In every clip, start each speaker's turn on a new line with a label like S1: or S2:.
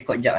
S1: Kau jap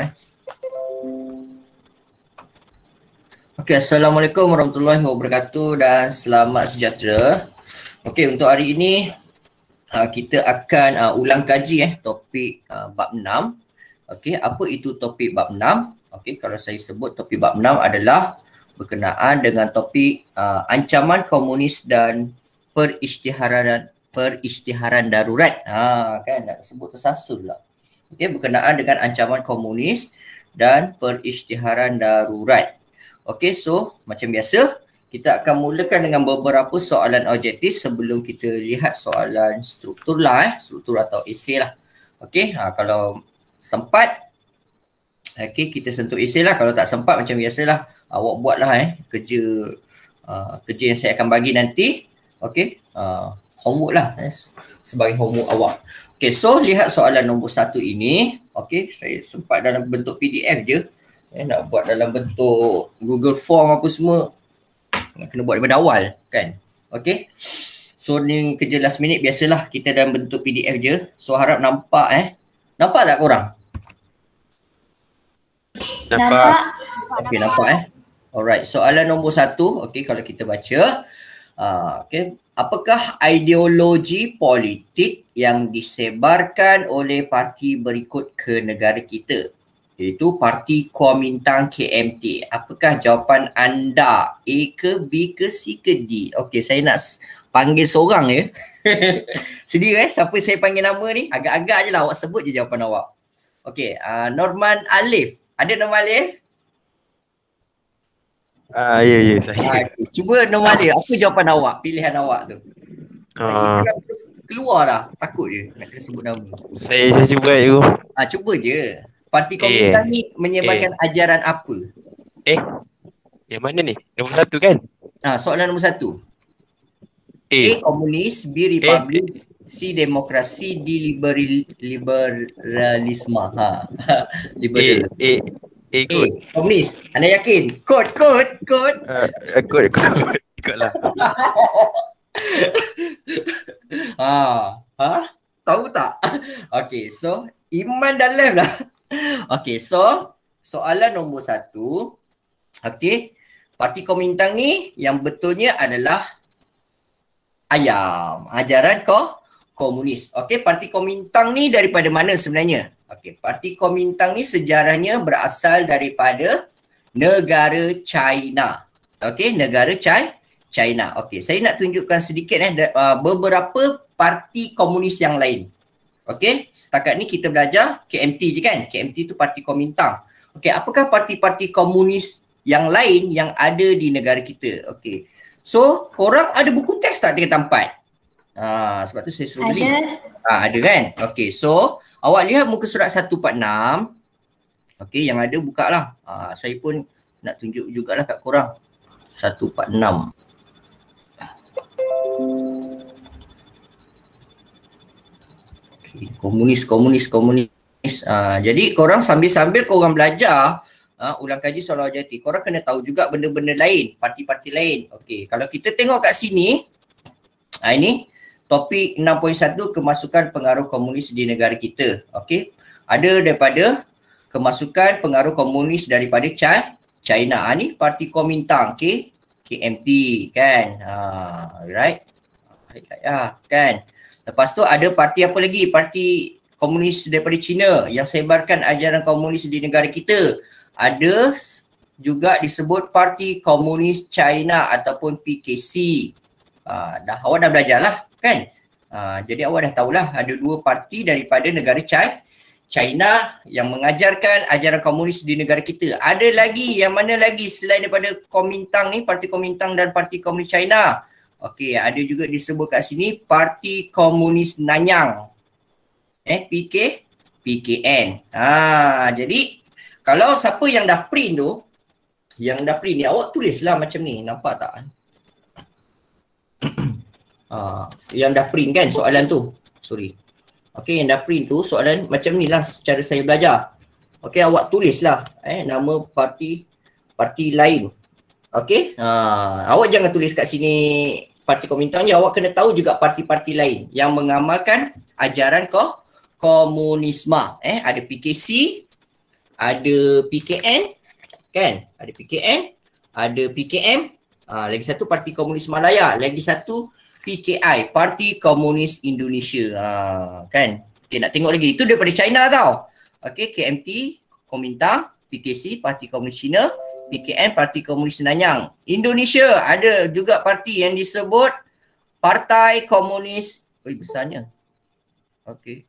S1: Okey, Assalamualaikum warahmatullahi wabarakatuh dan selamat sejahtera. Okey, untuk hari ini kita akan ulang kaji topik bab 6. Okey, apa itu topik bab 6? Okey, kalau saya sebut topik bab 6 adalah berkenaan dengan topik ancaman komunis dan perisytiharan darurat. Kan nak sebut tersasul lah. Okey, berkenaan dengan ancaman komunis dan perisytiharan darurat. Okey, so macam biasa kita akan mulakan dengan beberapa soalan objektif sebelum kita lihat soalan struktur lah, struktur atau esei lah. Okey, kalau sempat kita sentuh esei lah. Kalau tak sempat macam biasalah awak buatlah kerja yang saya akan bagi nanti. Okey, homework lah sebagai homework awak. Okey, so lihat soalan nombor 1 ini. Okey, saya sempat dalam bentuk PDF je. Nak buat dalam bentuk Google Form apa semua kena buat daripada awal kan. Okey, so ni kerja last minute, biasalah kita dalam bentuk PDF je. So harap nampak nampak tak korang?
S2: Nampak.
S1: Okey, nampak Alright, soalan nombor 1. Okey, kalau kita baca okey, apakah ideologi politik yang disebarkan oleh parti berikut ke negara kita? Iaitu Parti Kuomintang KMT. Apakah jawapan anda? A ke B ke C ke D? Okey, saya nak panggil seorang ya. Sedia siapa saya panggil nama ni? Agak-agak je lah awak sebut je jawapan awak. Okey, Norman Alif. Ada Norman Alif?
S2: Ya saya.
S1: Okay. Cuba Norman Alif, apa jawapan awak? Pilihan awak tu. Keluar dah. Takut je nak kena sebut nama.
S2: Saya cuba je.
S1: Cuba je. Parti Kuomintang ni menyebarkan ajaran apa?
S2: Yang mana ni? Nombor 1 kan?
S1: Soalan nombor 1. A komunis, B republik, C demokrasi, D liberalisme. A komunis. Anda yakin? Kod
S2: lah.
S1: Tahu tak? Okey, so iman dalam lah. Okey, so soalan nombor 1. Okey, Parti Kuomintang ni yang betulnya adalah ayam. Ajaran komunis. Okey, Parti Kuomintang ni daripada mana sebenarnya? Okey, Parti Kuomintang ni sejarahnya berasal daripada negara China. Okey, negara China. Okey, saya nak tunjukkan sedikit beberapa parti komunis yang lain. Okey, setakat ni kita belajar KMT je kan? KMT tu Parti Kuomintang. Okey, apakah parti-parti komunis yang lain yang ada di negara kita? Okey. So, korang ada buku teks tak tingkat 4? Sebab tu saya suruh beli. Ada kan? Okey, so awak lihat muka surat 146. Okey, yang ada buka lah. Saya pun nak tunjuk jugalah kat korang. 146. Komunis. Jadi korang sambil-sambil korang belajar ulang kaji soalan objektif, korang kena tahu juga benda-benda lain, parti-parti lain. Okey, kalau kita tengok kat sini, ini topik 6.1 kemasukan pengaruh komunis di negara kita. Okey, ada daripada kemasukan pengaruh komunis daripada China. Ni Parti Kuomintang, KMT kan. Right. Kan. Lepas tu ada parti apa lagi? Parti komunis daripada China yang sebarkan ajaran komunis di negara kita. Ada juga disebut Parti Komunis China ataupun PKC. Awak dah belajar lah kan? Jadi awak dah tahulah ada dua parti daripada negara China yang mengajarkan ajaran komunis di negara kita. Ada lagi, yang mana lagi selain daripada Kuomintang ni, Parti Kuomintang dan Parti Komunis China? Okey, ada juga disebut kat sini Parti Komunis Nanyang. PKN. Jadi kalau siapa yang dah print tu, ni awak tulislah macam ni. Nampak tak? Yang dah print kan soalan tu. Sorry. Okey, yang dah print tu soalan macam ni lah cara saya belajar. Okey, awak tulislah nama parti lain. Okey. Awak jangan tulis kat sini Parti Kuomintang je, awak kena tahu juga parti-parti lain yang mengamalkan ajaran komunisme. Ada PKC, ada PKN, kan? Ada PKN, ada PKM, lagi satu Parti Komunis Malaya, lagi satu PKI, Parti Komunis Indonesia. Kan? Okay, nak tengok lagi. Itu daripada China tau. Okay, KMT, Komintang, PKC, Parti Komunis Cina, PKN, Parti Komunis Nanyang. Indonesia ada juga parti yang disebut Partai Komunis. Besarnya. Okay.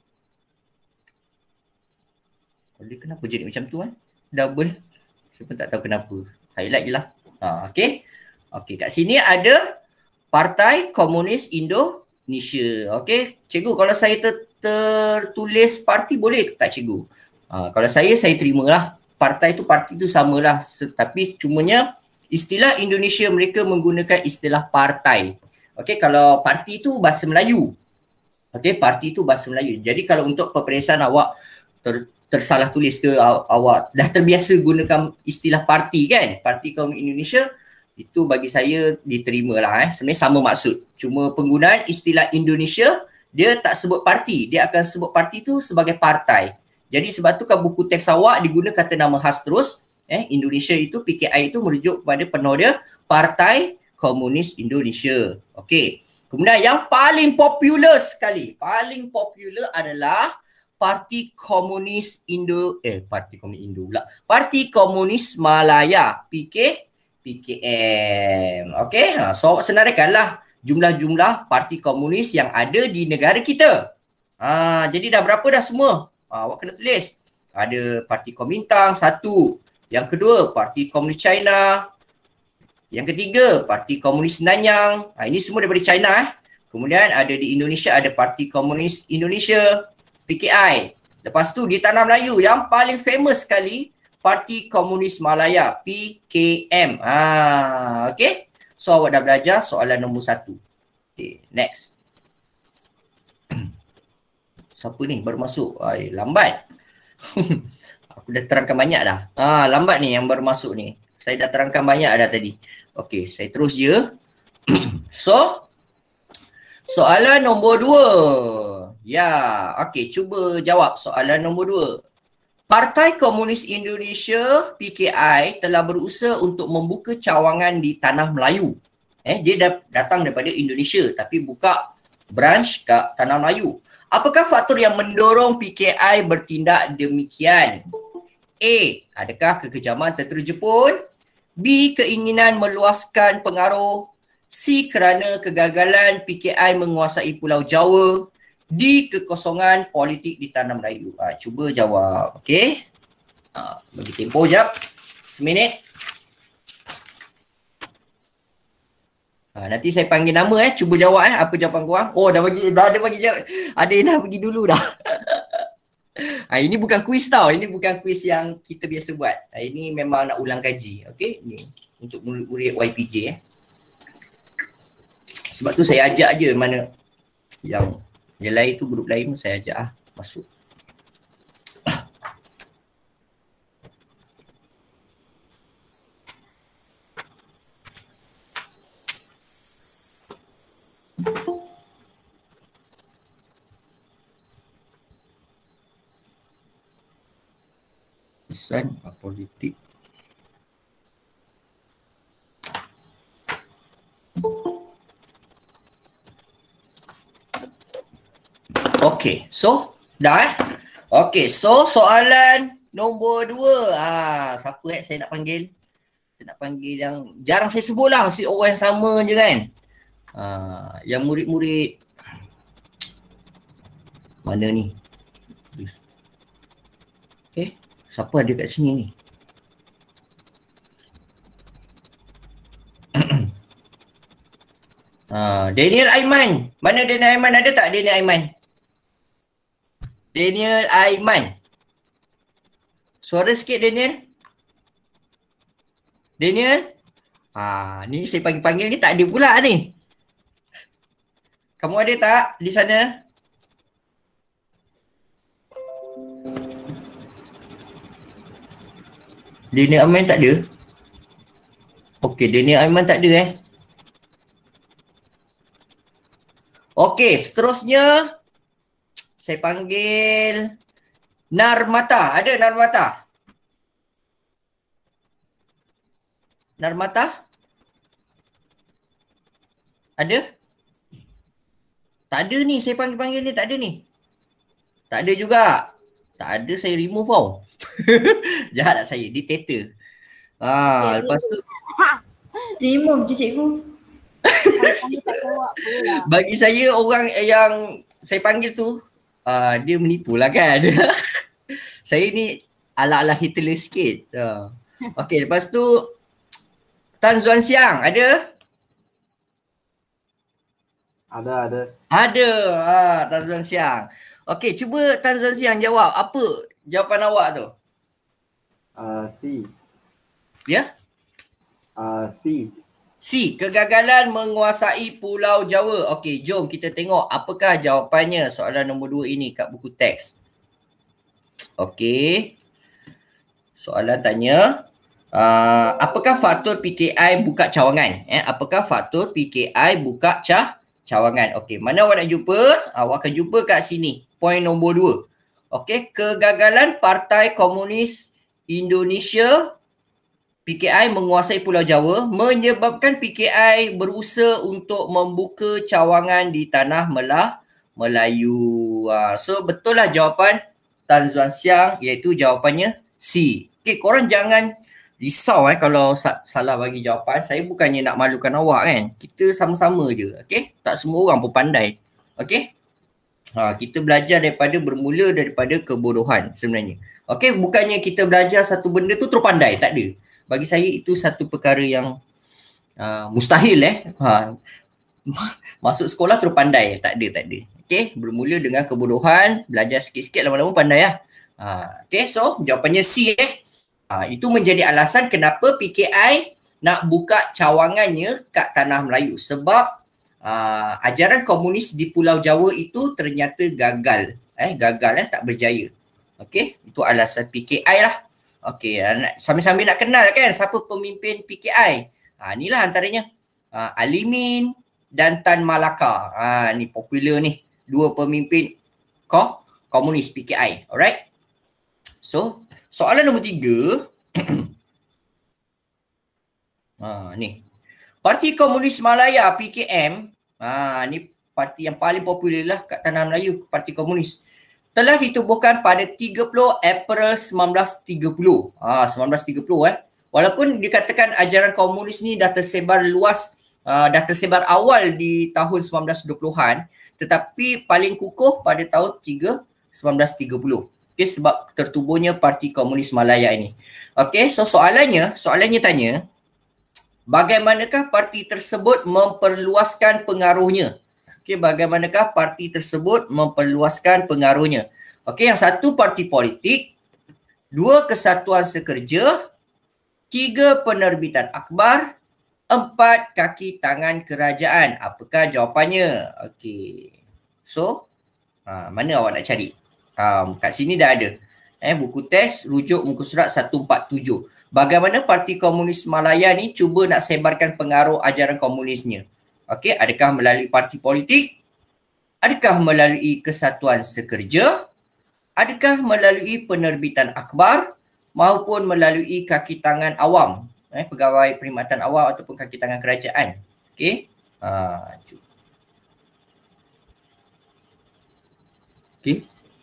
S1: Dia kenapa jadi macam tu Double. Saya pun tak tahu kenapa. Highlight je lah. Okay. Okay, kat sini ada Partai Komunis Indonesia. Okay. Cikgu, kalau saya tertulis parti boleh tak cikgu? Kalau saya terimalah. Parti tu samalah. Tapi cumanya istilah Indonesia mereka menggunakan istilah partai. Okay, kalau parti tu bahasa Melayu. Okay, parti tu bahasa Melayu. Jadi kalau untuk peperiksaan awak tersalah tulis ke, awak dah terbiasa gunakan istilah parti kan, Parti Komunis Indonesia, itu bagi saya diterima lah. Sebenarnya sama maksud, cuma penggunaan istilah Indonesia dia tak sebut parti, dia akan sebut parti tu sebagai partai. Jadi sebab tu kan buku teks awak diguna kata nama khas terus. Indonesia itu, PKI itu merujuk kepada penuh dia Partai Komunis Indonesia. Okey. Kemudian yang paling popular sekali, paling popular adalah Parti Komunis Parti Komunis Malaya, PKM. Okey, so awak senaraikanlah jumlah-jumlah parti komunis yang ada di negara kita. Jadi dah berapa dah semua? Awak kena tulis. Ada Parti Komintang, 1. Yang kedua, Parti Komunis China. Yang ketiga, Parti Komunis Nanyang. Ini semua daripada China. Kemudian ada di Indonesia, ada Parti Komunis Indonesia, PKI. Lepas tu di Tanah Melayu yang paling famous sekali, Parti Komunis Malaya, PKM. Okay. So awak dah belajar soalan nombor 1. Okay, next. Siapa ni baru masuk? Lambat. Aku dah terangkan banyak dah. Lambat ni yang baru masuk ni. Saya dah terangkan banyak dah tadi. Okay, saya terus je. So, soalan nombor 2. Ya, okay, cuba jawab soalan nombor 2. Partai Komunis Indonesia, PKI, telah berusaha untuk membuka cawangan di Tanah Melayu. Dia datang daripada Indonesia tapi buka branch kat Tanah Melayu. Apakah faktor yang mendorong PKI bertindak demikian? A. Adakah kekejaman tentera Jepun? B. Keinginan meluaskan pengaruh? C. Kerana kegagalan PKI menguasai Pulau Jawa? D. Kekosongan politik di Tanah Melayu? Cuba jawab. Okey. Bagi tempoh jap. Seminit. Nanti saya panggil nama cuba jawab apa jawapan korang. Oh, dah ada bagi jawab. Ada yang dah pergi dulu dah. Ini bukan kuis tau. Ini bukan kuis yang kita biasa buat. Ini memang nak ulang kaji. Okey, ni untuk murid-murid YPJ Sebab tu saya ajak je mana yang lain tu, grup lain saya ajak masuk. Pesan politik. Okey, so dah Okey, so soalan nombor 2. Siapa saya nak panggil? Saya nak panggil yang jarang saya sebut lah, si orang yang sama je kan. Yang murid-murid mana ni? Siapa ada kat sini ni? Daniel Aiman. Mana Daniel Aiman? Ada tak Daniel Aiman? Daniel Aiman. Suara sikit Daniel. Daniel. Ni saya panggil ni tak ada pula ni. Kamu ada tak di sana? Daniel Aiman tak ada? Okey, Daniel Aiman tak ada Okey, seterusnya saya panggil Narmata. Ada Narmata? Narmata? Ada? Tak ada ni. Saya panggil-panggil ni. Tak ada ni. Tak ada juga. Tak ada, saya remove tau. Jahat tak saya? Dictator. Lepas tu
S3: Remove je cikgu.
S1: bagi saya orang yang saya panggil tu dia menipu lah kan. Saya ni ala-ala Hitler sikit. Okey, lepas tu Tan Zuan Siang ada?
S4: Ada.
S1: Ada. Tan Zuan Siang. Okey, cuba Tan Zuan Siang jawab. Apa jawapan awak tu?
S4: C.
S1: Ya?
S4: C.
S1: C. Kegagalan menguasai Pulau Jawa. Okey, jom kita tengok apakah jawapannya soalan nombor 2 ini kat buku teks. Okey. Soalan tanya, apakah faktor PKI buka cawangan? Apakah faktor PKI buka cawangan? Okey, mana awak nak jumpa? Awak akan jumpa kat sini. Poin nombor 2. Okey, kegagalan Partai Komunis Indonesia PKI menguasai Pulau Jawa menyebabkan PKI berusaha untuk membuka cawangan di tanah Melayu. So betul lah jawapan Tan Zuan Siang, iaitu jawapannya C. Okay, korang jangan risau kalau salah bagi jawapan. Saya bukannya nak malukan awak kan. Kita sama-sama je. Okay, tak semua orang pun pandai. Okay. Kita belajar bermula daripada kebodohan sebenarnya. Okay, bukannya kita belajar satu benda tu terus pandai. Tak ada. Bagi saya itu satu perkara yang mustahil masuk sekolah terus pandai. Tak ada. Okay, bermula dengan kebodohan, belajar sikit-sikit, lama-lama pandai lah. Okay, so jawapannya C. Itu menjadi alasan kenapa PKI nak buka cawangannya kat tanah Melayu. Sebab ajaran komunis di Pulau Jawa itu ternyata gagal. Tak berjaya. Okay, itu alasan PKI lah. Okay, sambil-sambil nak kenal kan siapa pemimpin PKI. Inilah antaranya. Alimin dan Tan Malaka. Ni popular ni. Dua pemimpin komunis PKI. Alright. So, soalan nombor 3. Ni. Parti Komunis Malaya PKM. Ni parti yang paling popular lah kat tanah Melayu, Parti Komunis. Telah ditubuhkan pada 30 April 1930. 1930 Walaupun dikatakan ajaran komunis ni dah tersebar luas, dah tersebar awal di tahun 1920-an, tetapi paling kukuh pada tahun 1930. Okay, sebab tertubuhnya Parti Komunis Malaya ini. Okay, so soalannya tanya, bagaimanakah parti tersebut memperluaskan pengaruhnya? Okey, bagaimanakah parti tersebut memperluaskan pengaruhnya? Okey, yang satu parti politik, 2 kesatuan sekerja, 3 penerbitan akhbar, 4 kaki tangan kerajaan. Apakah jawapannya? Okey. So, mana awak nak cari? Kat sini dah ada. Buku teks rujuk muka surat 147. Bagaimana Parti Komunis Malaya ni cuba nak sebarkan pengaruh ajaran komunisnya? Okey, adakah melalui parti politik? Adakah melalui kesatuan sekerja? Adakah melalui penerbitan akhbar maupun melalui kaki tangan awam? Pegawai perkhidmatan awam ataupun kaki tangan kerajaan. Okey. Okey.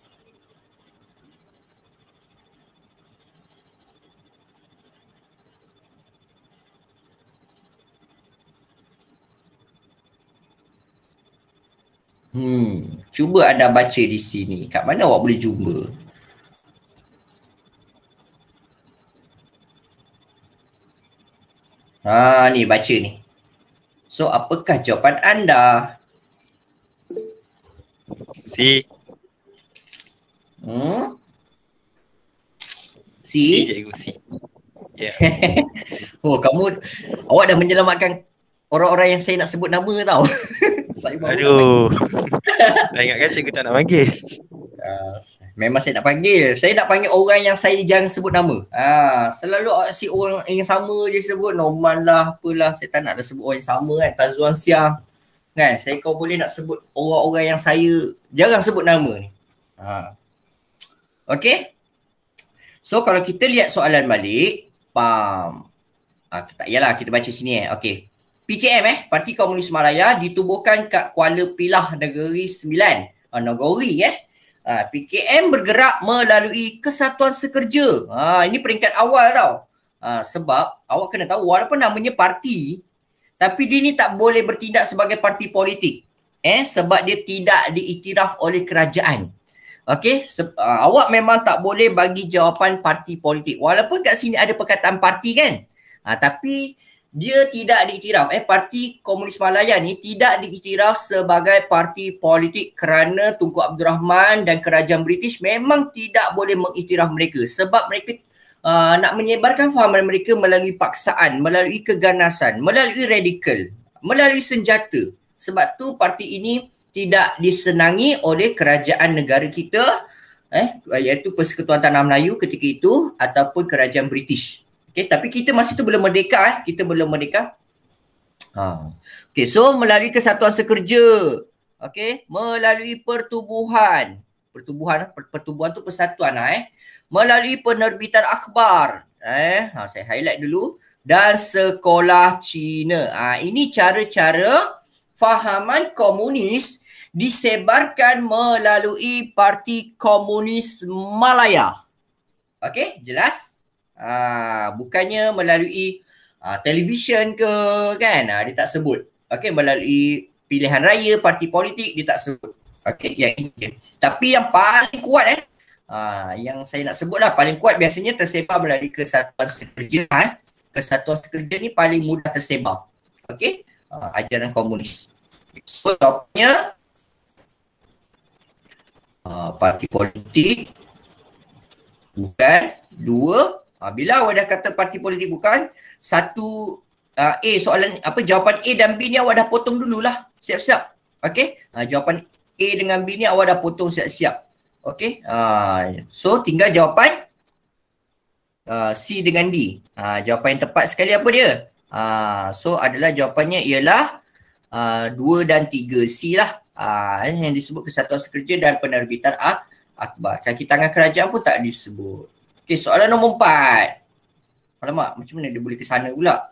S1: Cuba anda baca di sini. Kat mana awak boleh jumpa? Ni baca ni. So, apakah jawapan anda?
S2: C.
S1: C?
S2: Cikgu C. Ya.
S1: Awak dah menyelamatkan orang-orang yang saya nak sebut nama tau.
S2: Aduh. Dah ingatkan cikgu tak nak panggil.
S1: Memang saya nak panggil. Saya nak panggil orang yang saya jangan sebut nama. Selalu si orang yang sama je sebut. Norman lah, apalah. Saya tak nak dah sebut orang yang sama kan. Tan Zuan Siang. Kan? Saya kau boleh nak sebut orang-orang yang saya jarang sebut nama ni. Okey. So kalau kita lihat soalan balik, tak yalah kita baca sini Okey. PKM Parti Komunis Malaya ditubuhkan kat Kuala Pilah Negeri 9. Nagori PKM bergerak melalui Kesatuan Sekerja. Ini peringkat awal tau. Sebab awak kena tahu walaupun namanya parti, tapi dia ni tak boleh bertindak sebagai parti politik. Sebab dia tidak diiktiraf oleh kerajaan. Okey, awak memang tak boleh bagi jawapan parti politik. Walaupun kat sini ada perkataan parti kan. Tapi dia tidak diiktiraf. Parti Komunis Malaya ni tidak diiktiraf sebagai parti politik kerana Tunku Abdul Rahman dan kerajaan British memang tidak boleh mengiktiraf mereka sebab mereka nak menyebarkan fahaman mereka melalui paksaan, melalui keganasan, melalui radikal, melalui senjata. Sebab tu parti ini tidak disenangi oleh kerajaan negara kita, iaitu Persekutuan Tanah Melayu ketika itu ataupun kerajaan British. Okay, tapi kita masa tu belum merdeka, kita belum merdeka. Okay, so melalui Kesatuan Sekerja, okay, melalui pertubuhan tu persatuan melalui penerbitan akhbar, saya highlight dulu, dan sekolah Cina. Ini cara-cara fahaman komunis disebarkan melalui Parti Komunis Malaya. Okey, jelas? Bukannya melalui televisyen ke kan, dia tak sebut. Okey, melalui pilihan raya, parti politik dia tak sebut. Okey, yang ini. Tapi yang paling kuat yang saya nak sebut lah, paling kuat biasanya tersebar melalui Kesatuan Sekerja. Kesatuan Sekerja ni paling mudah tersebar. Okey, ajaran komunis. So, jawapannya parti politik bukan. Dua, bila awak dah kata parti politik bukan, satu, soalan jawapan A dan B ni awak dah potong dululah. Siap-siap. Okey, jawapan A dengan B ni awak dah potong siap-siap. Okey, so tinggal jawapan C dengan D. Jawapan yang tepat sekali apa dia? So adalah jawapannya ialah 2 dan 3 C lah. Yang disebut Kesatuan Sekerja dan penerbitan akhbar. Kaki tangan kerajaan pun tak disebut. Okey, soalan nombor 4. Alamak, macam mana dia boleh ke sana pula?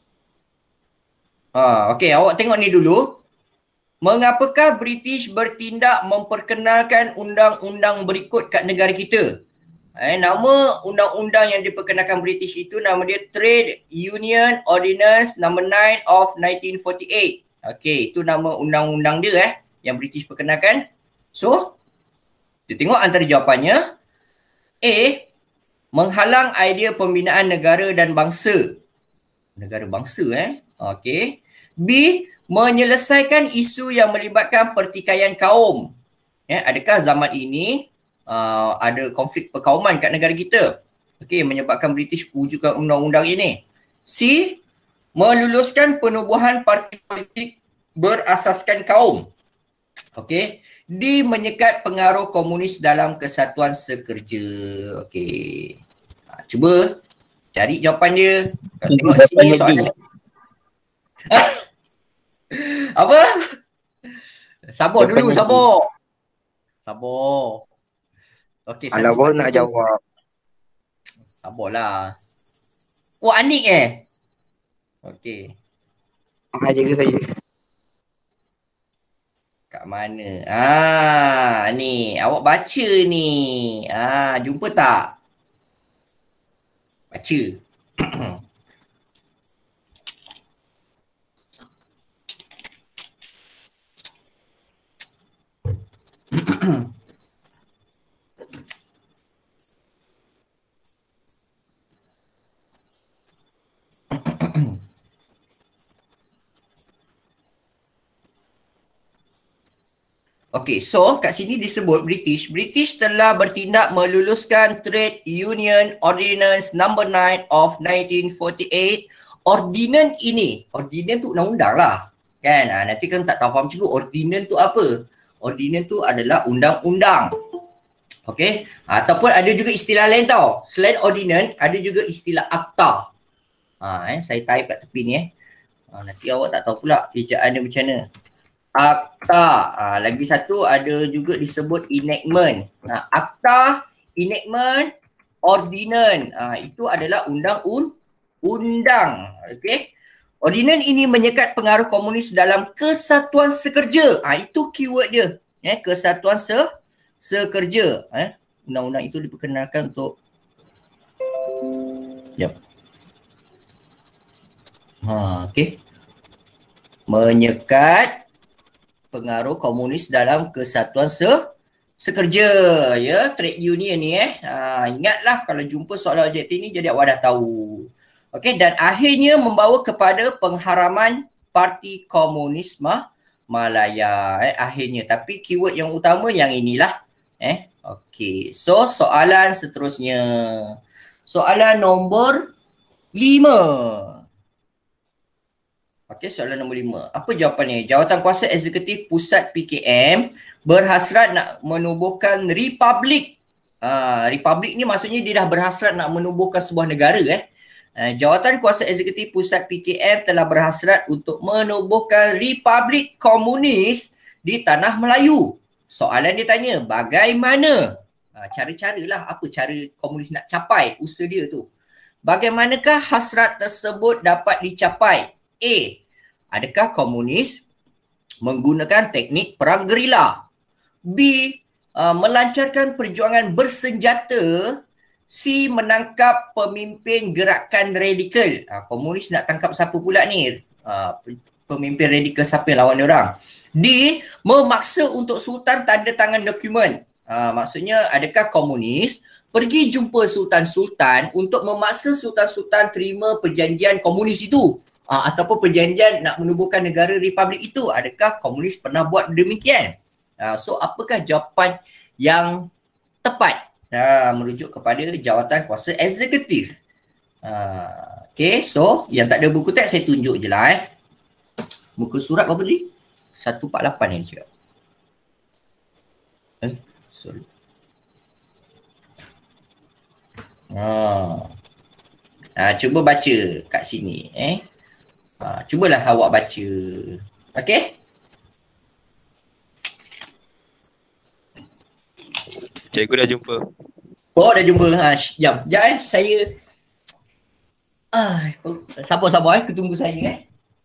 S1: Okey, awak tengok ni dulu. Mengapakah British bertindak memperkenalkan undang-undang berikut kat negara kita? Nama undang-undang yang diperkenalkan British itu nama dia Trade Union Ordinance No. 9 of 1948. Okey, itu nama undang-undang dia yang British perkenalkan. So, kita tengok antara jawapannya. A, menghalang idea pembinaan negara dan bangsa. Negara bangsa Okey. B, menyelesaikan isu yang melibatkan pertikaian kaum. Adakah zaman ini ada konflik perkauman kat negara kita? Okey, menyebabkan British wujudkan undang-undang ini. C, meluluskan penubuhan parti politik berasaskan kaum. Okey. D, menyekat pengaruh komunis dalam Kesatuan Sekerja. Okey. Cuba cari jawapan dia. Kalau tengok sini soalan. Apa? Sabar dulu, sabar. Sabar. Okey,
S5: Alah, baru nak jawab.
S1: Sabarlah. Oh, Anik Okey.
S5: Jaga saya.
S1: Kat mana? Ni. Awak baca ni. Jumpa tak? Baca. Okey, so kat sini disebut British telah bertindak meluluskan Trade Union Ordinance No. 9 of 1948. Ordinance tu undang-undang lah. Kan? Nanti kan tak tahu faham cikgu, ordinance tu apa? Ordinance tu adalah undang-undang. Okey, ataupun ada juga istilah lain tau. Selain ordinance, ada juga istilah akta. Saya type kat tepi ni nanti awak tak tahu pula ejaan dia macam mana. Akta. Lagi satu ada juga disebut enactment. Akta enactment, ordinance. Itu adalah undang-undang. Okey. Ordinance ini menyekat pengaruh komunis dalam kesatuan sekerja. Itu keyword dia. Kesatuan sekerja. Undang-undang itu diperkenalkan untuk okey. Menyekat pengaruh komunis dalam kesatuan sekerja, ya, trade union ni ingatlah kalau jumpa soalan objektif ni jadi awak dah tahu. Okey, dan akhirnya membawa kepada pengharaman Parti Komunis Malaya, akhirnya, tapi keyword yang utama yang inilah. Okey, so soalan seterusnya. Soalan nombor 5. Okey, soalan nombor 5. Apa jawapannya? Jawatankuasa Eksekutif Pusat PKM berhasrat nak menubuhkan republik. Republik ni maksudnya dia dah berhasrat nak menubuhkan sebuah negara. Jawatankuasa Eksekutif Pusat PKM telah berhasrat untuk menubuhkan republik komunis di tanah Melayu. Soalan dia tanya, bagaimana? Cara-caralah, apa cara komunis nak capai usaha dia tu. Bagaimanakah hasrat tersebut dapat dicapai? A. Adakah komunis menggunakan teknik perang gerila? B. Melancarkan perjuangan bersenjata. C. Menangkap pemimpin gerakan radikal. Komunis nak tangkap siapa pula ni? Pemimpin radikal siapa yang lawan dia orang? D. Memaksa untuk Sultan tanda tangan dokumen. Maksudnya adakah komunis pergi jumpa Sultan-Sultan untuk memaksa Sultan-Sultan terima perjanjian komunis itu? Ataupun perjanjian nak menubuhkan negara republik itu? Adakah komunis pernah buat demikian? So apakah jawapan yang tepat? Merujuk kepada Jawatankuasa Eksekutif. Okay, so yang tak ada buku teks saya tunjuk je lah. Muka surat berapa tadi? 148 ni cakap. Sorry. Cuba baca kat sini. Cubalah awak baca. Okay?
S2: Cikgu dah jumpa.
S1: Oh, dah jumpa. Jam. Sekejap saya sabar-sabar ketunggu saya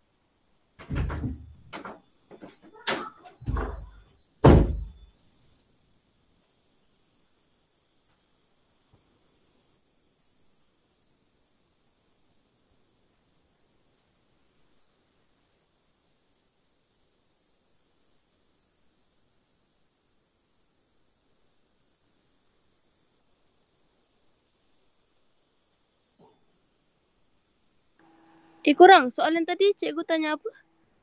S6: korang, soalan tadi cikgu tanya apa?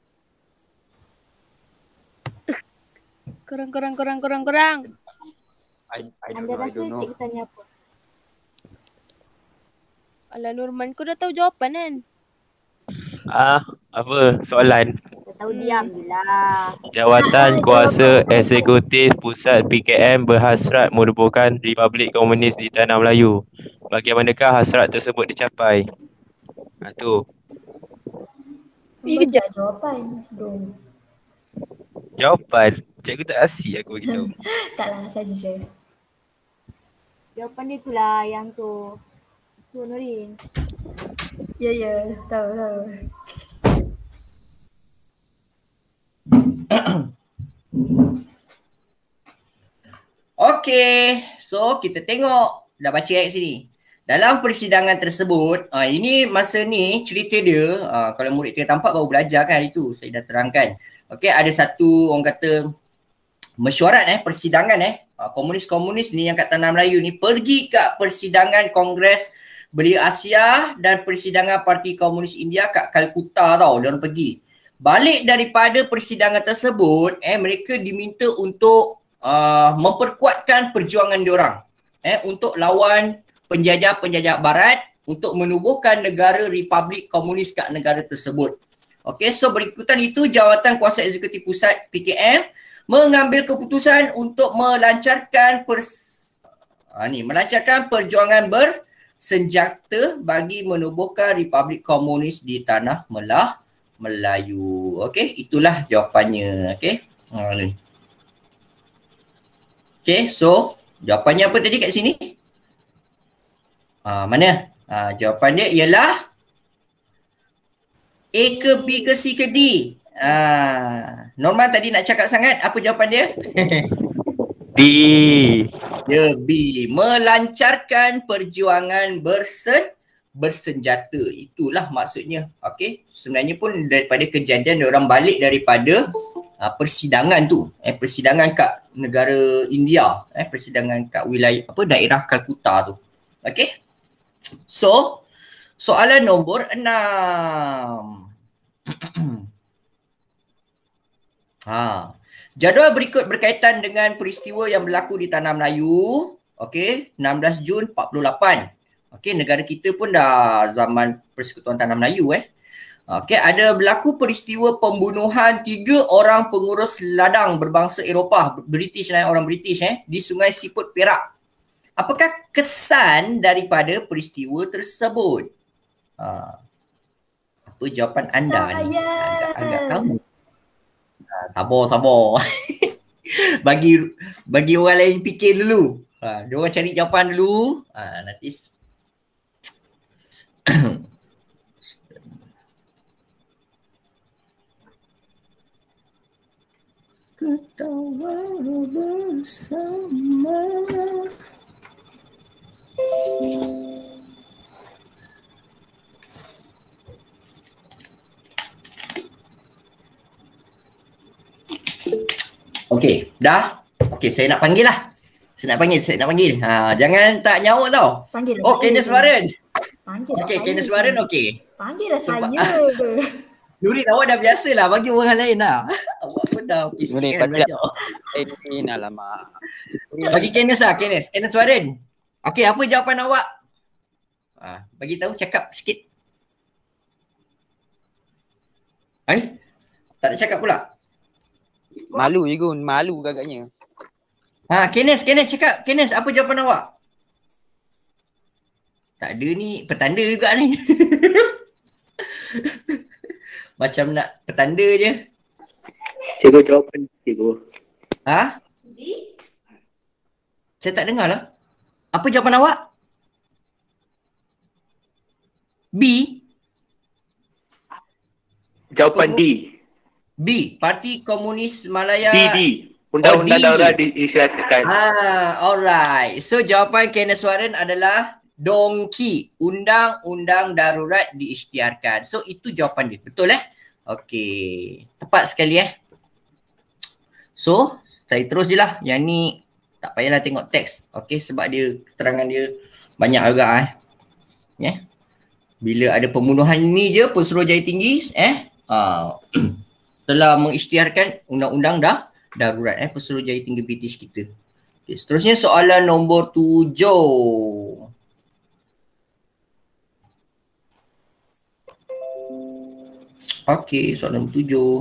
S6: Korang.
S7: Anda rasa cikgu tanya apa?
S6: Alah Nurman, kau dah tahu jawapan kan?
S2: Apa soalan?
S7: Dah tahu diam je lah.
S2: Jawatankuasa Eksekutif Pusat PKM berhasrat menubuhkan Republik Komunis di tanah Melayu. Bagaimanakah hasrat tersebut dicapai? Tu.
S3: Baca jawapan dong.
S2: Jawapan? Cikgu tak asyik aku beritahu.
S3: Taklah, saja je.
S7: Jawapan dia tu lah yang tu. Tu Nurin.
S3: Ya, tahu.
S1: Okey, so kita tengok dah baca kat sini. Dalam persidangan tersebut, ini masa ni cerita dia, kalau murid tengah tampak baru belajar kan hari tu, saya dah terangkan. Okey, ada satu orang kata mesyuarat persidangan komunis-komunis ni yang kat Tanah Melayu ni pergi kat persidangan Kongres Belia Asia dan persidangan Parti Komunis India kat Calcutta tau, dia orang pergi. Balik daripada persidangan tersebut, mereka diminta untuk memperkuatkan perjuangan diorang untuk lawan penjajah-penjajah barat untuk menubuhkan negara Republik Komunis kat negara tersebut. Okey, so berikutan itu Jawatankuasa Eksekutif Pusat PKM mengambil keputusan untuk melancarkan perjuangan bersenjata bagi menubuhkan Republik Komunis di tanah Melayu. Okey, itulah jawapannya. Okey. Okey, so Jawapannya apa tadi kat sini? Mana? Jawapan dia ialah A ke B ke C ke D. Norman tadi nak cakap sangat, apa jawapan dia?
S2: B.
S1: Ya, B. Melancarkan perjuangan bersenjata. Itulah maksudnya. Okey. Sebenarnya pun daripada kejadian orang balik daripada persidangan tu. Persidangan kat negara India. Persidangan kat wilayah daerah Calcutta tu. Okey. So, soalan nombor 6. Jadual berikut berkaitan dengan peristiwa yang berlaku di Tanah Melayu. Okey, 16 Jun 48. Okey, negara kita pun dah zaman Persekutuan Tanah Melayu Okey, ada berlaku peristiwa pembunuhan 3 orang pengurus ladang berbangsa Eropah, British lah, orang British di Sungai Siput, Perak. Apakah kesan daripada peristiwa tersebut? Apa jawapan anda ni? Agak kamu. Sabar. bagi orang lain fikir dulu. Dia orang cari jawapan dulu. Nanti ketawa bersama. Okey, dah. Okey, saya nak panggil lah. Saya nak panggil. Jangan tak nyawa tau.
S3: Panggil
S1: Oh, Kenneth Warren.
S3: Panggil
S1: Okey, Kenneth Warren okey.
S3: Panggil lah saya.
S1: Nurin, awak dah biasa lah bagi orang lain lah. Awak pun dah okey sikit
S5: Nurin,
S1: kan
S5: panggil
S1: belajar.
S5: Edwin, alamak.
S1: Bagi Kenneth lah, Kenneth Warren. Okey, apa jawapan awak? Bagi tahu, cakap sikit. Tak ada cakap pula.
S5: Malu je Gun, malu agaknya.
S1: Kenneth cakap. Kenneth, apa jawapan awak? Tak ada ni, petanda juga ni. Macam nak petanda je.
S8: Cikgu jawapan cikgu.
S1: Saya tak dengar lah. Apa jawapan awak? B?
S8: Jawapan D.
S1: B, Parti Komunis Malaya.
S8: D. Undang-undang darurat diisytiharkan.
S1: Alright. So jawapan Kenneth Warren adalah Dongki. Undang-undang darurat diisytiharkan. So itu jawapan dia. Betul Okey. Tepat sekali So, saya terus je lah. Yang ni tak payahlah tengok teks. Okey, sebab dia keterangan dia banyak agak Bila ada pembunuhan ni je Pesuruhjaya Tinggi telah mengisytiharkan undang-undang darurat Pesuruhjaya Tinggi British kita. Okay, seterusnya soalan nombor 7. Okey, soalan nombor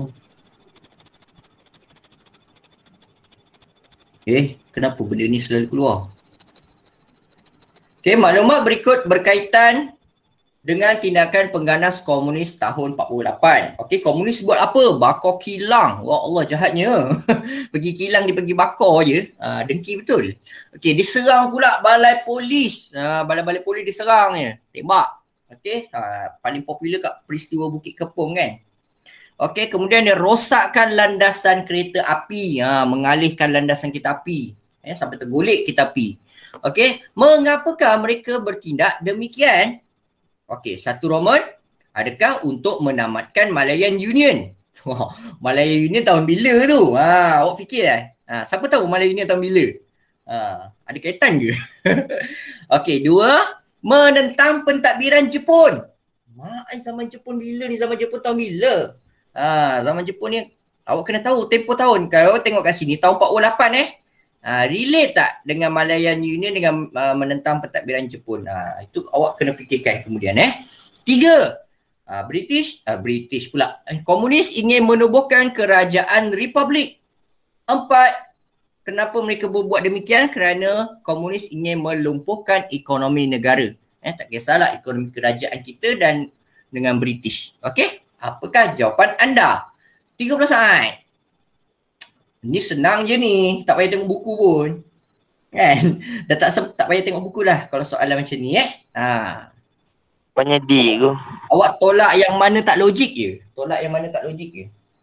S1: 7. Kenapa benda ni selalu keluar? Okey, maklumat berikut berkaitan dengan tindakan pengganas komunis tahun 48. Okey, komunis buat apa? Bakar kilang. Wah Allah, jahatnya. Pergi kilang, dia pergi bakar je. Dengki betul. Okey, diserang pula balai polis. Balai-balai polis diserang je. Tembak. Okey, paling popular kat peristiwa Bukit Kepong kan. Okey, kemudian dia rosakkan landasan kereta api. Mengalihkan landasan kereta api. Sampai tergolek kereta api. Okey, mengapakah mereka bertindak demikian? Okey, satu Roman, adakah untuk menamatkan Malayan Union? Wah, Malayan Union tahun bila tu? Awak fikir siapa tahu Malayan Union tahun bila? Ada kaitan ke? Okey, 2, menentang pentadbiran Jepun. Zaman Jepun bila ni? Zaman Jepun tahun bila? Zaman Jepun ni awak kena tahu tempoh tahun. Kalau awak tengok kat sini tahun 48 relate tak dengan Malayan Union dengan menentang pentadbiran Jepun? Itu awak kena fikirkan kemudian 3, British pula. Komunis ingin menubuhkan kerajaan republik. 4, kenapa mereka berbuat demikian? Kerana komunis ingin melumpuhkan ekonomi negara. Tak kisahlah ekonomi kerajaan kita dan dengan British. Okey, apakah jawapan anda? 30 saat. Ni senang je ni, tak payah tengok buku pun. Kan? Dah tak payah tengok buku lah kalau soalan macam ni
S2: Banyak D tu.
S1: Awak tolak yang mana tak logik je. Tolak yang mana tak logik je.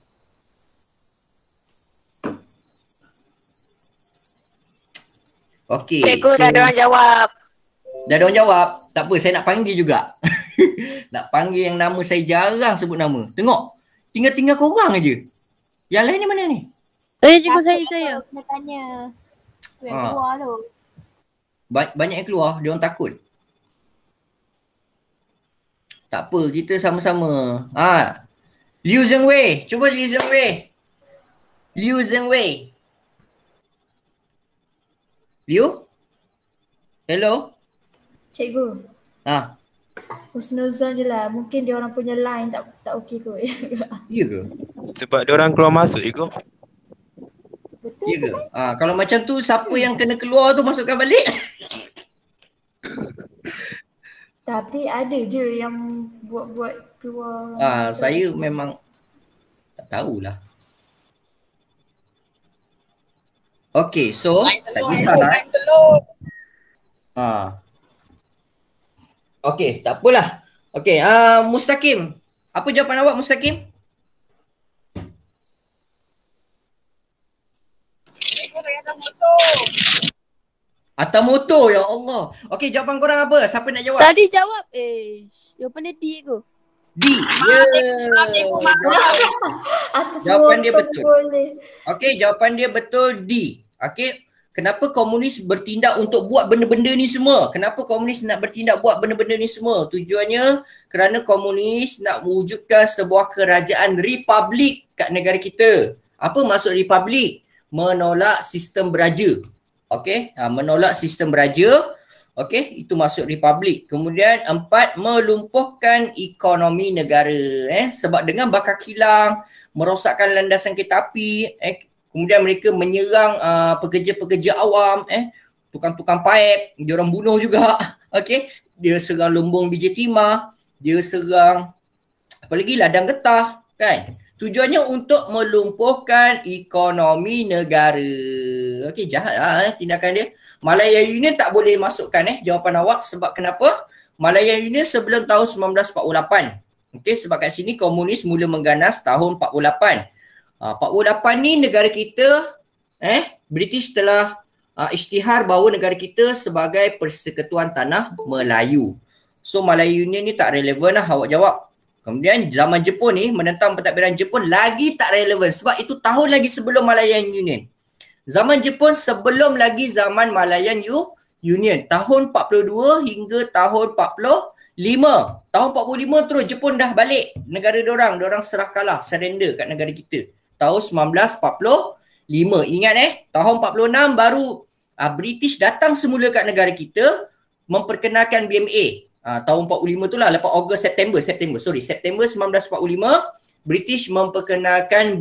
S1: Okey.
S9: Cikgu dah ada orang jawab.
S1: Dah ada orang jawab. Tak apa, saya nak panggil juga. Nak panggil yang nama saya jarang sebut nama. Tengok. Tinggal korang aje. Yang lain ni mana ni?
S6: Cikgu saya.
S7: Kena tanya. Tu yang
S1: Ah.
S7: keluar tu.
S1: Banyak yang keluar, dia orang takut. Tak apa, kita sama-sama. Liu Zhengwei, cuba Liu Zhengwei. Liu Zhengwei. Liu? Hello?
S3: Cikgu, husnuzon je lah. Mungkin dia orang punya line tak okey kot.
S1: Ya ke?
S2: Sebab dia orang keluar masuk Cikgu.
S7: Betul
S1: Ya ke? Kalau macam tu, siapa yang kena keluar tu masukkan balik?
S3: Tapi ada je yang buat keluar.
S1: Saya memang tak tahulah. Okay, so tak kisahlah. Okay, tak apalah. Okay, Mustaqim. Apa jawapan awak, Mustaqim? Atamoto, ya Allah. Okay, jawapan korang apa? Siapa nak jawab?
S6: Tadi jawab. Jawapan dia D ke?
S1: D. Jawapan dia betul.
S3: Boleh.
S1: Okay, jawapan dia betul D. Okay, kenapa komunis bertindak untuk buat benda-benda ni semua? Kenapa komunis nak bertindak buat benda-benda ni semua? Tujuannya kerana komunis nak mewujudkan sebuah kerajaan republik kat negara kita. Apa maksud republik? Menolak sistem beraja. Okay, menolak sistem beraja. Okay, itu maksud republik. Kemudian 4, melumpuhkan ekonomi negara. Sebab dengan bakar kilang, merosakkan landasan kereta api, kemudian mereka menyerang pekerja-pekerja awam, tukang-tukang paip, dia orang bunuh juga. Okay, dia serang lumbung biji timah, dia serang apa lagi, ladang getah, kan? Tujuannya untuk melumpuhkan ekonomi negara. Okey, jahat lah tindakan dia. Malaya Union tak boleh masukkan jawapan awak. Sebab kenapa? Malaya Union sebelum tahun 1948. Okey, sebab kat sini komunis mula mengganas tahun 48. 48 ni negara kita, British telah isytihar bahawa negara kita sebagai Persekutuan Tanah Melayu. So Malaya Union ni tak relevan lah awak jawab. Kemudian zaman Jepun ni, menentang pentadbiran Jepun lagi tak relevan sebab itu tahun lagi sebelum Malayan Union. Zaman Jepun sebelum lagi zaman Malayan Union. Tahun 42 hingga tahun 45. Tahun 45 terus Jepun dah balik negara diorang serah kalah, surrender kat negara kita. Tahun 1945. Ingat tahun 46 baru British datang semula kat negara kita memperkenalkan BMA. Tahun 45 tu lah, lepas September 1945 British memperkenalkan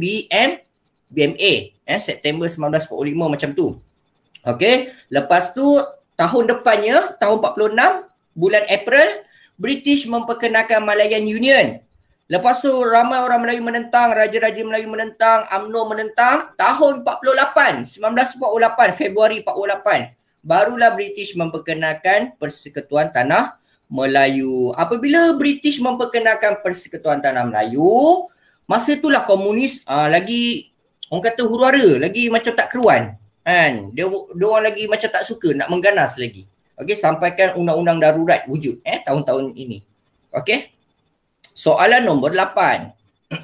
S1: BMA September 1945 macam tu. Okay, lepas tu tahun depannya tahun 46 bulan April British memperkenalkan Malayan Union. Lepas tu ramai orang Melayu menentang, raja-raja Melayu menentang, UMNO menentang. Tahun 48 Februari 48 barulah British memperkenalkan Persekutuan Tanah Melayu. Apabila British memperkenalkan Persekutuan Tanah Melayu, masa itulah komunis lagi orang kata huru-hara, lagi macam tak keruan. Kan? Dia orang lagi macam tak suka nak mengganas lagi. Okey, sampaikan undang-undang darurat wujud tahun-tahun ini. Okey. Soalan nombor 8.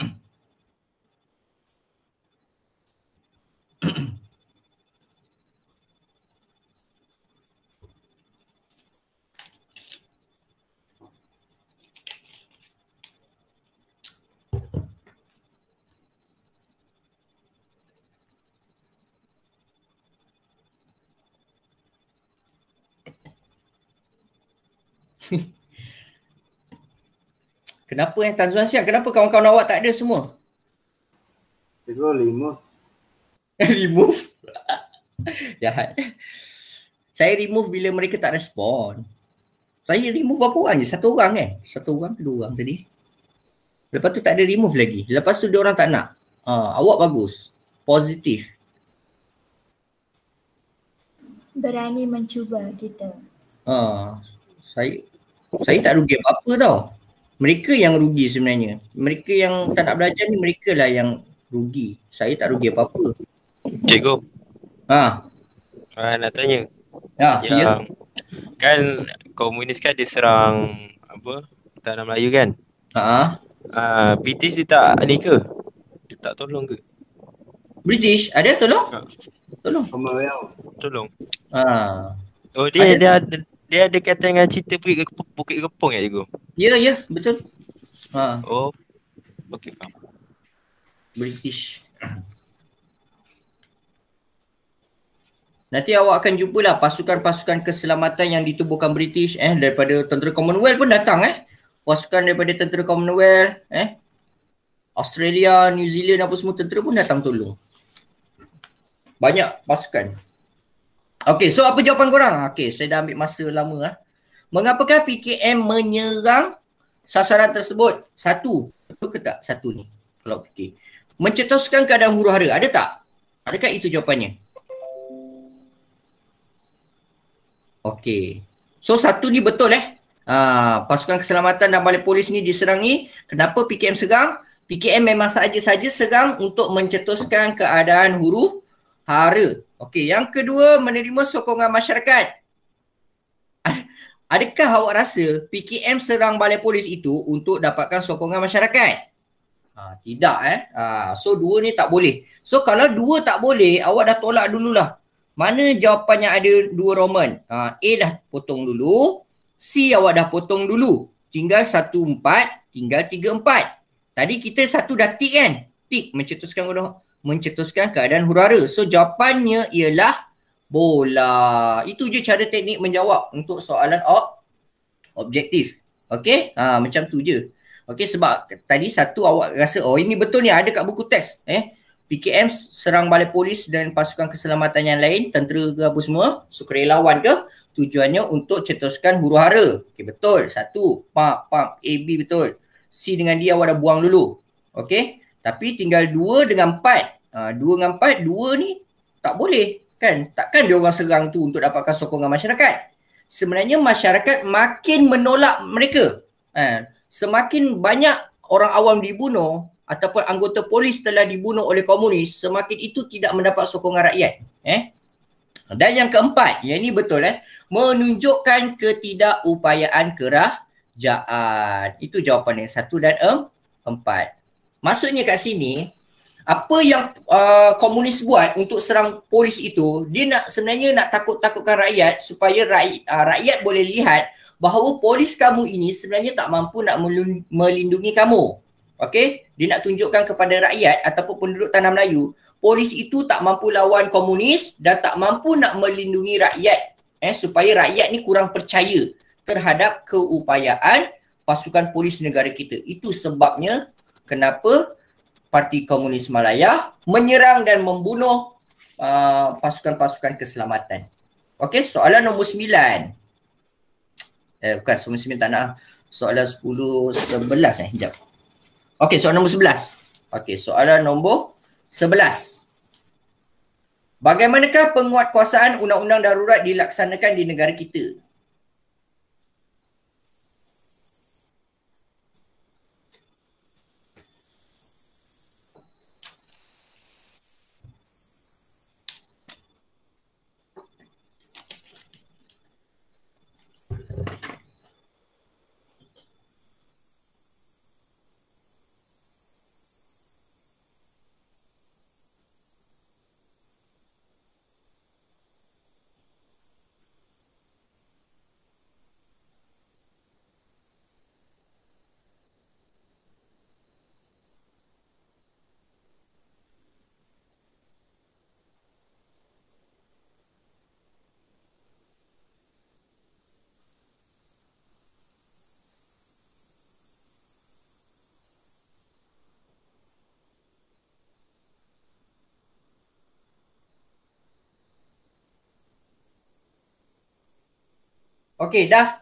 S1: Kenapa Tan Zuan Siang? Kenapa kawan-kawan awak tak ada semua?
S4: Cikgu remove.
S1: Remove? Jahat. Saya remove bila mereka tak respon. Saya remove berapa orang je? Satu orang Satu orang ke 2 orang tadi. Lepas tu tak ada remove lagi. Lepas tu dia orang tak nak. Awak bagus. Positif.
S3: berani mencuba kita.
S1: Saya tak rugi apa-apa tau. Mereka yang rugi sebenarnya. Mereka yang tak nak belajar ni, mereka lah yang rugi. Saya tak rugi apa-apa.
S2: Cikgu,
S1: Ha,
S2: nak tanya.
S1: ya.
S2: Yang kan komunis kan dia serang apa? Tanah Melayu kan? British dia tak ni ke? Dia tak tolong ke?
S1: British ada tolong? Tolong.
S2: Tolong. Oh
S1: Ada.
S2: dia ada kaitan dengan cerita Bukit Kepong ya cikgu?
S1: Ya, betul.
S2: Oh. Okey, faham.
S1: British. Nanti awak akan jumpalah pasukan-pasukan keselamatan yang ditubuhkan British daripada tentera Commonwealth pun datang pasukan daripada tentera Commonwealth Australia, New Zealand apa semua tentera pun datang tolong. Banyak pasukan. Okey, so apa jawapan korang? Okey, saya dah ambil masa lama Mengapakah PKM menyerang sasaran tersebut? Satu, betul ke tak satu ni? Kalau fikir. Mencetuskan keadaan huru-hara, ada tak? Adakah itu jawapannya? Okey. So satu ni betul pasukan keselamatan dan balai polis ni diserangi. Kenapa PKM serang? PKM memang saja-saja serang untuk mencetuskan keadaan huru-hara. Okey, yang kedua menerima sokongan masyarakat. Adakah awak rasa PKM serang balai polis itu untuk dapatkan sokongan masyarakat? Tidak So dua ni tak boleh. So kalau dua tak boleh, awak dah tolak dululah. Mana jawapan yang ada dua Roman? A dah potong dulu, C awak dah potong dulu. Tinggal 1, 4, tinggal 3, 4. Tadi kita satu dah tik kan? Tik mencetuskan keadaan huru-hara. So jawapannya ialah bola. Itu je cara teknik menjawab untuk soalan objektif. Okey? Macam tu je. Okey, sebab tadi satu awak rasa ini betul ni ada kat buku teks. PKM serang balai polis dan pasukan keselamatan yang lain, tentera ke apa semua, sukarelawan ke, tujuannya untuk cetuskan huru-hara. Okey, betul. Satu, A, B betul. C dengan D awak dah buang dulu. Okey? Tapi tinggal 2 dengan 4. 2 dengan 4, 2 ni tak boleh. Kan? Takkan dia orang serang tu untuk dapatkan sokongan masyarakat. Sebenarnya masyarakat makin menolak mereka. Semakin banyak orang awam dibunuh ataupun anggota polis telah dibunuh oleh komunis, semakin itu tidak mendapat sokongan rakyat. Dan yang keempat, yang ini betul menunjukkan ketidakupayaan kerajaan. Itu jawapan yang 1 dan 4. Maksudnya kat sini, apa yang komunis buat untuk serang polis itu, dia sebenarnya nak takut-takutkan rakyat supaya rakyat boleh lihat bahawa polis kamu ini sebenarnya tak mampu nak melindungi kamu. Okey, dia nak tunjukkan kepada rakyat ataupun penduduk Tanah Melayu, polis itu tak mampu lawan komunis dan tak mampu nak melindungi rakyat. Supaya rakyat ni kurang percaya terhadap keupayaan pasukan polis negara kita. Itu sebabnya kenapa Parti Komunis Malaya menyerang dan membunuh pasukan-pasukan keselamatan. Okey, soalan nombor 9. Bukan, soalan 9 tak nak. Soalan 10, 11 sekejap. Okey, soalan nombor 11. Okey, soalan nombor 11. Bagaimanakah penguatkuasaan undang-undang darurat dilaksanakan di negara kita? Okey, dah.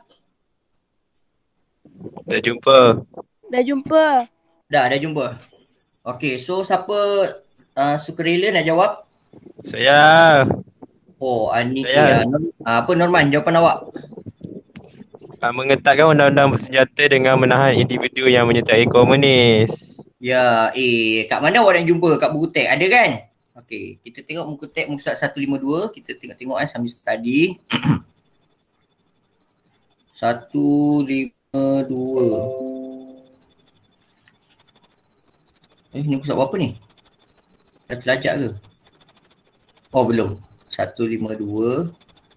S2: Dah jumpa.
S6: Dah jumpa.
S1: Dah jumpa. Okey, so siapa sukarela nak jawab?
S2: Saya.
S1: Oh, ni
S2: Saya-
S1: apa Norman, jawapan awak?
S2: Mengetatkan undang-undang bersenjata dengan menahan individu yang menyertai komunis.
S1: Ya, kat mana awak nak jumpa? Kat buku teks ada kan? Okey, kita tengok buku teks muka surat 152. Kita tengok sambil study. 152. Ni muka surat berapa ni? Dah terlajak ke? Oh, belum. 152.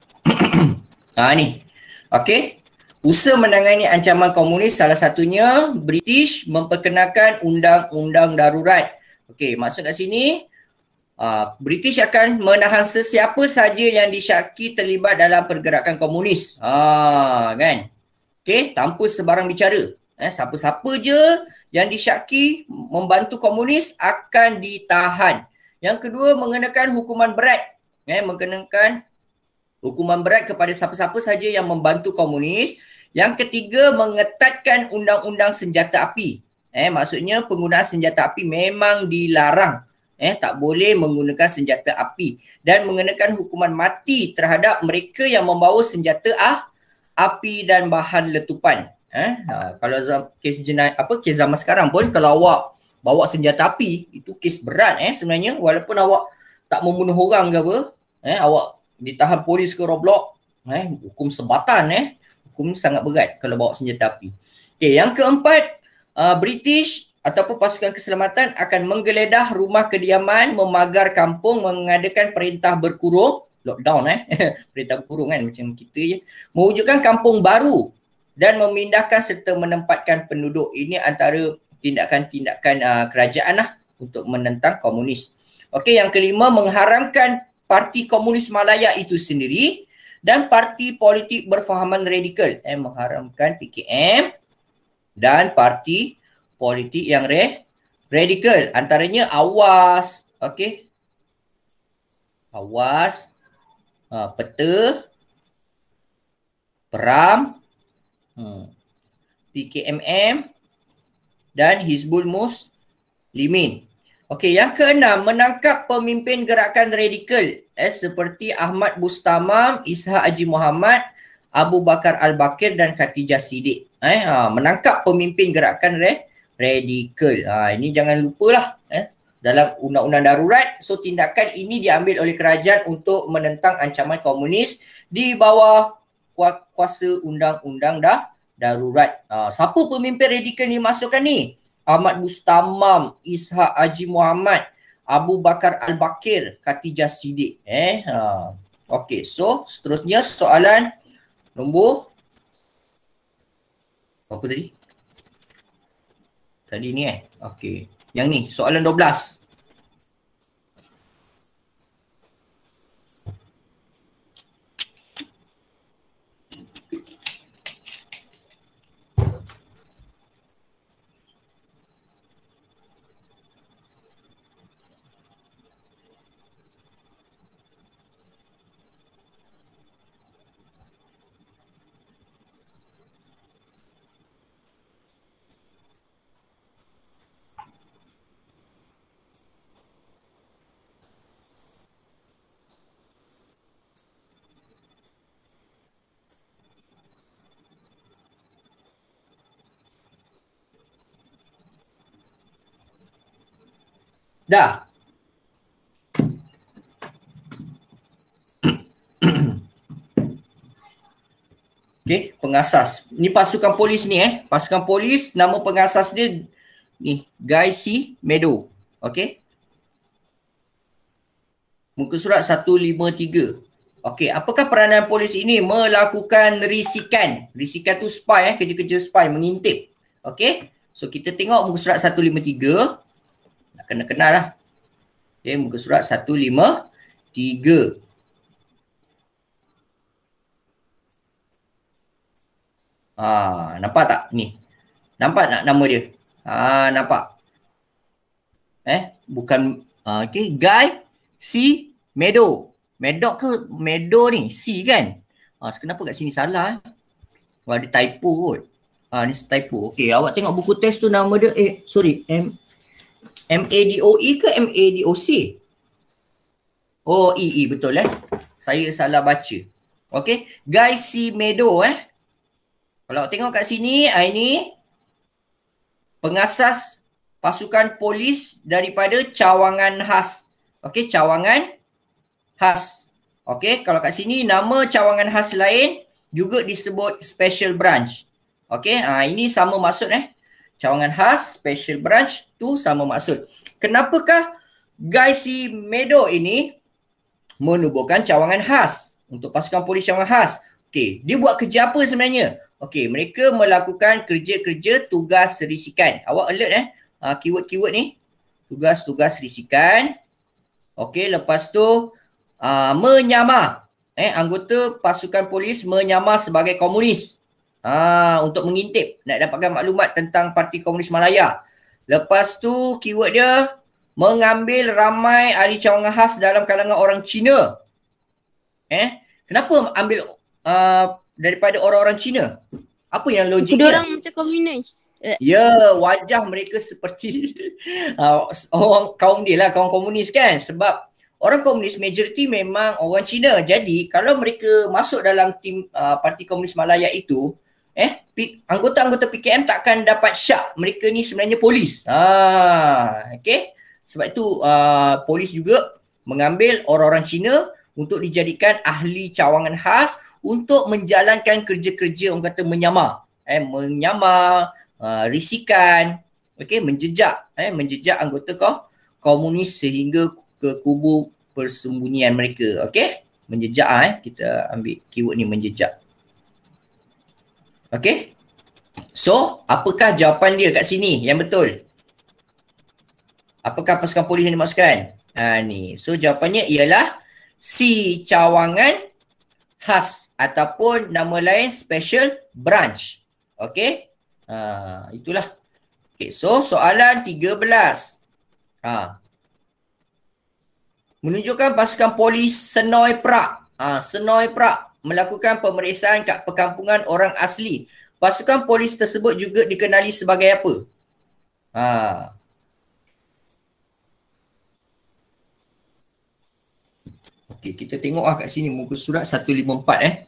S1: Ni. Okey. Usaha menangani ancaman komunis salah satunya British memperkenalkan undang-undang darurat. Okey, maksud kat sini British akan menahan sesiapa saja yang disyaki terlibat dalam pergerakan komunis. Kan? Okey, tanpa sebarang bicara. Siapa-siapa je yang disyaki membantu komunis akan ditahan. Yang kedua, mengenakan hukuman berat. Mengenakan hukuman berat kepada siapa-siapa saja yang membantu komunis. Yang ketiga, mengetatkan undang-undang senjata api. Maksudnya penggunaan senjata api memang dilarang. Tak boleh menggunakan senjata api. Dan mengenakan hukuman mati terhadap mereka yang membawa senjata api dan bahan letupan. Kalau kes zaman sekarang pun kalau awak bawa senjata api, itu kes berat sebenarnya. Walaupun awak tak membunuh orang ke apa, awak ditahan polis ke roadblock, hukum sebatan, hukum sangat berat kalau bawa senjata api. Okay, yang keempat, British ataupun pasukan keselamatan akan menggeledah rumah kediaman, memagar kampung, mengadakan perintah berkurung, lockdown perintah berkurung kan macam kita je, mewujudkan kampung baru dan memindahkan serta menempatkan penduduk. Ini antara tindakan-tindakan kerajaan untuk menentang komunis. Okey, yang kelima, mengharamkan Parti Komunis Malaya itu sendiri dan parti politik berfahaman radikal. Mengharamkan PKM dan parti politik yang radikal. Antaranya AWAS, okey. AWAS, Peta, Peram, PKMM dan Hizbul Muslimin. Okey, yang keenam, menangkap pemimpin gerakan radikal seperti Ahmad Bustamam, Ishaq Haji Muhammad, Abu Bakar Al-Bakir dan Khatijah Siddiq. Menangkap pemimpin gerakan radikal. Ini jangan lupalah dalam undang-undang darurat. So tindakan ini diambil oleh kerajaan untuk menentang ancaman komunis di bawah kuasa undang-undang darurat. Siapa pemimpin radikal ni masukkan ni? Ahmad Bustamam, Ishaq Haji Muhammad, Abu Bakar Al-Bakir, Khatijah Siddiq. Okey, so seterusnya soalan nombor apa tadi? Tadi ni Okey. Yang ni soalan 12. Dah. Okey, pengasas. Ni pasukan polis ni Pasukan polis, nama pengasas dia ni, Guy C. Meadow. Okey. Muka surat 153. Okey, apakah peranan polis ini melakukan risikan? Risikan tu spy kerja-kerja spy, mengintip. Okey. So kita tengok muka surat 153. Nak kenal lah. Okay, muka surat 153. Nampak tak ni? Nampak tak nama dia? Nampak. Bukan okey, Guy C. Meadow. Meadow ke Meadow ni? C kan? Kenapa kat sini salah ada typo kot. Ni typo. Okey, awak tengok buku teks tu nama dia MADOE ke MADOC? Oh, betul saya salah baca. Okey, Guy C. Meadow Kalau tengok kat sini, ini pengasas pasukan polis daripada cawangan khas. Okey, cawangan khas. Okey, kalau kat sini nama cawangan khas lain juga disebut special branch. Okey, ini sama maksud Cawangan khas, special branch tu sama maksud. Kenapakah Guy C. Meadow ini menubuhkan cawangan khas untuk pasukan polis cawangan khas? Okey, dia buat kerja apa sebenarnya? Okey, mereka melakukan kerja-kerja tugas risikan. Awak alert keyword-keyword ni. Tugas-tugas risikan. Okey, lepas tu menyamar. Anggota pasukan polis menyamar sebagai komunis. Untuk mengintip, nak dapatkan maklumat tentang Parti Komunis Malaya. Lepas tu keyword dia mengambil ramai ahli cawangan khas dalam kalangan orang Cina. Kenapa ambil daripada orang-orang Cina? Apa yang logiknya?
S6: Dia orang macam komunis.
S1: Ya, wajah mereka seperti orang kaum dia lah, kaum komunis kan. Sebab orang komunis majoriti memang orang Cina. Jadi kalau mereka masuk dalam tim Parti Komunis Malaya itu, anggota-anggota PKM takkan dapat syak mereka ni sebenarnya polis. Okey. Sebab itu polis juga mengambil orang-orang Cina untuk dijadikan ahli cawangan khas untuk menjalankan kerja-kerja orang kata menyamar. Menyamar, risikan, okey, menjejak anggota komunis sehingga ke kubu persembunyian mereka. Okey, menjejak kita ambil keyword ni, menjejak. Okey. So, apakah jawapan dia kat sini yang betul? Apakah pasukan polis yang dimaksudkan? Ni. So, jawapannya ialah C, cawangan khas ataupun nama lain special branch. Okey. Itulah. Okey, so soalan 13. Menunjukkan pasukan polis Senoi Perak. Senoi Perak melakukan pemeriksaan kat perkampungan orang asli. Pasukan polis tersebut juga dikenali sebagai apa? Okey, kita tengok kat sini muka surat 154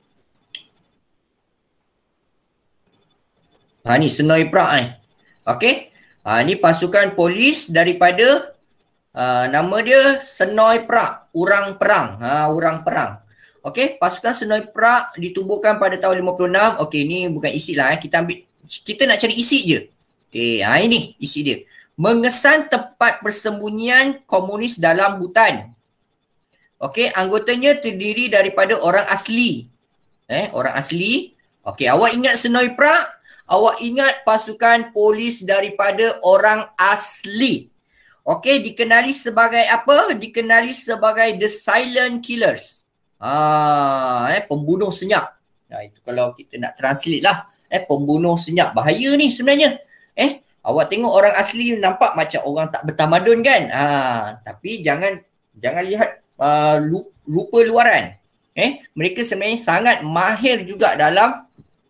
S1: ni Senoi Perak Okey. Ni pasukan polis daripada nama dia Senoi Perak, Urang Perang. Urang Perang. Okey, pasukan Senoi Perak ditubuhkan pada tahun 56. Okey, ni bukan isi lah kita nak cari isi je. Okey, ini isi dia. Mengesan tempat persembunyian komunis dalam hutan. Okey, anggotanya terdiri daripada orang asli. Orang asli. Okey, awak ingat Senoi Perak? Awak ingat pasukan polis daripada orang asli. Okey, dikenali sebagai apa? Dikenali sebagai The Silent Killers. Pembunuh senyap. Itu kalau kita nak translate lah. Pembunuh senyap. Bahaya ni sebenarnya. Awak tengok orang asli nampak macam orang tak bertamadun kan? Tapi jangan lihat rupa luaran. Mereka sebenarnya sangat mahir juga dalam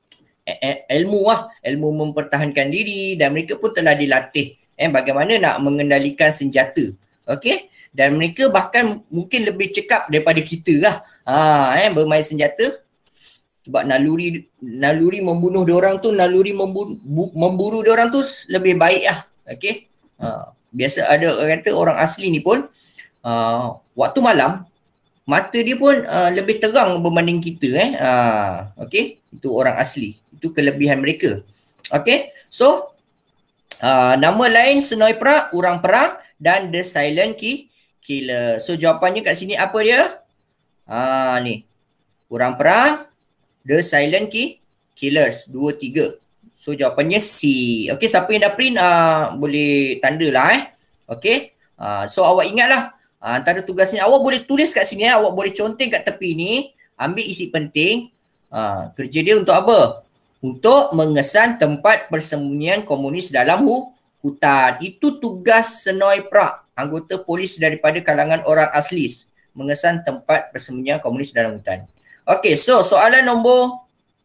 S1: ilmu mempertahankan diri, dan mereka pun telah dilatih bagaimana nak mengendalikan senjata. Okey, dan mereka bahkan mungkin lebih cekap daripada kita lah bermain senjata. Sebab naluri membunuh diorang tu, naluri memburu diorang tu lebih baik lah. Okey, biasa ada orang kata orang asli ni pun waktu malam mata dia pun lebih terang berbanding kita. Okey, itu orang asli. Itu kelebihan mereka. Okey, so nama lain Senoi Perak, Urang Perang dan The Silent Killer. So jawapannya kat sini apa dia? Ni. Urang Perang, The Silent Killers. 2, 3. So jawapannya C. Okey, siapa yang dah print boleh tanda lah. Okey. So awak ingatlah. Antara tugasnya awak boleh tulis kat sini, awak boleh conteng kat tepi ni, ambil isi penting. Kerja dia untuk apa? Untuk mengesan tempat persembunyian komunis dalam hutan. Itu tugas Senoi Perak, anggota polis daripada kalangan orang asli, mengesan tempat persembunyian komunis dalam hutan. Okey, so soalan nombor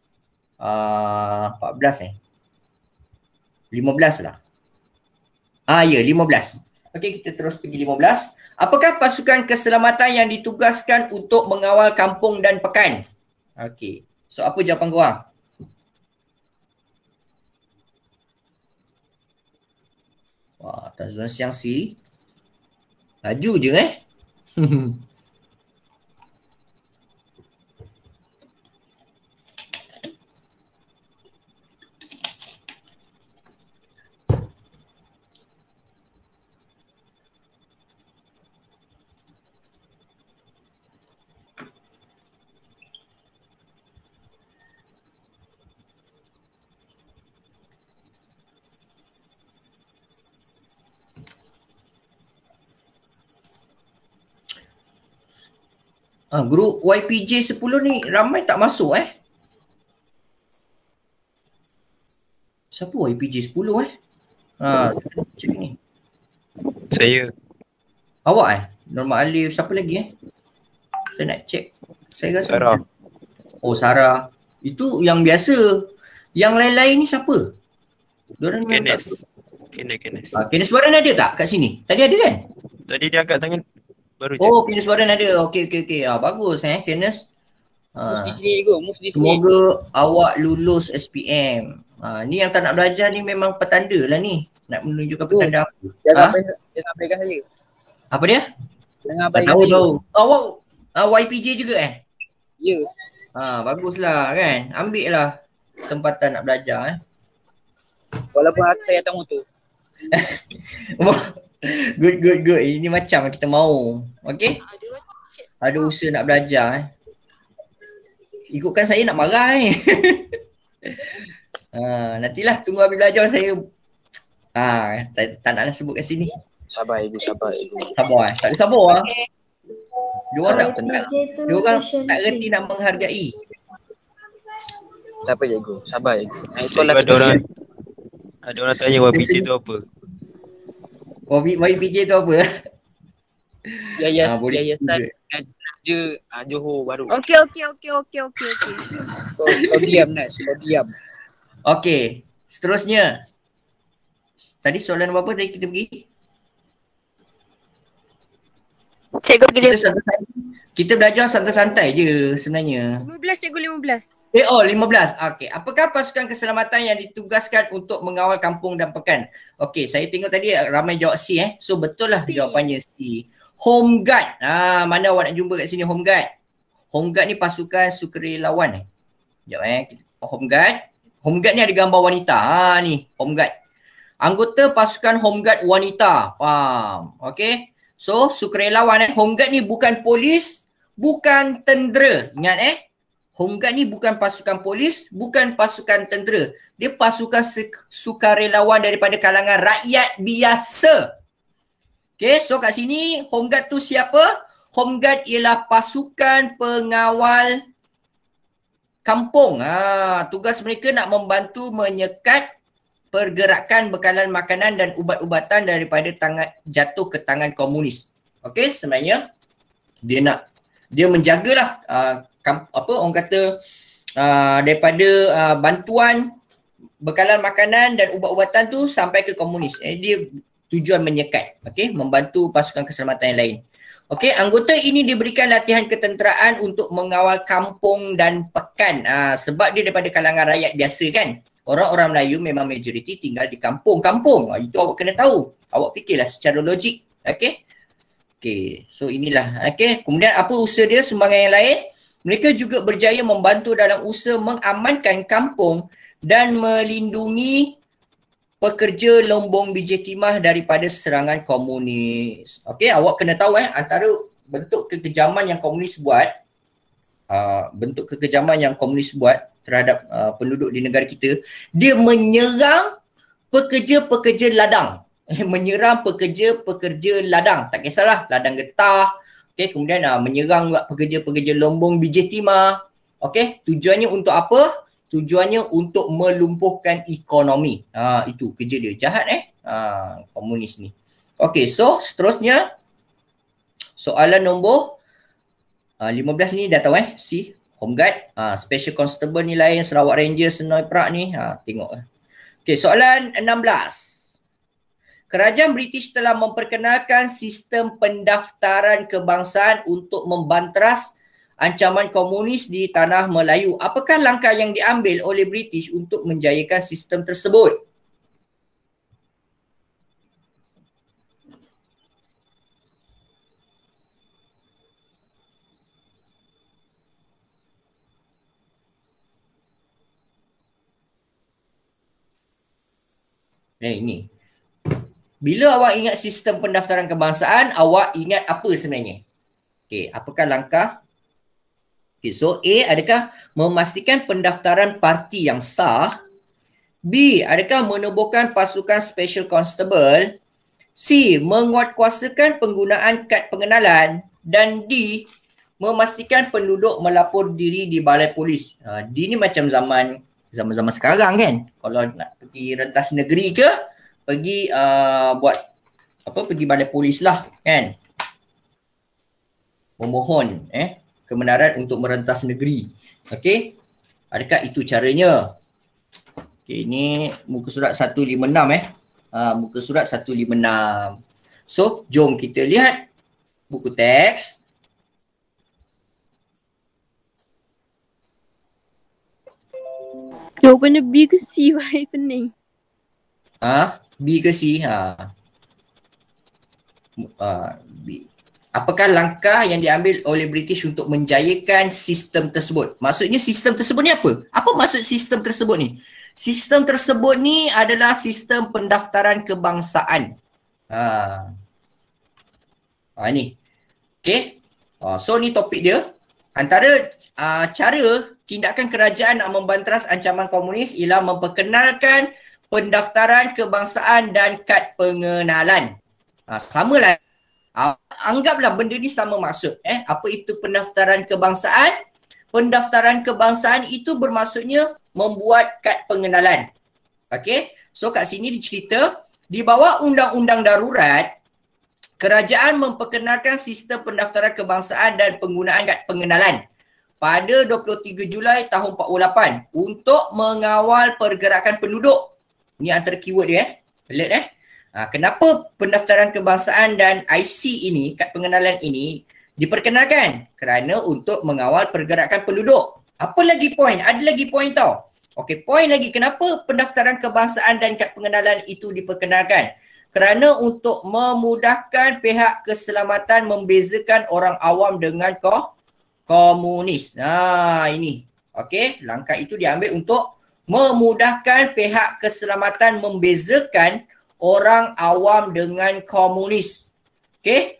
S1: 14 15 lah. Ya, 15. Okey, kita terus pergi 15. Apakah pasukan keselamatan yang ditugaskan untuk mengawal kampung dan pekan? Okey. So apa jawapan korang? Wah, Tazwan Siang si. Laju je Grup YPJ 10 ni ramai tak masuk Siapa YPJ 10 cek ni.
S2: Saya.
S1: Awak Norma Alif, siapa lagi Saya nak cek. Saya rasa
S2: Sarah.
S1: Oh, Sarah. Itu yang biasa. Yang lain-lain ni siapa? Diorang memang tak
S2: Kenneth. Kenneth.
S1: Kenneth Waran ada tak kat sini? Tadi ada kan?
S2: Tadi dia angkat tangan baru je.
S1: Oh, Kenneth Waran ada. Okey. Bagus Kenneth.
S5: Move di sini go, move di sini.
S1: Semoga awak lulus SPM. Ni yang tak nak belajar ni memang petanda lah ni. Nak menunjukkan petanda apa?
S5: Jangan pegang saya.
S1: Apa dia?
S5: Jangan pegang saya.
S1: Tahu. Awak YPJ juga
S5: Ya.
S1: Baguslah kan. Ambil lah tempatan nak belajar
S5: Walaupun saya atas motor.
S1: Good. Ini macam kita mau. Okey? Ada usaha nak belajar Ikutkan saya nak marah nantilah tunggu habis belajar saya tak naklah sebut kat sini.
S5: Sabar ibu.
S1: Sabar tak ada sabar Diorang
S3: YPJ tu
S1: Diorang
S3: tuition
S1: tak
S3: fee.
S1: reti nak menghargai.
S5: Siapa cikgu? Sabar ibu. Naik sekolah
S2: Ada orang tanya YPJ tu apa?
S1: YPJ tu apa? Boleh
S5: Yayasan je Johor baru.
S6: Okey.
S5: Kau diam Nas, kau diam.
S1: Okey, seterusnya. Tadi soalan apa tadi kita pergi?
S6: Cikgu pergi
S1: Kita belajar santai-santai je sebenarnya.
S6: 15, cikgu 15.
S1: 15. Okey, apakah pasukan keselamatan yang ditugaskan untuk mengawal kampung dan pekan? Okey, saya tengok tadi ramai jawab C So betul lah jawapannya C. Home Guard. Mana awak nak jumpa kat sini Home Guard? Home Guard ni pasukan sukarelawan Sekejap Home Guard. Home Guard ni ada gambar wanita. Ni Home Guard. Anggota pasukan Home Guard wanita. Faham? Okey. So sukarelawan Home Guard ni bukan polis, bukan tentera. Ingat Home Guard ni bukan pasukan polis, bukan pasukan tentera. Dia pasukan sukarelawan daripada kalangan rakyat biasa. Okay, so kat sini Home Guard tu siapa? Home Guard ialah pasukan pengawal kampung. Tugas mereka nak membantu menyekat pergerakan bekalan makanan dan ubat-ubatan daripada jatuh ke tangan komunis. Okay, sebenarnya dia menjagalah orang kata daripada bantuan bekalan makanan dan ubat-ubatan tu sampai ke komunis. Dia tujuan menyekat, membantu pasukan keselamatan yang lain. Anggota ini diberikan latihan ketenteraan untuk mengawal kampung dan pekan. Sebab dia daripada kalangan rakyat biasa kan. Orang-orang Melayu memang majoriti tinggal di kampung-kampung. Itu awak kena tahu. Awak fikirlah secara logik. So inilah. Kemudian apa usaha dia sumbangan yang lain? Mereka juga berjaya membantu dalam usaha mengamankan kampung dan melindungi pekerja lombong biji timah daripada serangan komunis. Awak kena tahu antara bentuk kekejaman yang komunis buat, terhadap penduduk di negara kita, dia menyerang pekerja-pekerja ladang. Menyerang pekerja-pekerja ladang. Tak kisahlah ladang getah. Kemudian menyerang pekerja-pekerja lombong biji timah. Tujuannya untuk apa? Tujuannya untuk melumpuhkan ekonomi. Itu kerja dia. Jahat komunis ni. So seterusnya soalan nombor 15 ni dah tahu C. Home Guard. Special Constable ni lain. Sarawak Rangers, Senoi Perak ni. Tengok. Soalan 16. kerajaan British telah memperkenalkan sistem pendaftaran kebangsaan untuk membanteras ancaman komunis di tanah Melayu. Apakah langkah yang diambil oleh British untuk menjayakan sistem tersebut? Ini. Bila awak ingat sistem pendaftaran kebangsaan, awak ingat apa sebenarnya? Okey, apakah langkah? Okay, so A, adakah memastikan pendaftaran parti yang sah? B, adakah menubuhkan pasukan special constable? C, menguatkuasakan penggunaan kad pengenalan? Dan D, memastikan penduduk melapor diri di balai polis. D ni macam zaman sekarang kan. Kalau nak pergi rentas negeri ke, pergi pergi balai polis lah kan. Memohon kebenaran untuk merentas negeri. Okey. Adakah itu caranya? Okey, ini muka surat 156 muka surat 156. So, jom kita lihat buku teks.
S6: Jawapan dia B ke C, baik pening.
S1: B ke C? B. Apakah langkah yang diambil oleh British untuk menjayakan sistem tersebut? Maksudnya sistem tersebut ni apa? Apa maksud sistem tersebut ni? Sistem tersebut ni adalah sistem pendaftaran kebangsaan. Ni. Okay. So ni topik dia. Antara cara tindakan kerajaan nak membanteras ancaman komunis ialah memperkenalkan pendaftaran kebangsaan dan kad pengenalan. Samalah. Anggaplah benda ni sama maksud. Apa itu pendaftaran kebangsaan? Pendaftaran kebangsaan itu bermaksudnya membuat kad pengenalan. Okey. So kat sini dicerita, di bawah undang-undang darurat, kerajaan memperkenalkan sistem pendaftaran kebangsaan dan penggunaan kad pengenalan pada 23 Julai tahun 48 untuk mengawal pergerakan penduduk. Ini antara keyword dia. Alert kenapa pendaftaran kebangsaan dan IC ini, kad pengenalan ini diperkenalkan? Kerana untuk mengawal pergerakan penduduk. Apa lagi poin? Ada lagi poin tau. Okey, poin lagi. Kenapa pendaftaran kebangsaan dan kad pengenalan itu diperkenalkan? Kerana untuk memudahkan pihak keselamatan membezakan orang awam dengan komunis. Ini. Okey, langkah itu diambil untuk memudahkan pihak keselamatan membezakan orang awam dengan komunis. Okey.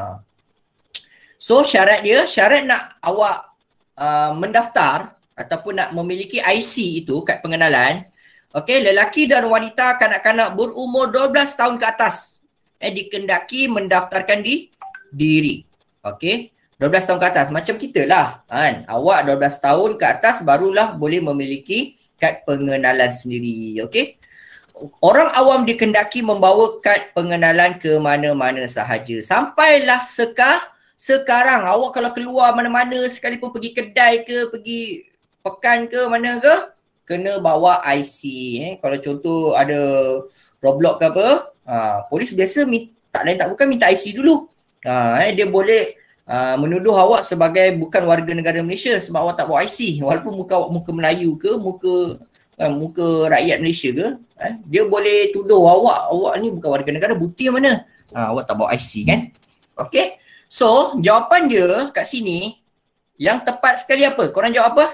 S1: So syarat nak awak mendaftar ataupun nak memiliki IC itu, kad pengenalan. Okey, lelaki dan wanita kanak-kanak berumur 12 tahun ke atas dikendaki mendaftarkan diri. Okey, 12 tahun ke atas macam kita lah kan. Awak 12 tahun ke atas barulah boleh memiliki kad pengenalan sendiri. Okey. Orang awam dikendaki membawa kad pengenalan ke mana-mana sahaja. Sampailah sekarang awak kalau keluar mana-mana sekalipun pergi kedai ke, pergi pekan ke, mana ke, kena bawa IC. Kalau contoh ada Roblox ke apa, polis biasa tak lain tak bukan minta IC dulu. Dia boleh menuduh awak sebagai bukan warga negara Malaysia sebab awak tak bawa IC. Walaupun muka awak muka Melayu ke, muka rakyat Malaysia ke, dia boleh tuduh awak ni bukan warga negara. Bukti yang mana? Awak tak bawa IC kan? Okey. So, jawapan dia kat sini yang tepat sekali apa? Korang jawab apa?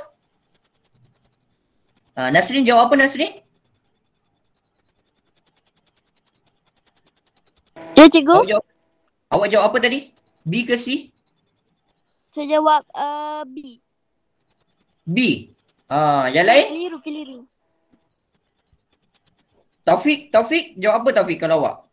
S1: Nasrin jawab apa, Nasrin?
S6: Ya, cikgu.
S1: Awak jawab apa tadi? B ke C?
S6: Saya jawab B.
S1: B. Yang lain?
S6: Keliru.
S1: Taufik, jawab apa Taufik kalau awak?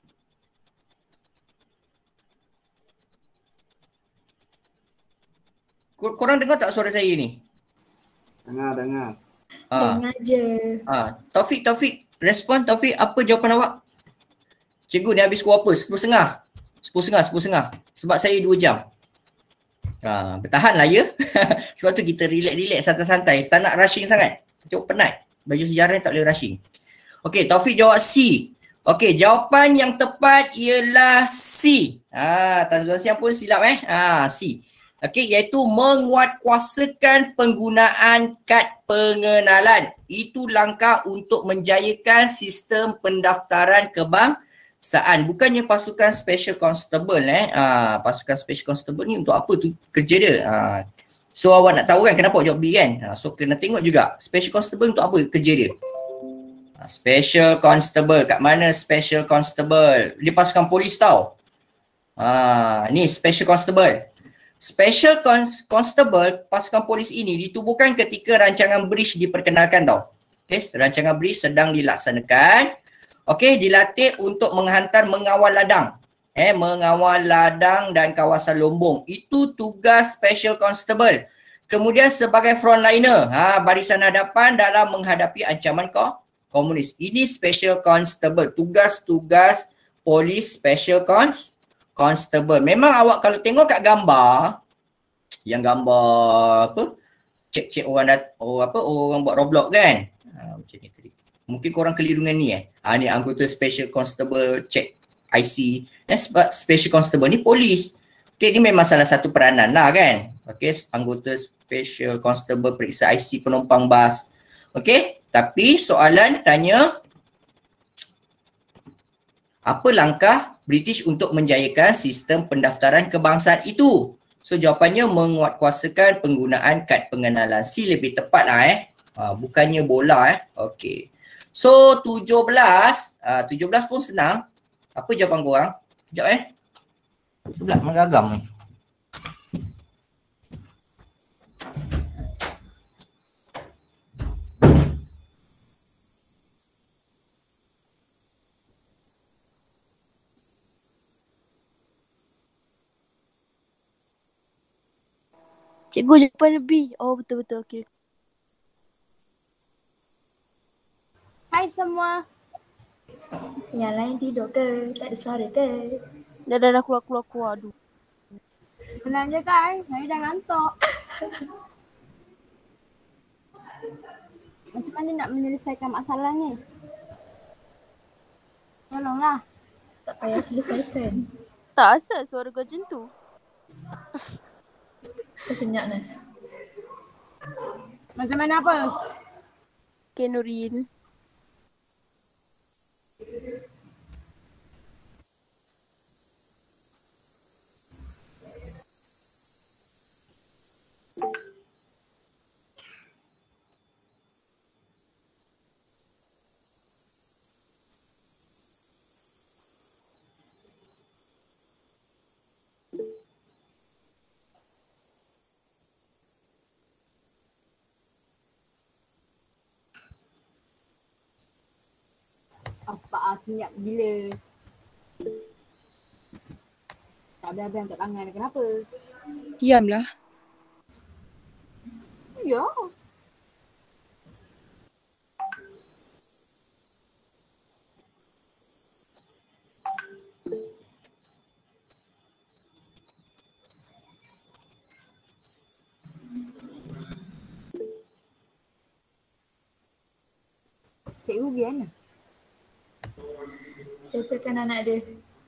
S1: Korang dengar tak suara saya ni?
S4: Dengar.
S3: Dengar je.
S1: Taufik, respon Taufik, apa jawapan awak? Cikgu ni habis pukul apa? 10.30. Sebab saya 2 jam. Bertahanlah ya. Sebab tu kita relax santai-santai. Tak nak rushing sangat. Tengok penat. Baju sejarah ni tak boleh rushing. Okey, Taufik jawab C. Okey, jawapan yang tepat ialah C. Tan Zuhasian pun silap C. Okey, iaitu menguatkuasakan penggunaan kad pengenalan. Itu langkah untuk menjayakan sistem pendaftaran kebangsaan. Bukannya pasukan Special Constable pasukan Special Constable ni untuk apa tu kerja dia? So awak nak tahu kan kenapa awak jawab B kan? So kena tengok juga Special Constable untuk apa kerja dia? Special Constable, kat mana Special Constable? Dia pasukan polis tau. Ni Special Constable. Special Constable, pasukan polis ini ditubuhkan ketika rancangan BRIS diperkenalkan tau. Okay, rancangan BRIS sedang dilaksanakan. Okay, dilatih untuk mengawal ladang. Mengawal ladang dan kawasan lombong. Itu tugas Special Constable. Kemudian sebagai frontliner, barisan hadapan dalam menghadapi ancaman komunis. Ini Special Constable. Tugas-tugas polis Special Constable. Memang awak kalau tengok kat gambar, yang gambar apa? Cek-cek orang buat Roblox kan? Macam ni tadi. Mungkin korang keliru dengan ni ni anggota Special Constable cek IC. Dan Special Constable ni polis. Okay, ni memang salah satu peranan lah kan. Okay, anggota Special Constable periksa IC penumpang bas. Okay, tapi soalan tanya, apa langkah British untuk menjayakan sistem pendaftaran kebangsaan itu? So jawapannya menguatkuasakan penggunaan kad pengenalan. C lebih tepat lah bukannya bola Okay. So 17 pun senang. Apa jawapan korang? Sekejap Sebelah menggagam ni.
S6: Cikgu jawapan B. Oh betul-betul. Okey.
S7: Hai semua.
S3: Yang lain tidur ke? Tak ada suara ke?
S6: Dah keluar. Aduh.
S7: Tenang je kan, saya dah ngantuk. Macam mana nak menyelesaikan masalah ni? Tolonglah.
S3: Tak payah selesaikan.
S6: Tak asal suara kau macam tu.
S3: Tersenyap Nas.
S7: Macam mana apa?
S6: Okay Nurin.
S7: Apa senyap gila. Tak habis-habis angkat tangan. Kenapa?
S6: Diamlah.
S7: Ya. Cikgu pergi mana?
S3: Settlekan anak dia.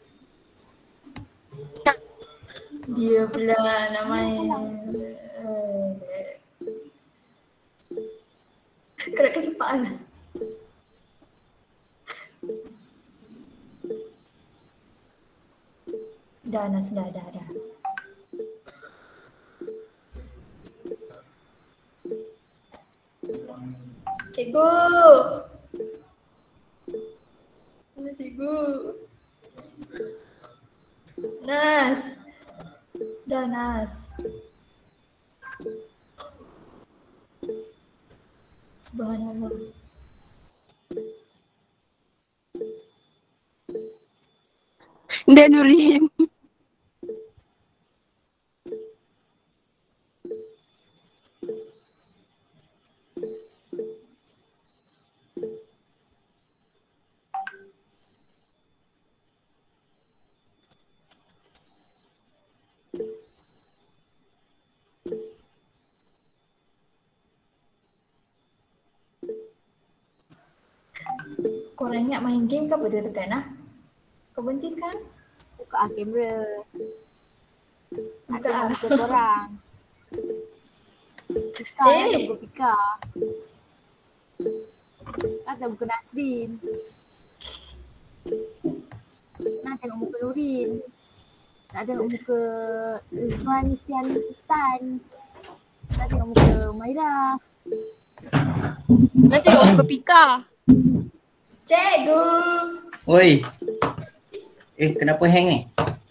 S3: Dia pula nak main. Kau nak kesepak lah. Dah Nas, dah. Cikgu! Mana cikgu? Nas! Dah Nas. Subhanallah.
S6: Dah Nurin.
S3: Korang ingat main game ke apa dia tekan lah? Kau berhenti sekarang?
S7: Buka kamera. Nak
S3: Buka
S7: tengok
S3: lah.
S7: muka korang. Pika
S3: Eh.
S7: ada muka Pika. Ada muka Nasrin. Nak tengok muka Nurin. Nak tengok muka Izwan Sian Sultan. Nak tengok muka Maira.
S6: Nak tengok muka Pika.
S3: Cikgu.
S1: Oi. Kenapa hang ni?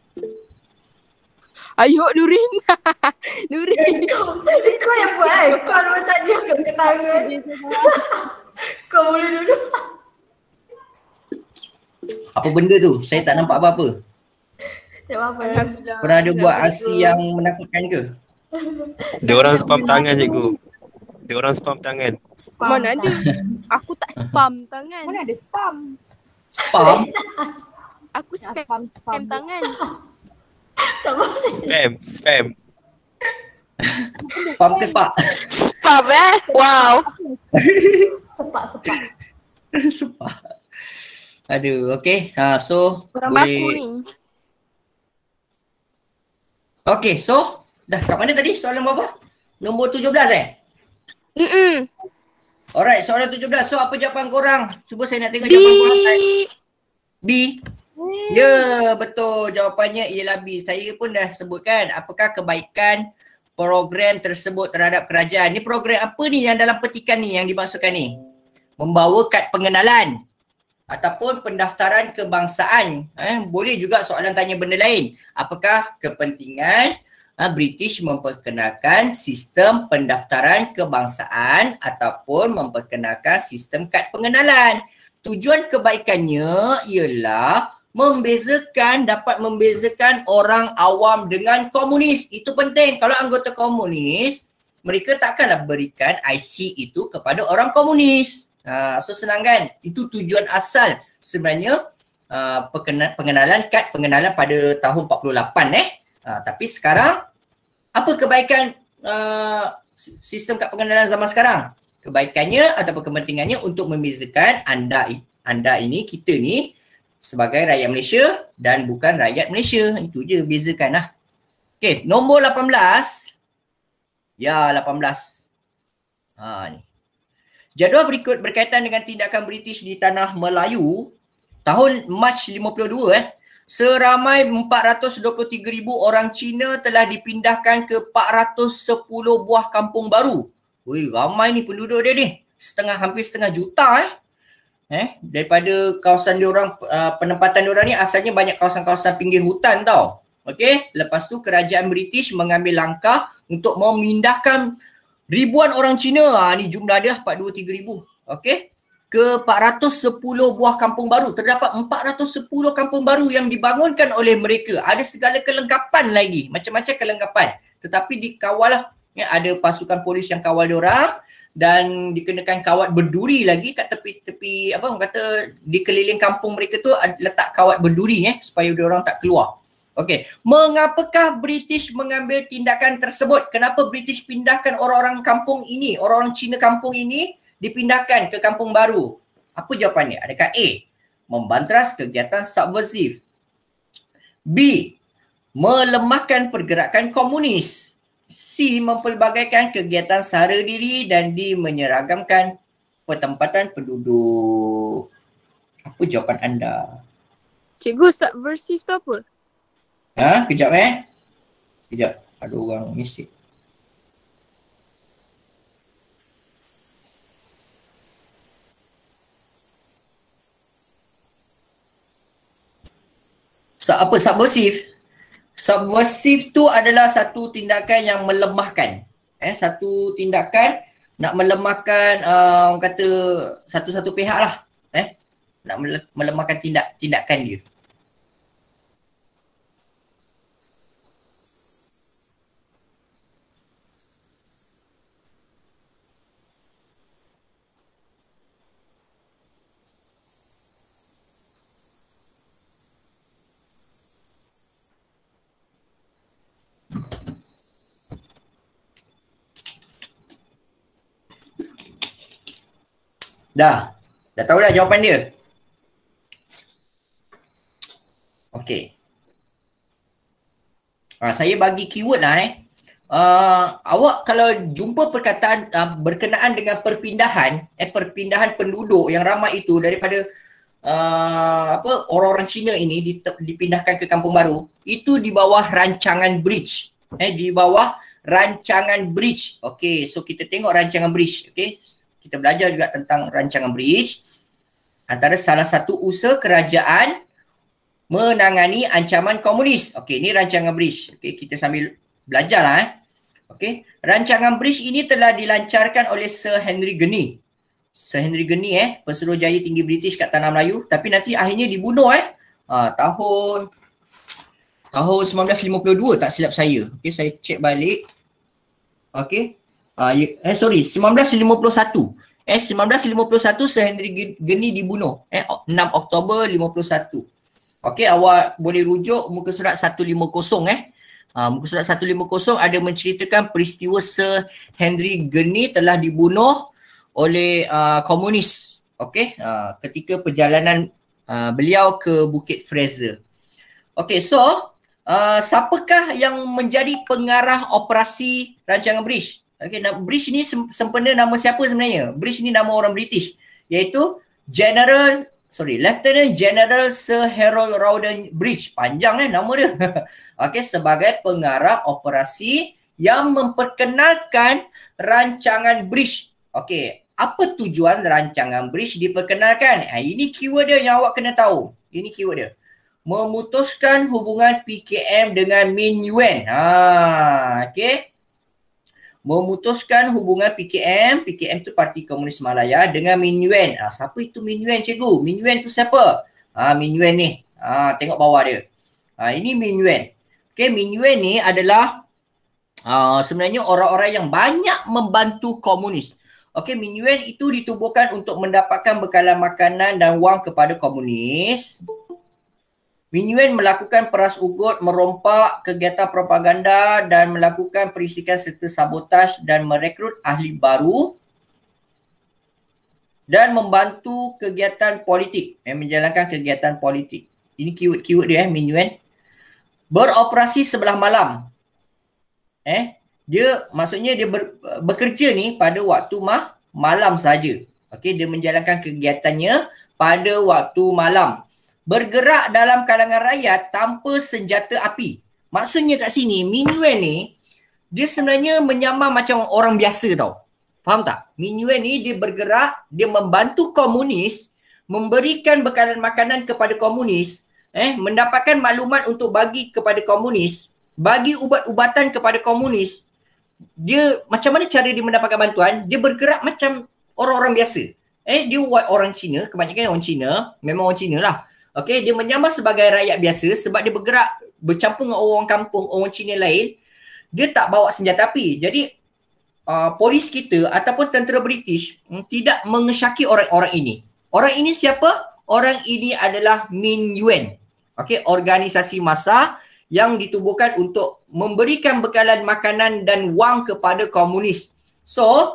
S6: Ayo Nurin. Nurin.
S3: Kau yang buat kan? Kau orang tak diam ke tangan. Kau boleh duduk.
S1: Apa benda tu? Saya tak nampak apa-apa.
S3: Tak apa-apa.
S6: Alhamdulillah.
S1: Korang ada buat aksi yang menakutkan ke?
S2: Dia orang spam tangan cikgu. Dia orang spam tangan.
S6: Mana ada? Aku tak spam tangan.
S7: Mana ada spam?
S1: Spam?
S6: Aku
S7: Nak
S6: spam
S7: spam
S6: tangan.
S3: Tak boleh.
S2: Spam.
S1: Spam ke spak?
S6: Spam Wow.
S3: Sepak.
S1: Spak. Aduh, okay. So,
S6: Orang baku
S1: boleh.
S6: ni.
S1: Okay, so, dah kat mana tadi? Soalan berapa? Nombor 17 Alright, soalan 17. So, apa jawapan korang? Cuba saya nak tengok
S6: B.
S1: jawapan korang. B. Ya, betul. Jawapannya ialah B. Saya pun dah sebutkan apakah kebaikan program tersebut terhadap kerajaan. Ni program apa ni yang dalam petikan ni yang dimaksudkan ni? Membawa kad pengenalan ataupun pendaftaran kebangsaan. Boleh juga soalan tanya benda lain. Apakah kepentingan British memperkenalkan sistem pendaftaran kebangsaan ataupun memperkenalkan sistem kad pengenalan? Tujuan kebaikannya ialah dapat membezakan orang awam dengan komunis. Itu penting. Kalau anggota komunis, mereka takkanlah berikan IC itu kepada orang komunis. So senang kan? Itu tujuan asal sebenarnya pengenalan kad pengenalan pada tahun 48 tapi sekarang apa kebaikan sistem kad pengenalan zaman sekarang? Kebaikannya ataupun kepentingannya untuk membezakan anda ini, kita ni sebagai rakyat Malaysia dan bukan rakyat Malaysia. Itu je bezakan lah. Okay, nombor 18. Ya, 18. Ni. Jadual berikut berkaitan dengan tindakan British di tanah Melayu tahun Mac 52 seramai 423,000 orang Cina telah dipindahkan ke 410 buah kampung baru. Wih, ramai ni penduduk dia ni. Hampir setengah juta daripada kawasan diorang, penempatan diorang ni asalnya banyak kawasan-kawasan pinggir hutan tau. Okey, lepas tu kerajaan British mengambil langkah untuk memindahkan ribuan orang Cina. Ni jumlah dia 42,3,000. Okey, ke 410 buah kampung baru. Terdapat 410 kampung baru yang dibangunkan oleh mereka. Ada segala kelengkapan lagi, macam-macam kelengkapan. Tetapi dikawal lah. Ada pasukan polis yang kawal diorang dan dikenakan kawat berduri lagi kat tepi-tepi, apa orang kata, di keliling kampung mereka tu letak kawat berduri supaya diorang tak keluar. Okey, mengapakah British mengambil tindakan tersebut? Kenapa British pindahkan orang-orang kampung ini, orang-orang Cina kampung ini dipindahkan ke kampung baru? Apa jawapannya? Adakah A, membantras kegiatan subversif, B, melemahkan pergerakan komunis, C, mempelbagaikan kegiatan sara diri, dan D, menyeragamkan pertempatan penduduk? Apa jawapan anda?
S6: Cikgu, subversif tu apa?
S1: Kejap Kejap, ada orang mesej. Apa subversif? Subversif tu adalah satu tindakan yang melemahkan. Satu tindakan nak melemahkan orang kata satu-satu pihak lah. Nak melemahkan tindakan dia. Dah tahu dah jawapan dia? Okey. Saya bagi keyword lah awak kalau jumpa perkataan berkenaan dengan perpindahan penduduk yang ramai itu daripada orang-orang Cina ini dipindahkan ke kampung baru, itu di bawah rancangan bridge. Di bawah rancangan bridge. Okey, so kita tengok rancangan bridge. Okey, kita belajar juga tentang rancangan bridge. Antara salah satu usaha kerajaan menangani ancaman komunis. Okey, ini rancangan bridge. Okey, kita sambil belajarlah. Okey, rancangan bridge ini telah dilancarkan oleh Sir Henry Gurney. Sir Henry Gurney Pesuruhjaya Tinggi British kat Tanah Melayu, tapi nanti akhirnya dibunuh tahun 1952 tak silap saya. Okey, saya cek balik. Okey. 1951. 1951 Sir Henry Gurney dibunuh. 6 Oktober 51. Okey, awak boleh rujuk muka surat 150 muka surat 150 ada menceritakan peristiwa Sir Henry Gurney telah dibunuh oleh komunis. Okey, ketika perjalanan beliau ke Bukit Fraser. Okey, so siapakah yang menjadi pengarah operasi rancangan bridge? Okey, bridge ni sempena nama siapa sebenarnya? Bridge ni nama orang British, iaitu Lieutenant General Sir Harold Rawdon Bridge. Panjang nama dia. Okey, sebagai pengarah operasi yang memperkenalkan rancangan bridge. Okey, apa tujuan rancangan bridge diperkenalkan? Ini keyword dia yang awak kena tahu. Ini keyword dia. Memutuskan hubungan PKM dengan Min Yuen. Okey. Memutuskan hubungan PKM tu Parti Komunis Malaya dengan Min Yuen. Siapa itu Min Yuen, cikgu? Min Yuen tu siapa? Min Yuen ni. Tengok bawah dia. Ini Min Yuen. Okey, Min Yuen ni adalah sebenarnya orang-orang yang banyak membantu komunis. Okey, Min Yuen itu ditubuhkan untuk mendapatkan bekalan makanan dan wang kepada komunis. Min Yuen melakukan peras ugut, merompak kegiatan propaganda dan melakukan perisikan serta sabotaj dan merekrut ahli baru dan membantu kegiatan politik, menjalankan kegiatan politik. Ini keyword dia Min Yuen. Beroperasi sebelah malam. Dia maksudnya dia bekerja ni pada waktu malam saja. Okey, dia menjalankan kegiatannya pada waktu malam. Bergerak dalam kalangan rakyat tanpa senjata api. Maksudnya kat sini, Min Yuen ni, dia sebenarnya menyamar macam orang biasa tau. Faham tak? Min Yuen ni dia bergerak, dia membantu komunis, memberikan bekalan makanan kepada komunis, mendapatkan maklumat untuk bagi kepada komunis, bagi ubat-ubatan kepada komunis. Dia macam mana cara dia mendapatkan bantuan? Dia bergerak macam orang-orang biasa. Dia orang Cina, kebanyakan orang Cina, memang orang Cina lah. Okey, dia menyamar sebagai rakyat biasa sebab dia bergerak bercampur dengan orang kampung, orang Cina lain. Dia tak bawa senjata api. Jadi polis kita ataupun tentera British tidak mengesyaki orang-orang ini. Orang ini siapa? Orang ini adalah Min Yuen. Okey, organisasi massa yang ditubuhkan untuk memberikan bekalan makanan dan wang kepada komunis. So,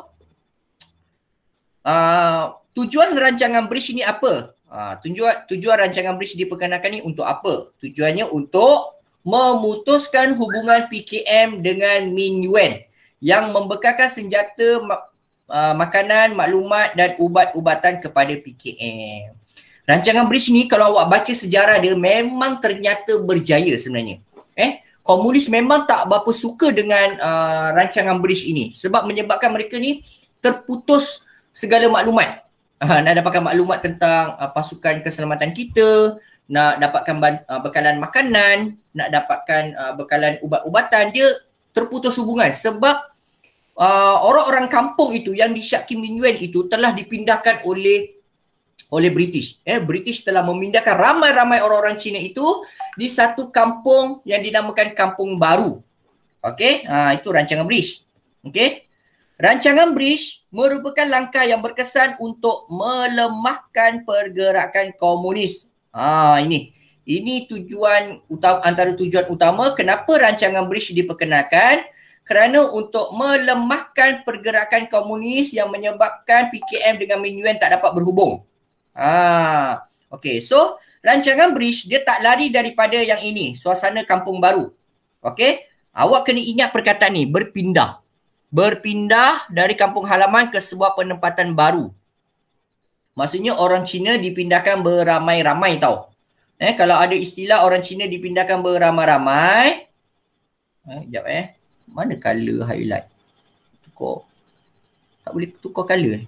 S1: tujuan rancangan bridge ini apa? Tujuan rancangan bridge diperkenalkan ni untuk apa? Tujuannya untuk memutuskan hubungan PKM dengan Min Yuen yang membekalkan senjata, makanan, maklumat dan ubat-ubatan kepada PKM. Rancangan bridge ni kalau awak baca sejarah dia memang ternyata berjaya sebenarnya. Komunis memang tak berapa suka dengan rancangan bridge ini sebab menyebabkan mereka ni terputus segala maklumat. Nak dapatkan maklumat tentang pasukan keselamatan kita, nak dapatkan bekalan makanan, nak dapatkan bekalan ubat-ubatan, dia terputus hubungan sebab orang-orang kampung itu yang disyaki Min Yuen itu telah dipindahkan oleh British. British telah memindahkan ramai-ramai orang-orang Cina itu di satu kampung yang dinamakan Kampung Baru. Okey, itu rancangan bridge. Okey. Rancangan bridge merupakan langkah yang berkesan untuk melemahkan pergerakan komunis. Ini tujuan utama, antara tujuan utama kenapa rancangan bridge diperkenalkan, kerana untuk melemahkan pergerakan komunis yang menyebabkan PKM dengan Min Yuen tak dapat berhubung. Okey, so rancangan bridge dia tak lari daripada yang ini, suasana kampung baru. Okey, awak kena ingat perkataan ni, berpindah. Berpindah dari kampung halaman ke sebuah penempatan baru. Maksudnya orang Cina dipindahkan beramai-ramai tau. Kalau ada istilah orang Cina dipindahkan beramai-ramai. Sekejap mana color highlight? Tukar. Tak boleh tukar color.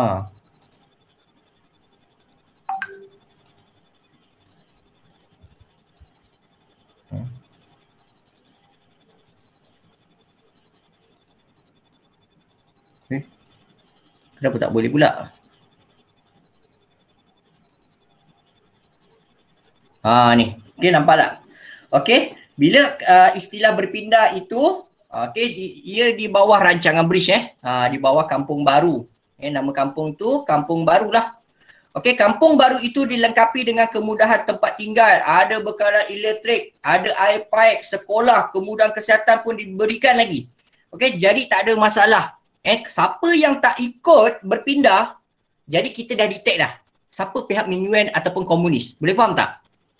S1: Kenapa tak boleh pula? Ni. Okey, nampak tak? Okey, bila istilah berpindah itu, okey, ia di bawah rancangan bridge di bawah kampung baru. Nama kampung tu kampung barulah. Okey, kampung baru itu dilengkapi dengan kemudahan tempat tinggal, ada bekalan elektrik, ada air paip, sekolah, kemudahan kesihatan pun diberikan lagi. Okey, jadi tak ada masalah. Siapa yang tak ikut berpindah, jadi kita dah detect dah siapa pihak Ming-Yuan ataupun komunis. Boleh faham tak?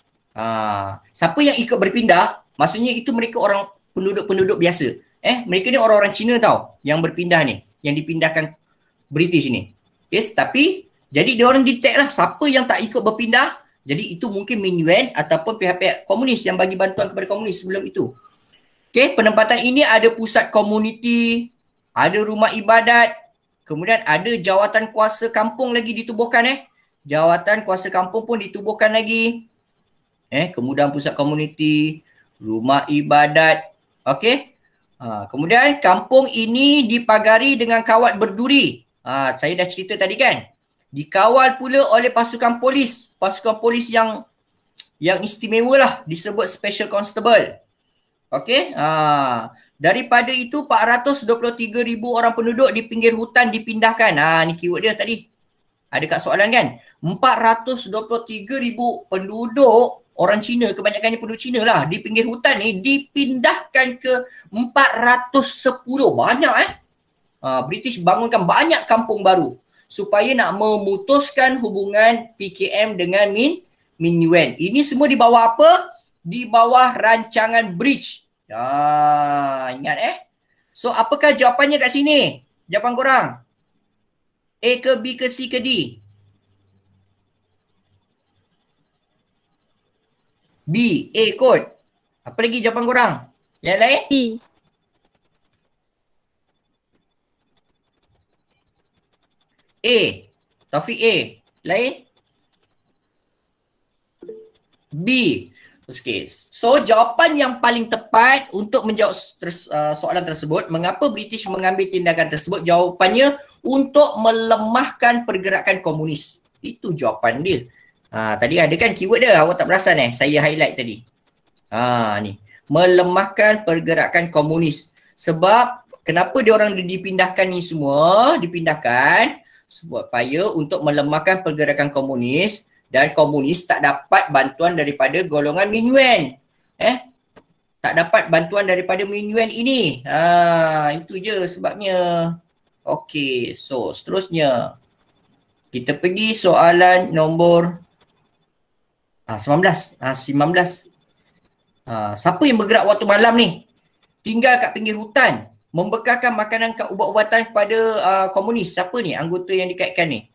S1: Siapa yang ikut berpindah, maksudnya itu mereka orang penduduk-penduduk biasa. Mereka ni orang-orang Cina tau yang berpindah ni, yang dipindahkan British ni. Yes, tapi jadi dia orang detect lah siapa yang tak ikut berpindah. Jadi itu mungkin Ming-Yuan ataupun pihak-pihak komunis yang bagi bantuan kepada komunis sebelum itu. Okey, penempatan ini ada pusat komuniti, ada rumah ibadat, kemudian ada jawatan kuasa kampung lagi ditubuhkan Jawatan kuasa kampung pun ditubuhkan lagi. Kemudahan pusat komuniti, rumah ibadat. Okey. Kemudian kampung ini dipagari dengan kawat berduri. Saya dah cerita tadi kan. Dikawal pula oleh pasukan polis. Pasukan polis yang istimewa lah, disebut Special Constable. Okey. Daripada itu 423,000 orang penduduk di pinggir hutan dipindahkan. Ni keyword dia tadi. Ada kat soalan kan? 423,000 penduduk orang Cina, kebanyakannya penduduk Cina lah, di pinggir hutan ni dipindahkan ke 410. Banyak British bangunkan banyak kampung baru supaya nak memutuskan hubungan PKM dengan Ming-Yuan. Ini semua di bawah apa? Di bawah rancangan bridge. Ingat So apakah jawapannya kat sini? Jawapan korang? A ke B ke C ke D? B, A kot. Apa lagi jawapan korang? Yang lain?
S6: D.
S1: A. Taufik A. Lain? B. Okay. So jawapan yang paling tepat untuk menjawab soalan tersebut, mengapa British mengambil tindakan tersebut, jawapannya untuk melemahkan pergerakan komunis. Itu jawapan dia. Tadi ada kan keyword dia, awak tak perasan saya highlight tadi. Ni. Melemahkan pergerakan komunis. Sebab kenapa dia orang dipindahkan ni semua? Dipindahkan supaya untuk melemahkan pergerakan komunis, dan komunis tak dapat bantuan daripada golongan Ming-Yuan. Tak dapat bantuan daripada Ming-Yuan ini. Itu je sebabnya. Okey, so seterusnya. Kita pergi soalan nombor 19. 19. Siapa yang bergerak waktu malam ni? Tinggal kat pinggir hutan. Membekalkan makanan kat ubat-ubatan kepada komunis. Siapa ni anggota yang dikaitkan ni?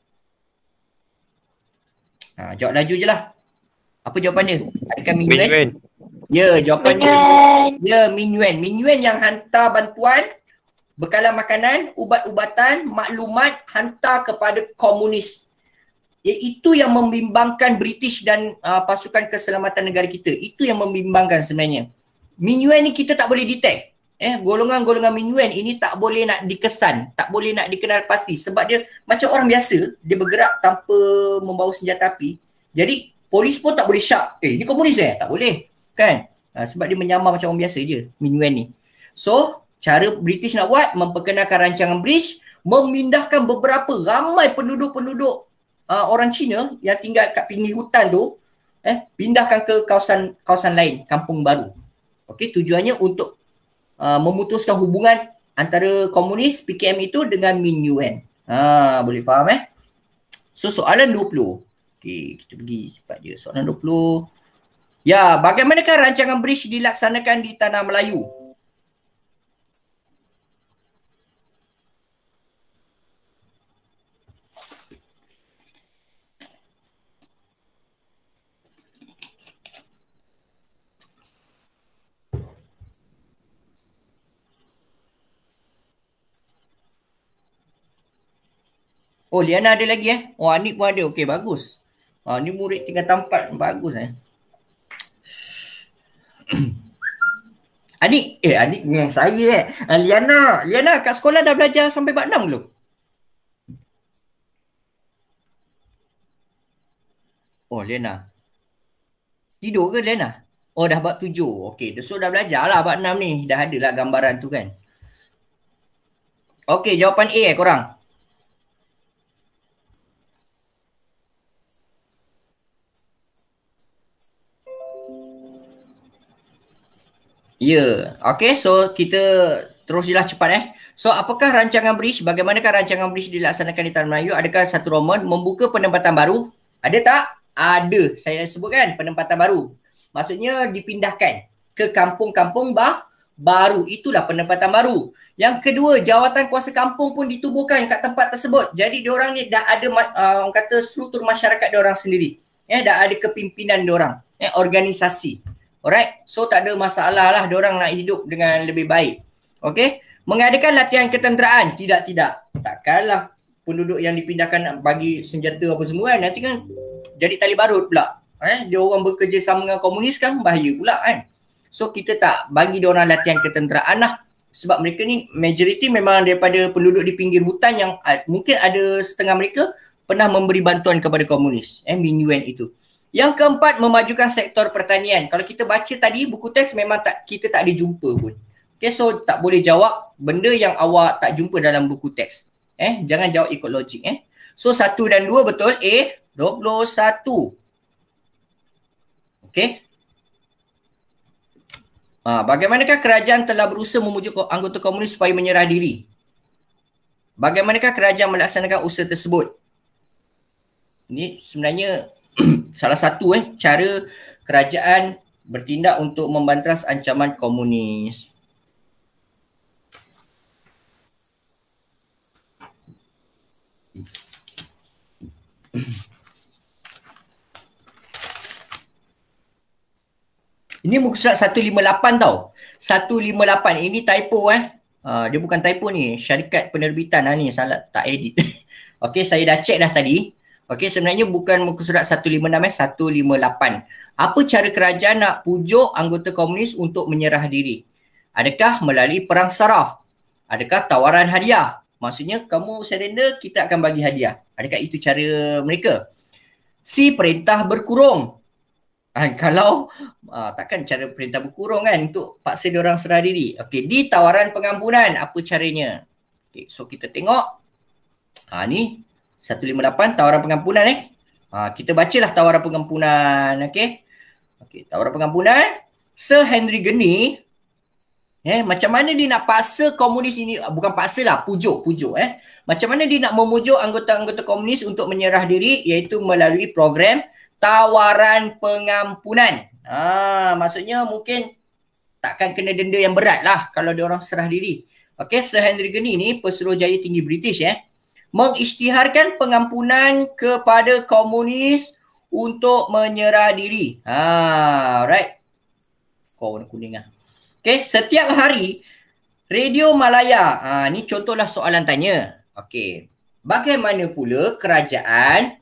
S1: Jawab laju je lah. Apa jawapan dia? Adakah Ming-Yuan? Ya, jawapan dia. Ya, Ming-Yuan. Ming-Yuan yang hantar bantuan, bekalan makanan, ubat-ubatan, maklumat hantar kepada komunis. Itu yang membimbangkan British dan pasukan keselamatan negara kita. Itu yang membimbangkan sebenarnya. Ming-Yuan ni kita tak boleh detect. Golongan-golongan Ming-Yuan ini tak boleh nak dikesan, tak boleh nak dikenal pasti sebab dia macam orang biasa, dia bergerak tanpa membawa senjata api. Jadi polis pun tak boleh syak, ni komunis tak boleh kan? Sebab dia menyamar macam orang biasa je Ming-Yuan ni. So cara British nak buat, memperkenalkan rancangan bridge, memindahkan beberapa ramai penduduk-penduduk orang Cina yang tinggal kat pinggir hutan tu, pindahkan ke kawasan lain, kampung baru. Okey, tujuannya untuk memutuskan hubungan antara komunis PKM itu dengan Ming-Yuan. Boleh faham So soalan 20. Okey, kita pergi cepat je. Soalan 20. Ya, bagaimanakah rancangan bridge dilaksanakan di tanah Melayu? Oh, Liana ada lagi Oh, Anik pun ada. Okey, bagus. Ni murid tingkatan 4. Bagus Anik dengan saya Liana kat sekolah dah belajar sampai bab 6 belum? Oh, Liana. Tidur ke Liana? Oh, dah bab 7. Okey, so dah belajar lah bab 6 ni. Dah ada lah gambaran tu kan. Okey, jawapan A korang. Ya, okey, so kita terus je lah cepat So, apakah rancangan bridge? Bagaimanakah rancangan bridge dilaksanakan di Tanah Melayu? Adakah satu Roman membuka penempatan baru? Ada tak? Ada. Saya sebutkan penempatan baru. Maksudnya dipindahkan ke kampung-kampung baru. Itulah penempatan baru. Yang kedua, jawatan kuasa kampung pun ditubuhkan kat tempat tersebut. Jadi diorang ni dah ada orang kata struktur masyarakat diorang sendiri. Dah ada kepimpinan diorang. Organisasi. Alright, so tak ada masalah lah diorang nak hidup dengan lebih baik. Okay, mengadakan latihan ketenteraan. Tidak. Takkanlah penduduk yang dipindahkan nak bagi senjata apa semua kan. Nanti kan jadi tali barut pula. Dia orang bekerjasama dengan komunis kan bahaya pula kan. So kita tak bagi diorang latihan ketenteraan lah. Sebab mereka ni majoriti memang daripada penduduk di pinggir hutan yang mungkin ada setengah mereka pernah memberi bantuan kepada komunis. Minuan itu. Yang keempat, memajukan sektor pertanian. Kalau kita baca tadi buku teks memang kita tak ada jumpa pun. Okay, so tak boleh jawab benda yang awak tak jumpa dalam buku teks. Jangan jawab ikut logik. So 1 dan 2 betul. A, 21. Okay. Bagaimanakah kerajaan telah berusaha memujuk anggota komunis supaya menyerah diri? Bagaimanakah kerajaan melaksanakan usaha tersebut? Ini sebenarnya salah satu cara kerajaan bertindak untuk membantras ancaman komunis. Ini muka surat 158 tau. 158. Ini typo dia bukan typo ni. Syarikat penerbitan ni salah tak edit. Okey, saya dah check dah tadi. Okey, sebenarnya bukan muka surat 156 158. Apa cara kerajaan nak pujuk anggota komunis untuk menyerah diri? Adakah melalui perang saraf? Adakah tawaran hadiah? Maksudnya kamu surrender, kita akan bagi hadiah. Adakah itu cara mereka? C, perintah berkurung. Kalau takkan cara perintah berkurung kan untuk paksa diorang serah diri. Okey, di tawaran pengampunan, apa caranya? Okey, so kita tengok. Ni 158 tawaran pengampunan kita bacalah tawaran pengampunan. Okey, tawaran pengampunan. Sir Henry Gurney macam mana dia nak paksa komunis ini, bukan paksa lah, pujuk. Macam mana dia nak memujuk anggota-anggota komunis untuk menyerah diri, iaitu melalui program tawaran pengampunan. Maksudnya mungkin takkan kena denda yang berat lah kalau dia orang serah diri. Okey, Sir Henry Gurney ni Pesuruhjaya Tinggi British mengisytiharkan pengampunan kepada komunis untuk menyerah diri. Right. Kau warna kuning lah. Okay, setiap hari Radio Malaya, ni contohlah soalan tanya. Okay, bagaimana pula kerajaan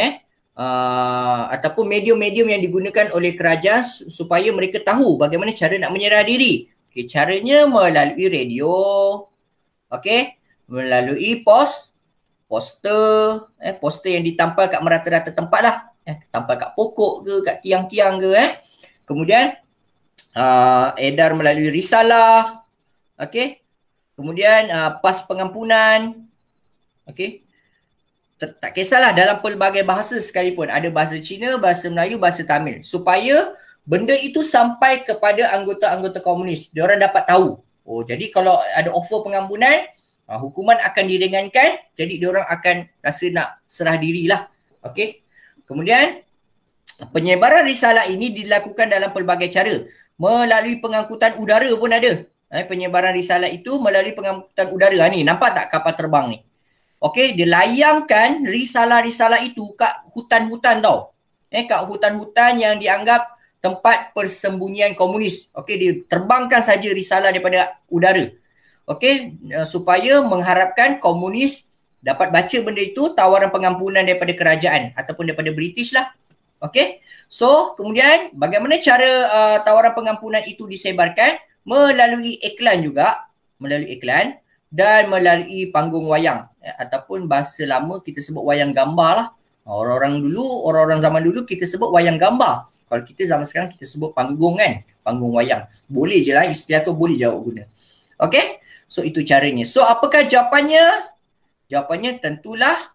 S1: ataupun medium-medium yang digunakan oleh kerajaan supaya mereka tahu bagaimana cara nak menyerah diri? Okay, caranya melalui radio. Okay, melalui poster yang ditampal kat merata-rata tempat lah. Tampal kat pokok ke, kat tiang-tiang ke. Kemudian edar melalui risalah. Okey. Kemudian pas pengampunan. Okey. Tak kisahlah dalam pelbagai bahasa sekalipun. Ada bahasa Cina, bahasa Melayu, bahasa Tamil. Supaya benda itu sampai kepada anggota-anggota komunis. Diorang dapat tahu. Oh, jadi kalau ada offer pengampunan, hukuman akan diringankan, jadi diorang akan rasa nak serah dirilah. Okey. Kemudian penyebaran risalah ini dilakukan dalam pelbagai cara. Melalui pengangkutan udara pun ada. Penyebaran risalah itu melalui pengangkutan udara. Ni nampak tak kapal terbang ni? Okey, dia layangkan risalah-risalah itu kat hutan-hutan tau. Kat hutan-hutan yang dianggap tempat persembunyian komunis. Okey, dia terbangkan saja risalah daripada udara. Okey, supaya mengharapkan komunis dapat baca benda itu, tawaran pengampunan daripada kerajaan ataupun daripada British lah. Okey. So, kemudian bagaimana cara tawaran pengampunan itu disebarkan? Melalui iklan juga, melalui iklan dan melalui panggung wayang ataupun bahasa lama kita sebut wayang gambar lah. Orang-orang zaman dulu kita sebut wayang gambar. Kalau kita zaman sekarang kita sebut panggung kan, panggung wayang. Boleh je lah, istilah tu boleh jawab guna. Okey? So, itu caranya. So, apakah jawapannya? Jawapannya tentulah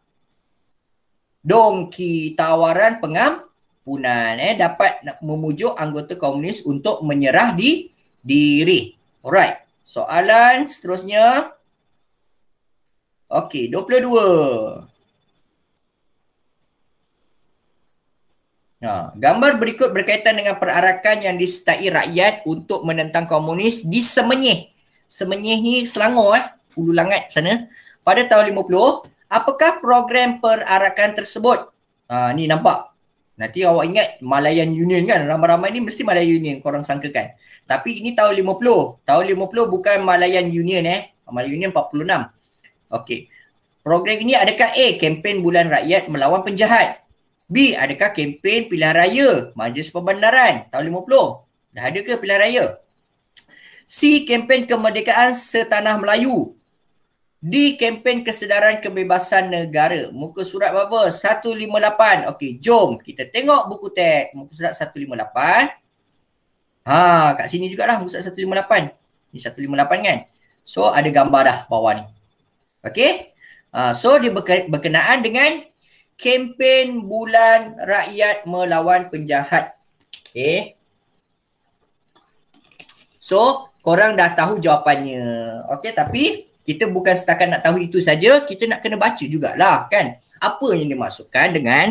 S1: dongki tawaran pengampunan dapat memujuk anggota komunis untuk menyerah diri. Alright. Soalan seterusnya. Okey, 22. Gambar berikut berkaitan dengan perarakan yang disertai rakyat untuk menentang komunis di Semenyih. Semenyih ni Selangor Hulu Langat sana. Pada tahun 50, apakah program perarakan tersebut? Ni nampak. Nanti awak ingat Malayan Union kan? Ramai-ramai ni mesti Malayan Union korang sangkakan. Tapi ini tahun 50. Tahun 50 bukan Malayan Union Malayan Union 46. Okey. Program ini adakah A, kempen bulan rakyat melawan penjahat? B, adakah kempen pilihan raya Majlis Pembenaran tahun 50? Dah ada ke pilihan raya? C, kempen kemerdekaan setanah Melayu. D, kempen kesedaran kebebasan negara. Muka surat berapa? 158. Okey, jom kita tengok buku teks. Muka surat 158. Kat sini jugalah muka surat 158. Ni 158 kan? So, ada gambar dah bawah ni. Okey. So, dia berkenaan dengan kempen bulan rakyat melawan penjahat. Okey. So, korang dah tahu jawapannya. Okey, tapi kita bukan setakat nak tahu itu saja, kita nak kena baca jugalah kan. Apa yang dimaksudkan dengan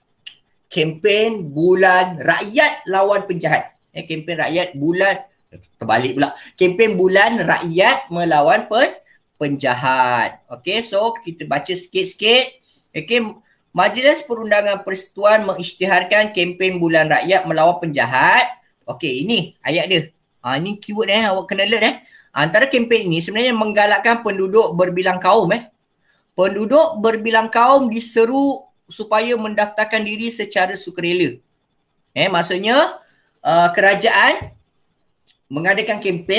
S1: kempen bulan rakyat lawan penjahat. Kempen rakyat bulan, terbalik pula. Kempen bulan rakyat melawan penjahat. Okey, so kita baca sikit-sikit. Okey, Majlis Perundangan Persekutuan mengisytiharkan kempen bulan rakyat melawan penjahat. Okey, ini ayat dia. Ini keyword awak kena alert Antara kempen ini sebenarnya menggalakkan penduduk berbilang kaum Penduduk berbilang kaum diseru supaya mendaftarkan diri secara sukarela. Maksudnya kerajaan mengadakan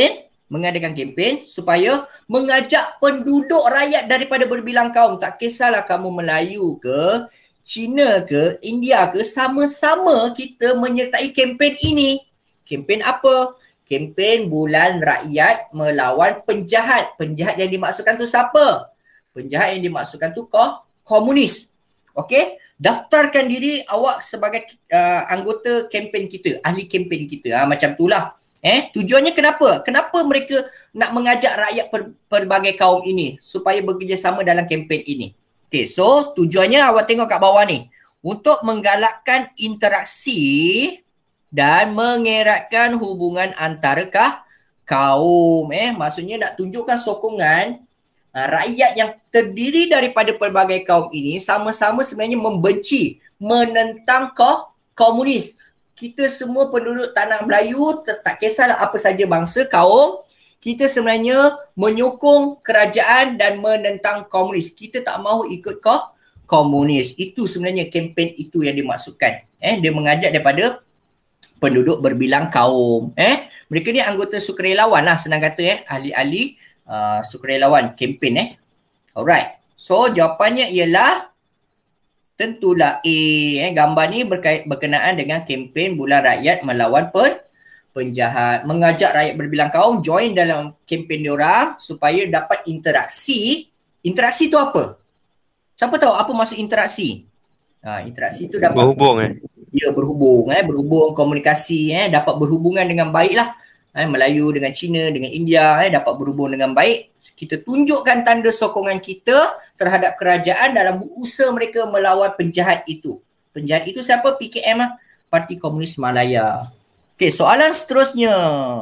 S1: kempen supaya mengajak penduduk rakyat daripada berbilang kaum. Tak kisahlah kamu Melayu ke, Cina ke, India ke, sama-sama kita menyertai kempen ini. Kempen apa? Kempen bulan rakyat melawan penjahat. Penjahat yang dimaksudkan tu siapa? Penjahat yang dimaksudkan tu komunis. Okey? Daftarkan diri awak sebagai anggota kempen kita, ahli kempen kita. Macam itulah. Tujuannya kenapa? Kenapa mereka nak mengajak rakyat pelbagai kaum ini supaya bekerjasama dalam kempen ini? Okey, so tujuannya awak tengok kat bawah ni. Untuk menggalakkan interaksi dan mengeratkan hubungan antara kaum. Maksudnya nak tunjukkan sokongan rakyat yang terdiri daripada pelbagai kaum ini sama-sama sebenarnya membenci, menentang komunis. Kita semua penduduk tanah Melayu, tak kisahlah apa saja bangsa, kaum, kita sebenarnya menyokong kerajaan dan menentang komunis. Kita tak mahu ikut komunis. Itu sebenarnya kempen itu yang dimaksudkan. Dia mengajak daripada penduduk berbilang kaum. Mereka ni anggota sukarelawan lah senang kata ahli-ahli sukarelawan kempen Alright. So jawapannya ialah tentulah A. Gambar ni berkenaan dengan kempen bulan rakyat melawan penjahat. Mengajak rakyat berbilang kaum join dalam kempen diorang supaya dapat interaksi. Interaksi tu apa? Siapa tahu apa maksud interaksi? Interaksi tu dapat
S2: berhubung
S1: Ya, berhubung, berhubung komunikasi, dapat berhubungan dengan baik lah. Melayu dengan Cina, dengan India, dapat berhubung dengan baik. Kita tunjukkan tanda sokongan kita terhadap kerajaan dalam usaha mereka melawan penjahat itu. Penjahat itu siapa? PKM lah. Parti Komunis Malaya. Okey, soalan seterusnya.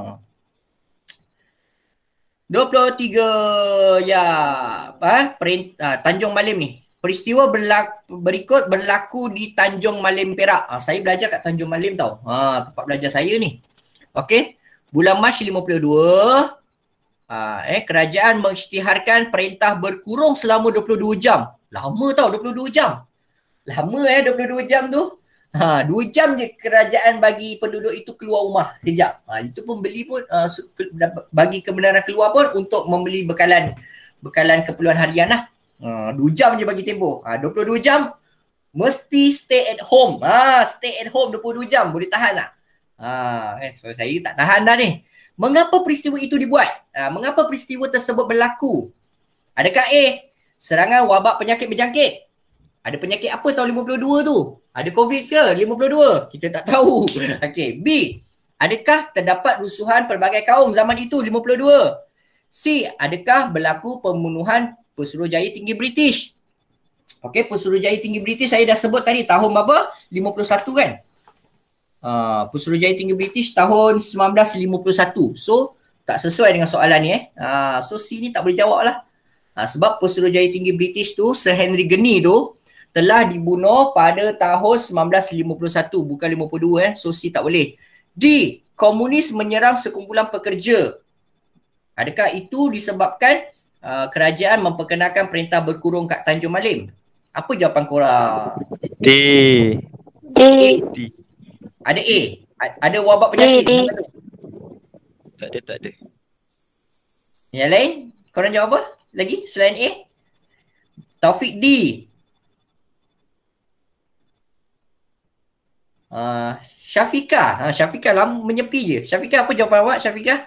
S1: 23 ya. Tanjung Malim ni. Peristiwa berikut berlaku di Tanjung Malim Perak. Saya belajar kat Tanjung Malim tau. Tempat belajar saya ni. Okey. Bulan Mac 52. Kerajaan mengisytiharkan perintah berkurung selama 22 jam. Lama tau 22 jam. Lama 22 jam tu. 2 jam je kerajaan bagi penduduk itu keluar rumah kejap. Itu pembeli pun bagi kebenaran keluar pun untuk membeli bekalan keperluan harian lah. 2 jam je bagi tempoh. 22 jam mesti stay at home. Stay at home 22 jam boleh tahan tak? So saya tak tahan dah ni. Mengapa peristiwa itu dibuat? Mengapa peristiwa tersebut berlaku? Adakah A, serangan wabak penyakit berjangkit? Ada penyakit apa tahun 52 tu? Ada COVID ke 52? Kita tak tahu. Okey, B, adakah terdapat rusuhan pelbagai kaum zaman itu 52? C, adakah berlaku pembunuhan Pesuruhjaya Tinggi British? Okey, Pesuruhjaya Tinggi British saya dah sebut tadi tahun berapa? 51 kan? Pesuruhjaya Tinggi British tahun 1951. So, tak sesuai dengan soalan ni So, C ni tak boleh jawab lah. Sebab Pesuruhjaya Tinggi British tu, Sir Henry Gurney tu telah dibunuh pada tahun 1951, bukan 52 So, C tak boleh. D, komunis menyerang sekumpulan pekerja. Adakah itu disebabkan kerajaan memperkenalkan perintah berkurung kat Tanjung Malim? Apa jawapan korang?
S2: D.
S1: Ada A. Ada wabak penyakit.
S2: Tak ada.
S1: Yang lain? Korang jawab apa lagi selain A? Taufik D. Syafiqah. Syafiqah lama menyepi je. Syafiqah, apa jawapan awak Syafiqah?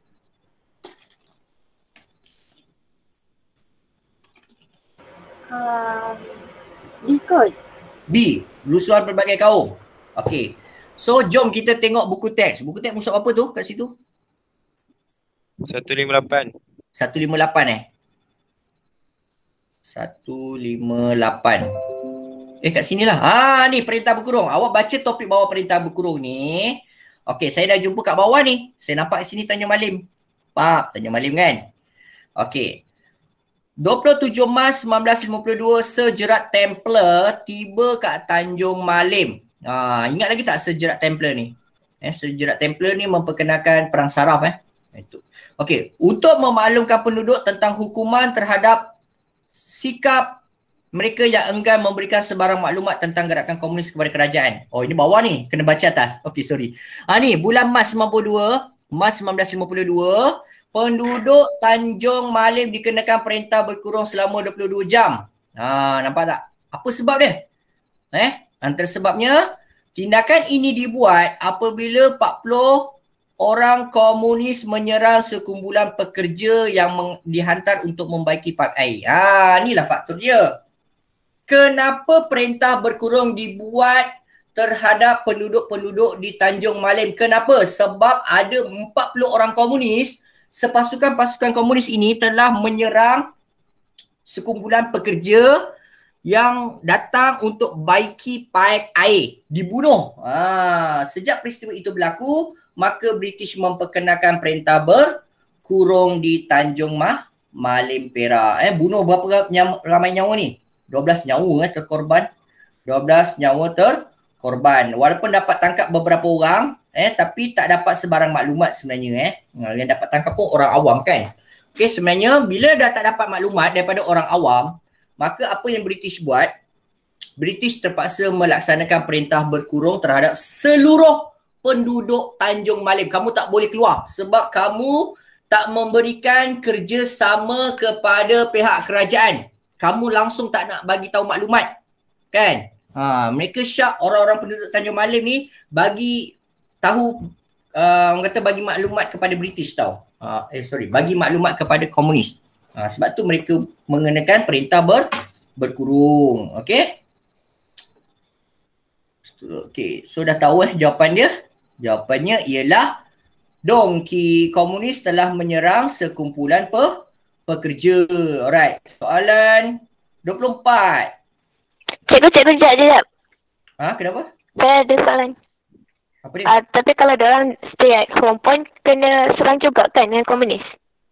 S7: B kot.
S1: B. Rusuhan pelbagai kaum. Okey. So jom kita tengok buku teks. Buku teks musuh apa tu kat situ?
S2: 158.
S1: 158 158. Kat sinilah. Ni perintah berkurung. Awak baca topik bawah perintah berkurung ni. Okey, saya dah jumpa kat bawah ni. Saya nampak kat sini Tanjung Malim. Tanjung Malim kan? Okey. 27 Mac 1952, Sir Gerard Templar tiba kat Tanjung Malim. Ingat lagi tak Sir Gerard Templar ni? Sir Gerard Templar ni memperkenalkan perang saraf Itu. Okey, untuk memaklumkan penduduk tentang hukuman terhadap sikap mereka yang enggan memberikan sebarang maklumat tentang gerakan komunis kepada kerajaan. Ini bawah ni, kena baca atas. Okey, sorry. Ni bulan Mac 1952, penduduk Tanjung Malim dikenakan perintah berkurung selama 22 jam. Nampak tak? Apa sebab dia? Antara sebabnya, tindakan ini dibuat apabila 40 orang komunis menyerang sekumpulan pekerja yang dihantar untuk membaiki paip air. Inilah faktor dia. Kenapa perintah berkurung dibuat terhadap penduduk-penduduk di Tanjung Malim? Kenapa? Sebab ada 40 orang komunis, pasukan komunis ini telah menyerang sekumpulan pekerja yang datang untuk baiki paip air. Dibunuh. Sejak peristiwa itu berlaku, maka British memperkenalkan perintah berkurung di Tanjung Malim Perak. Bunuh berapa ramai nyawa ni? 12 nyawa terkorban. 12 nyawa terkorban. Walaupun dapat tangkap beberapa orang, tapi tak dapat sebarang maklumat sebenarnya. Yang dapat tangkap pun orang awam kan. Okey, sebenarnya bila dah tak dapat maklumat daripada orang awam, maka apa yang British buat? British terpaksa melaksanakan perintah berkurung terhadap seluruh penduduk Tanjung Malim. Kamu tak boleh keluar sebab kamu tak memberikan kerjasama kepada pihak kerajaan. Kamu langsung tak nak bagi tahu maklumat. Kan? Mereka syak orang-orang penduduk Tanjung Malim ni bagi tahu, orang kata bagi maklumat kepada British tau. Bagi maklumat kepada komunis. Sebab tu mereka mengenakan perintah berkurung. Okey? Okey, so dah tahu jawapan dia. Jawapannya ialah dongki komunis telah menyerang sekumpulan pekerja. Alright. Soalan 24.
S7: Cikgu sekejap.
S1: Kenapa?
S9: Saya ada soalan.
S1: Apa dia?
S9: Tapi kalau diorang stay at home pun kena serang juga kan dengan komunis?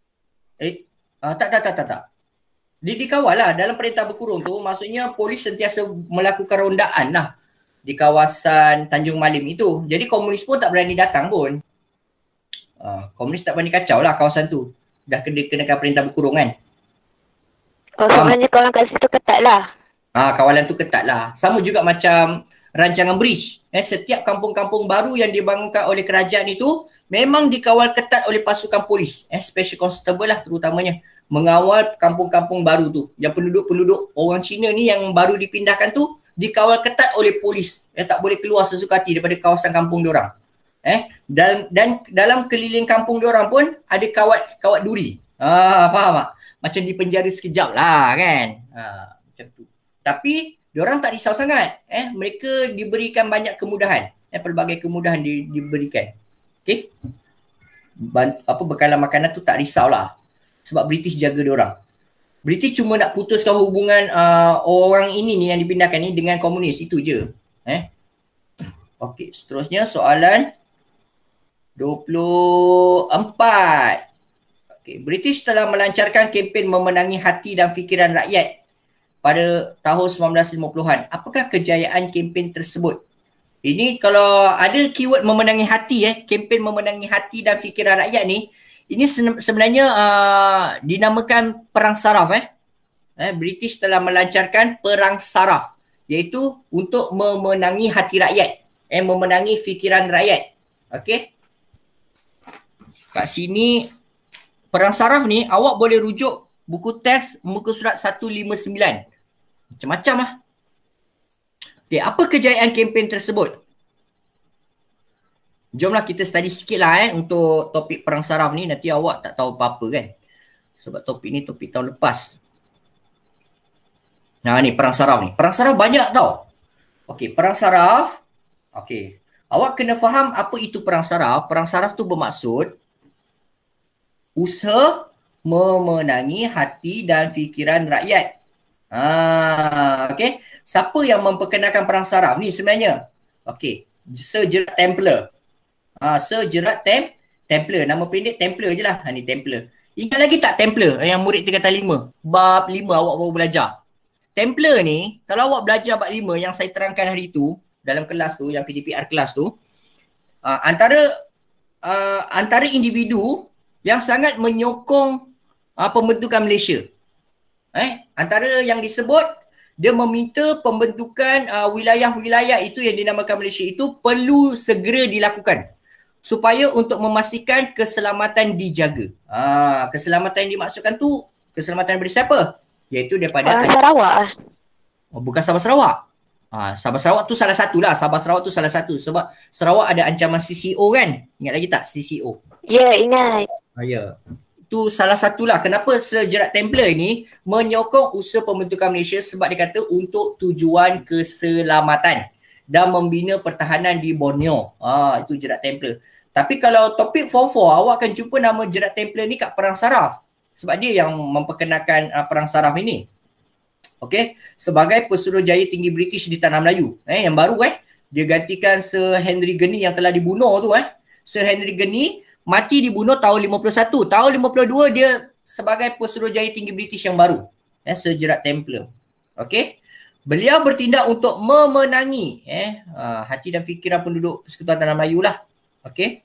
S1: Tak. Dikawal lah dalam perintah berkurung tu, maksudnya polis sentiasa melakukan rondaan lah di kawasan Tanjung Malim itu. Jadi komunis pun tak berani datang pun. Komunis tak berani kacau lah kawasan tu. Dah kenakan perintah berkurung kan.
S9: Sebenarnya kawalan kat situ ketat lah.
S1: Kawalan tu ketat lah. Sama juga macam rancangan bridge. Setiap kampung-kampung baru yang dibangunkan oleh kerajaan itu memang dikawal ketat oleh pasukan polis. Special constable lah terutamanya. Mengawal kampung-kampung baru tu. Yang penduduk-penduduk orang Cina ni yang baru dipindahkan tu dikawal ketat oleh polis. Tak boleh keluar sesuka hati daripada kawasan kampung diorang. Dan dalam keliling kampung diorang pun ada kawat duri. Faham tak? Macam di penjara sekejap lah kan. Macam tu. Tapi diorang tak risau sangat. Mereka diberikan banyak kemudahan. Pelbagai kemudahan diberikan. Okay. Bekalan makanan tu tak risau lah. Sebab British jaga diorang. British cuma nak putuskan hubungan orang ini ni yang dipindahkan ni dengan komunis. Itu je. Okey, seterusnya soalan 24. Okey, British telah melancarkan kempen memenangi hati dan fikiran rakyat pada tahun 1950-an. Apakah kejayaan kempen tersebut? Ini kalau ada keyword memenangi hati, kempen memenangi hati dan fikiran rakyat ni, ini sebenarnya dinamakan perang saraf. British telah melancarkan perang saraf, iaitu untuk memenangi hati rakyat, memenangi fikiran rakyat. Okey. Kat sini perang saraf ni awak boleh rujuk buku teks muka surat 159. Macam-macam lah. Okay, apa kejayaan kempen tersebut? Jomlah kita study sikit lah untuk topik perang saraf ni. Nanti awak tak tahu apa-apa kan. Sebab topik ni topik tahun lepas. Nah ni perang saraf ni. Perang saraf banyak tau. Okey, perang saraf. Okey. Awak kena faham apa itu perang saraf. Perang saraf tu bermaksud usaha memenangi hati dan fikiran rakyat. Okey. Siapa yang memperkenalkan perang saraf ni sebenarnya? Okey, Sir Gerard Templar. Sir Gerard Templar. Nama pendek Templar je lah. Ni Templar. Ingat lagi tak Templar yang murid tingkatan 5? Bab 5 awak baru belajar. Templar ni, kalau awak belajar bab 5 yang saya terangkan hari tu, dalam kelas tu, yang PDPR kelas tu, antara individu yang sangat menyokong pembentukan Malaysia. Antara yang disebut, dia meminta pembentukan wilayah-wilayah itu yang dinamakan Malaysia itu perlu segera dilakukan supaya untuk memastikan keselamatan dijaga. Keselamatan yang dimaksudkan tu keselamatan daripada siapa? Iaitu daripada
S9: Sarawak.
S1: Bukan Sabah Sarawak. Sabah Sarawak tu salah satu lah. Sabah Sarawak tu salah satu sebab Sarawak ada ancaman CCO kan? Ingat lagi tak CCO?
S9: Ya, ingat.
S1: Ya. Itu salah satulah kenapa Sir Gerard Templar ni menyokong usaha pembentukan Malaysia sebab dia kata untuk tujuan keselamatan dan membina pertahanan di Borneo. Itu Gerard Templar. Tapi kalau topik form 4, awak akan jumpa nama Gerard Templar ni kat perang saraf. Sebab dia yang memperkenalkan perang saraf ini. Okey, sebagai pesuruhjaya tinggi British di Tanah Melayu. Yang baru dia gantikan Sir Henry Gurney yang telah dibunuh tu. Sir Henry Gurney mati dibunuh tahun 51. Tahun 52 dia sebagai pesuruhjaya tinggi British yang baru. Sir Gerard Templar. Okey. Beliau bertindak untuk memenangi hati dan fikiran penduduk Persekutuan Tanah Melayu lah. Okey.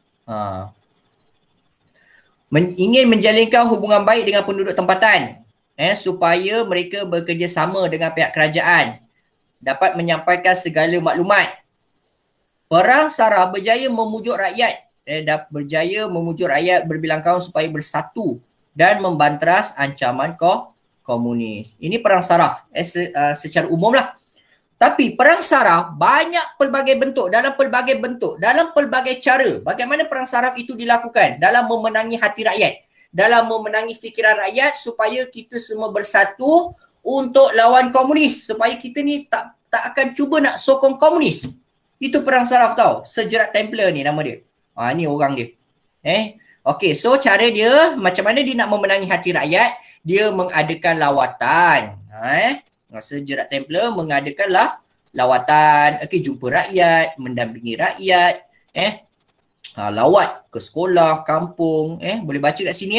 S1: Ingin menjalinkan hubungan baik dengan penduduk tempatan. Supaya mereka bekerjasama dengan pihak kerajaan. Dapat menyampaikan segala maklumat. Perang saraf berjaya memujuk rakyat. Berjaya memujuk rakyat berbilang kaum supaya bersatu dan membanteras ancaman komunis. Ini perang saraf secara umum lah. Tapi perang saraf banyak pelbagai bentuk, dalam pelbagai cara. Bagaimana perang saraf itu dilakukan? Dalam memenangi hati rakyat, dalam memenangi fikiran rakyat supaya kita semua bersatu untuk lawan komunis. Supaya kita ni tak akan cuba nak sokong komunis. Itu perang saraf tau. Sir Gerard Templar ni nama dia. Ni orang dia. Okey, so cara dia macam mana dia nak memenangi hati rakyat? Dia mengadakan lawatan. Sir Gerard Templar mengadakan lawatan, jumpa rakyat, mendampingi rakyat, lawat ke sekolah, kampung, boleh baca kat sini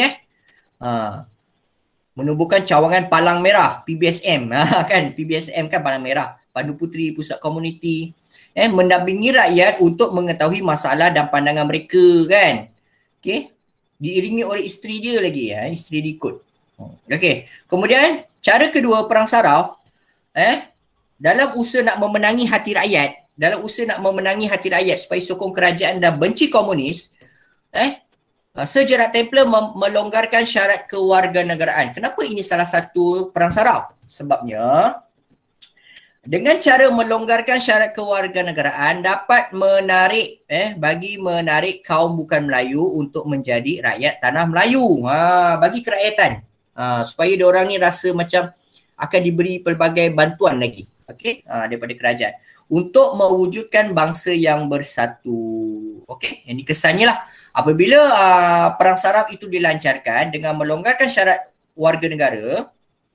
S1: menubuhkan cawangan palang merah, PBSM, kan PBSM kan palang merah, Pandu Puteri, pusat komuniti, mendampingi rakyat untuk mengetahui masalah dan pandangan mereka kan. Okey, diiringi oleh isteri dia lagi, isteri dia ikut. Okey, kemudian cara kedua perang saraf, dalam usaha nak memenangi hati rakyat, supaya sokong kerajaan dan benci komunis, Sejerat Templar melonggarkan syarat kewarganegaraan. Kenapa ini salah satu perang saraf? Sebabnya dengan cara melonggarkan syarat kewarganegaraan dapat menarik menarik kaum bukan Melayu untuk menjadi rakyat tanah Melayu. Bagi kerakyatan. Supaya diorang ni rasa macam akan diberi pelbagai bantuan lagi. Okey, daripada kerajaan untuk mewujudkan bangsa yang bersatu. Okey, ini kesannya lah. Apabila perang saraf itu dilancarkan dengan melonggarkan syarat warga negara,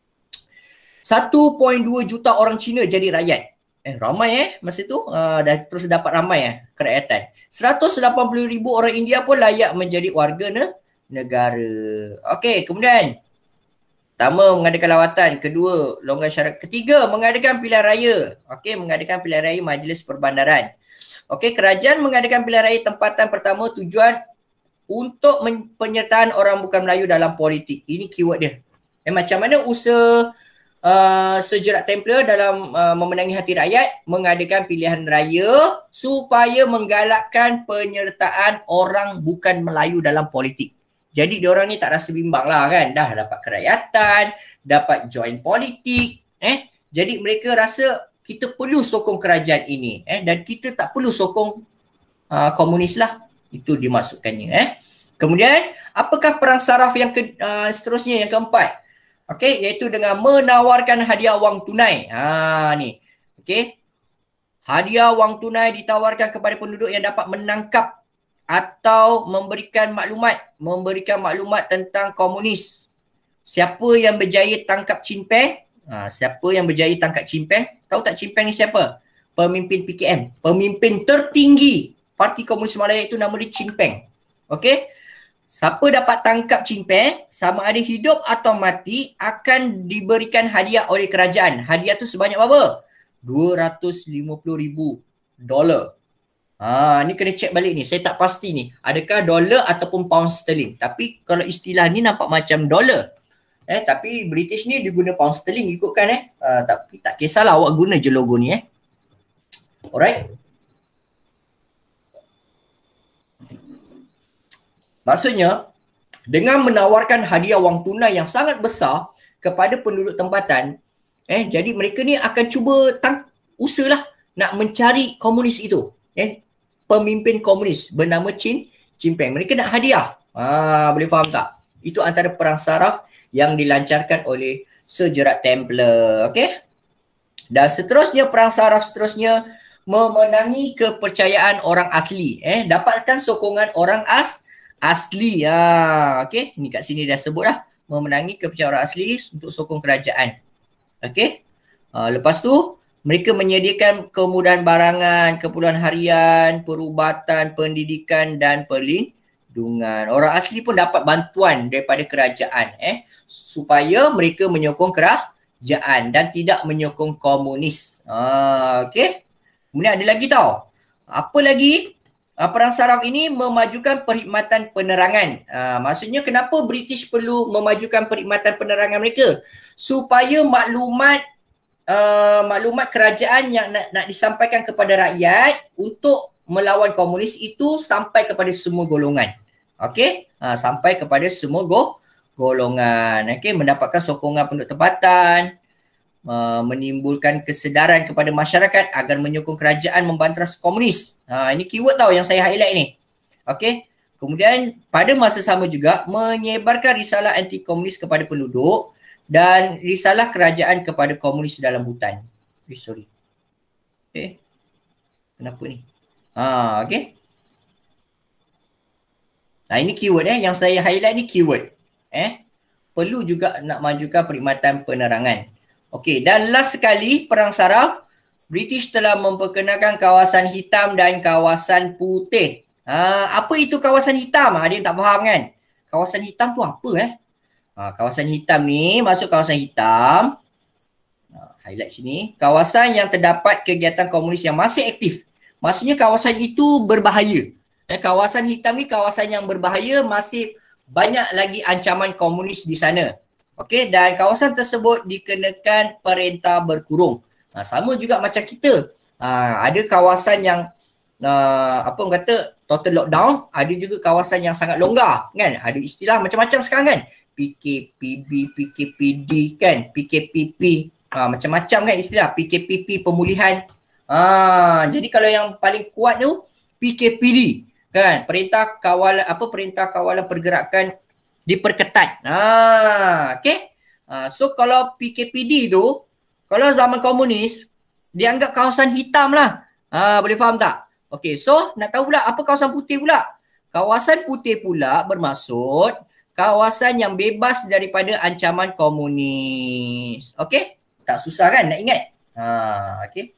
S1: 1.2 juta orang Cina jadi rakyat. Ramai masa tu dah terus dapat ramai kerakyatan. 180,000 orang India pun layak menjadi warga negara. Okey, kemudian pertama, mengadakan lawatan. Kedua, longgar syarat. Ketiga, mengadakan pilihan raya. Okey, mengadakan pilihan raya Majlis Perbandaran. Okey, kerajaan mengadakan pilihan raya tempatan pertama tujuan untuk penyertaan orang bukan Melayu dalam politik. Ini keyword dia. Macam mana usaha Sejerat Templar dalam memenangi hati rakyat, mengadakan pilihan raya supaya menggalakkan penyertaan orang bukan Melayu dalam politik. Jadi diorang ni tak rasa bimbang lah kan. Dah dapat kerakyatan, dapat join politik. Jadi mereka rasa kita perlu sokong kerajaan ini. Dan kita tak perlu sokong komunis lah. Itu dimaksudkannya. Kemudian, apakah perang saraf yang seterusnya, yang keempat? Okey, iaitu dengan menawarkan hadiah wang tunai. Ni. Okey. Hadiah wang tunai ditawarkan kepada penduduk yang dapat menangkap atau memberikan maklumat tentang komunis. Siapa yang berjaya tangkap Chin Peng? Siapa yang berjaya tangkap Chin Peng? Tahu tak Chin Peng ni siapa? Pemimpin PKM, pemimpin tertinggi Parti Komunis Malaya, itu nama dia Chin Peng. Okey? Siapa dapat tangkap Chin Peng, sama ada hidup atau mati, akan diberikan hadiah oleh kerajaan. Hadiah tu sebanyak berapa? $250,000. Ni kena cek balik ni. Saya tak pasti ni. Adakah dolar ataupun pound sterling. Tapi kalau istilah ni nampak macam dolar. Tapi British ni dia guna pound sterling ikutkan tapi tak kisahlah, awak guna je logo ni Alright. Maksudnya dengan menawarkan hadiah wang tunai yang sangat besar kepada penduduk tempatan, jadi mereka ni akan cuba usahalah nak mencari komunis itu. Pemimpin komunis bernama Chin Peng. Mereka nak hadiah. Boleh faham tak? Itu antara perang saraf yang dilancarkan oleh Sejerat Templar. Okey? Dan seterusnya, perang saraf seterusnya memenangi kepercayaan orang asli. Dapatkan sokongan orang asli. Okey? Ni kat sini dah sebut lah. Memenangi kepercayaan orang asli untuk sokong kerajaan. Okey? Lepas tu, mereka menyediakan kemudahan barangan, keperluan harian, perubatan, pendidikan dan perlindungan. Orang asli pun dapat bantuan daripada kerajaan supaya mereka menyokong kerajaan dan tidak menyokong komunis. Okey. Kemudian ada lagi tau. Apa lagi? Perang saraf ini memajukan perkhidmatan penerangan. Maksudnya kenapa British perlu memajukan perkhidmatan penerangan mereka? Supaya maklumat kerajaan yang nak disampaikan kepada rakyat untuk melawan komunis itu sampai kepada semua golongan. Okey? Sampai kepada semua golongan. Okey, mendapatkan sokongan penduduk tempatan, menimbulkan kesedaran kepada masyarakat agar menyokong kerajaan membantas komunis. Ini keyword tau yang saya highlight ni. Okey? Kemudian pada masa sama juga menyebarkan risalah anti komunis kepada penduduk dan risalah kerajaan kepada komunis dalam hutan. Sorry. Kenapa ni? Okey. Ini keyword yang saya highlight ni keyword. Perlu juga nak majukan perkhidmatan penerangan. Okey, dan last sekali perang saraf British telah memperkenalkan kawasan hitam dan kawasan putih. Apa itu kawasan hitam? Ada yang tak faham kan? Kawasan hitam tu apa kawasan hitam ni, masuk kawasan hitam. Highlight sini. Kawasan yang terdapat kegiatan komunis yang masih aktif. Maksudnya kawasan itu berbahaya. Kawasan hitam ni kawasan yang berbahaya, masih banyak lagi ancaman komunis di sana. Okey, dan kawasan tersebut dikenakan perintah berkurung. Sama juga macam kita. Ada kawasan yang total lockdown, ada juga kawasan yang sangat longgar kan. Ada istilah macam-macam sekarang kan. PKPB, PKPD kan, PKPP. Macam-macam kan istilah. PKPP pemulihan. Jadi kalau yang paling kuat tu PKPD kan, perintah kawalan pergerakan diperketat. Okey. So kalau PKPD tu, kalau zaman komunis, dianggap kawasan hitam lah. Boleh faham tak? Okey, so nak tahu pula apa kawasan putih pula? Kawasan putih pula bermaksud kawasan yang bebas daripada ancaman komunis. Okey? Tak susah kan nak ingat? Okey.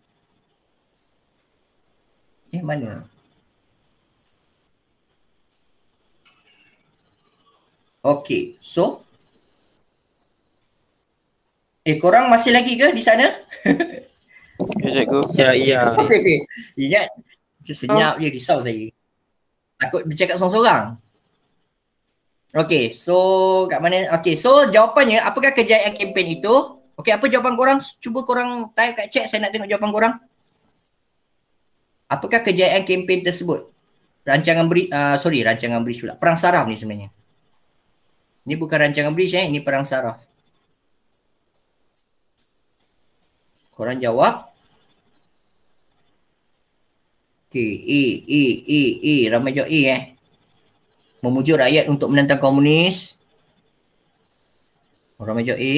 S1: Mana? Okey, so korang masih lagi ke di sana?
S2: Ya, cikgu. Ya.
S1: Okey. Ingat. Senyap je, risau saya. Takut bercakap seorang-seorang. Okey, so kat mana? Okey, so jawapannya, apakah kejayaan kempen itu? Okey, apa jawapan korang? Cuba korang type kat chat, saya nak tengok jawapan korang. Apakah kejayaan kempen tersebut? Rancangan bridge pula. Perang saraf ni sebenarnya. Ni bukan rancangan bridge ini perang saraf. Korang jawab. Okey, ramai jawab memujuk rakyat untuk menentang komunis. Ramai jawab A.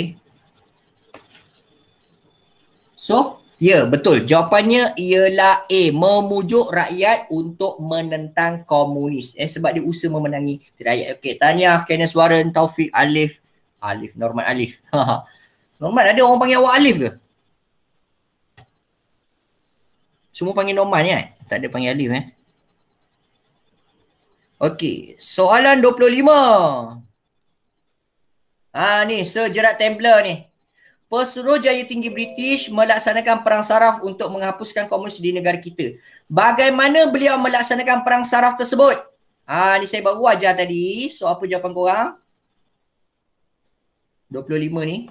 S1: So, ya betul. Jawapannya ialah A. Memujuk rakyat untuk menentang komunis. Sebab dia usaha memenangi rakyat. Okey, tahniah Kenneth Warren, Taufik, Alif, Norman Alif. Norman, ada orang panggil awak Alif ke? Semua panggil Norman kan? Tak ada panggil Alif Okey, soalan 25. Ni sejerat Templar ni. Pesuruhjaya tinggi British melaksanakan perang saraf untuk menghapuskan komunis di negara kita. Bagaimana beliau melaksanakan perang saraf tersebut? Ni saya baru ajar tadi. So apa jawapan korang? 25 ni.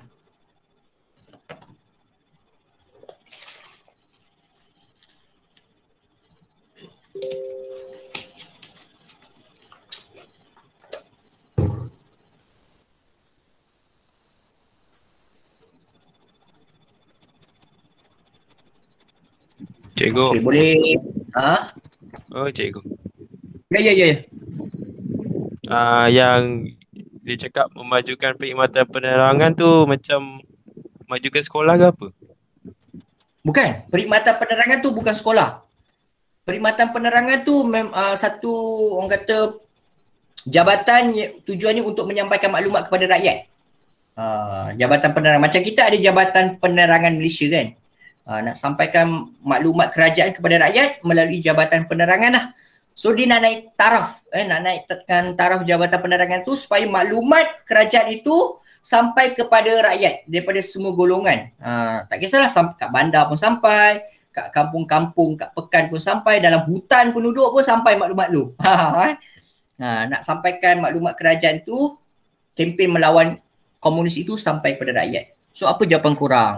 S2: Cikgu.
S1: Okay, boleh.
S2: Oh, cikgu.
S1: Ya.
S2: Yang dia cakap memajukan perkhidmatan penerangan tu macam majukan sekolah ke apa?
S1: Bukan. Perkhidmatan penerangan tu bukan sekolah. Perkhidmatan penerangan tu satu orang kata jabatan tujuannya untuk menyampaikan maklumat kepada rakyat. Jabatan penerangan. Macam kita ada Jabatan Penerangan Malaysia kan. Nak sampaikan maklumat kerajaan kepada rakyat melalui Jabatan Penerangan lah. So dia nak naik taraf. Nak naikkan taraf Jabatan Penerangan tu supaya maklumat kerajaan itu sampai kepada rakyat daripada semua golongan. Tak kisahlah kat bandar pun sampai, kat kampung-kampung, kat pekan pun sampai, dalam hutan penduduk pun sampai maklumat tu. Nak sampaikan maklumat kerajaan tu, kempen melawan komunis itu sampai kepada rakyat. So apa jawapan korang?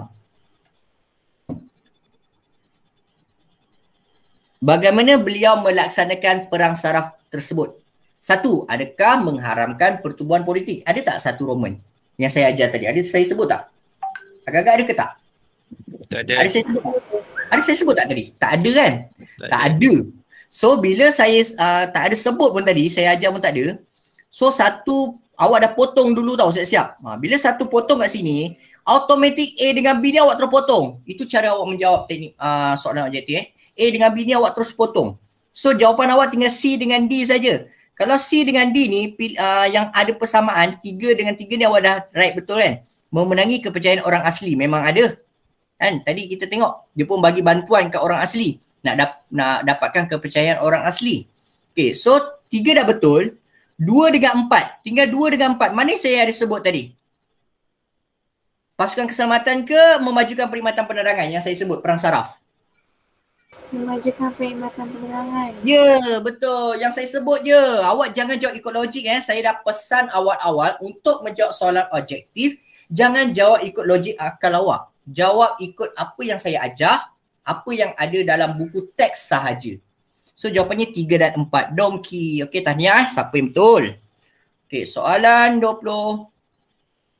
S1: Bagaimana beliau melaksanakan perang saraf tersebut? Satu, adakah mengharamkan pertubuhan politik? Ada tak satu Roman yang saya ajar tadi? Ada saya sebut tak? Agak-agak ada ke tak?
S2: Tak ada.
S1: Ada saya sebut tak tadi? Tak ada kan? Tak ada. So bila saya tak ada sebut pun tadi, saya ajar pun tak ada. So satu, awak dah potong dulu tau siap-siap. Bila satu potong kat sini, automatik A dengan B ni awak terpotong. Itu cara awak menjawab teknik soalan objektif A dengan B ni awak terus potong. So jawapan awak tinggal C dengan D saja. Kalau C dengan D ni yang ada persamaan 3 dengan 3 ni awak dah right betul kan? Memenangi kepercayaan orang asli memang ada. Kan tadi kita tengok dia pun bagi bantuan kat orang asli nak dapatkan kepercayaan orang asli. Okay, so 3 dah betul. 2 dengan 4. Tinggal 2 dengan 4. Mana saya ada sebut tadi? Pasukan keselamatan ke memajukan perkhidmatan penerangan yang saya sebut perang saraf?
S7: Memajukan perkhidmatan penerangan.
S1: Ya, betul. Yang saya sebut je. Awak jangan jawab ikut logik Saya dah pesan awal-awal untuk menjawab soalan objektif. Jangan jawab ikut logik akal awak. Jawab ikut apa yang saya ajar, apa yang ada dalam buku teks sahaja. So jawapannya 3 dan 4. Dongki. Okey, tahniah. Siapa yang betul? Okey, soalan 26.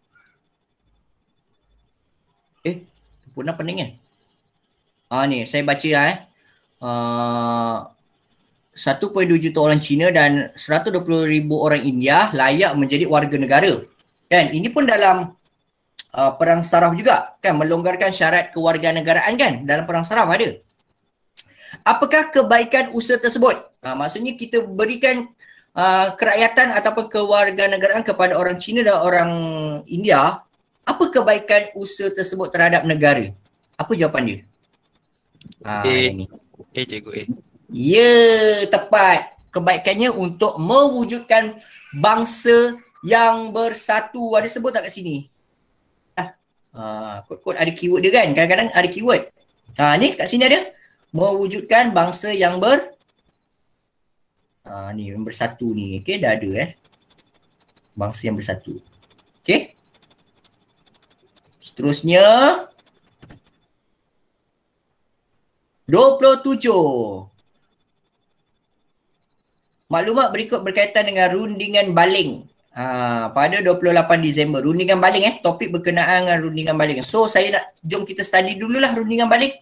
S1: Sempurna pening kan? Ni saya baca 1.2 juta orang Cina dan 120,000 orang India layak menjadi warga negara. Kan ini pun dalam perang saraf juga kan, melonggarkan syarat kewarganegaraan kan, dalam perang saraf ada. Apakah kebaikan usaha tersebut? Maksudnya kita berikan kerakyatan ataupun kewarganegaraan kepada orang Cina dan orang India. Apa kebaikan usaha tersebut terhadap negara? Apa jawapan dia?
S2: Cikgu A.
S1: Ya, tepat. Kebaikannya untuk mewujudkan bangsa yang bersatu. Ada sebut tak kat sini? Kod-kod ada keyword dia kan? Kadang-kadang ada keyword. Ni kat sini ada. Mewujudkan bangsa yang ni yang bersatu ni. Okey, dah ada bangsa yang bersatu. Okey. Seterusnya 27. Maklumat berikut berkaitan dengan rundingan baling. Pada 28 Disember. Rundingan baling topik berkenaan dengan rundingan baling. So saya nak, jom kita study dululah rundingan baling.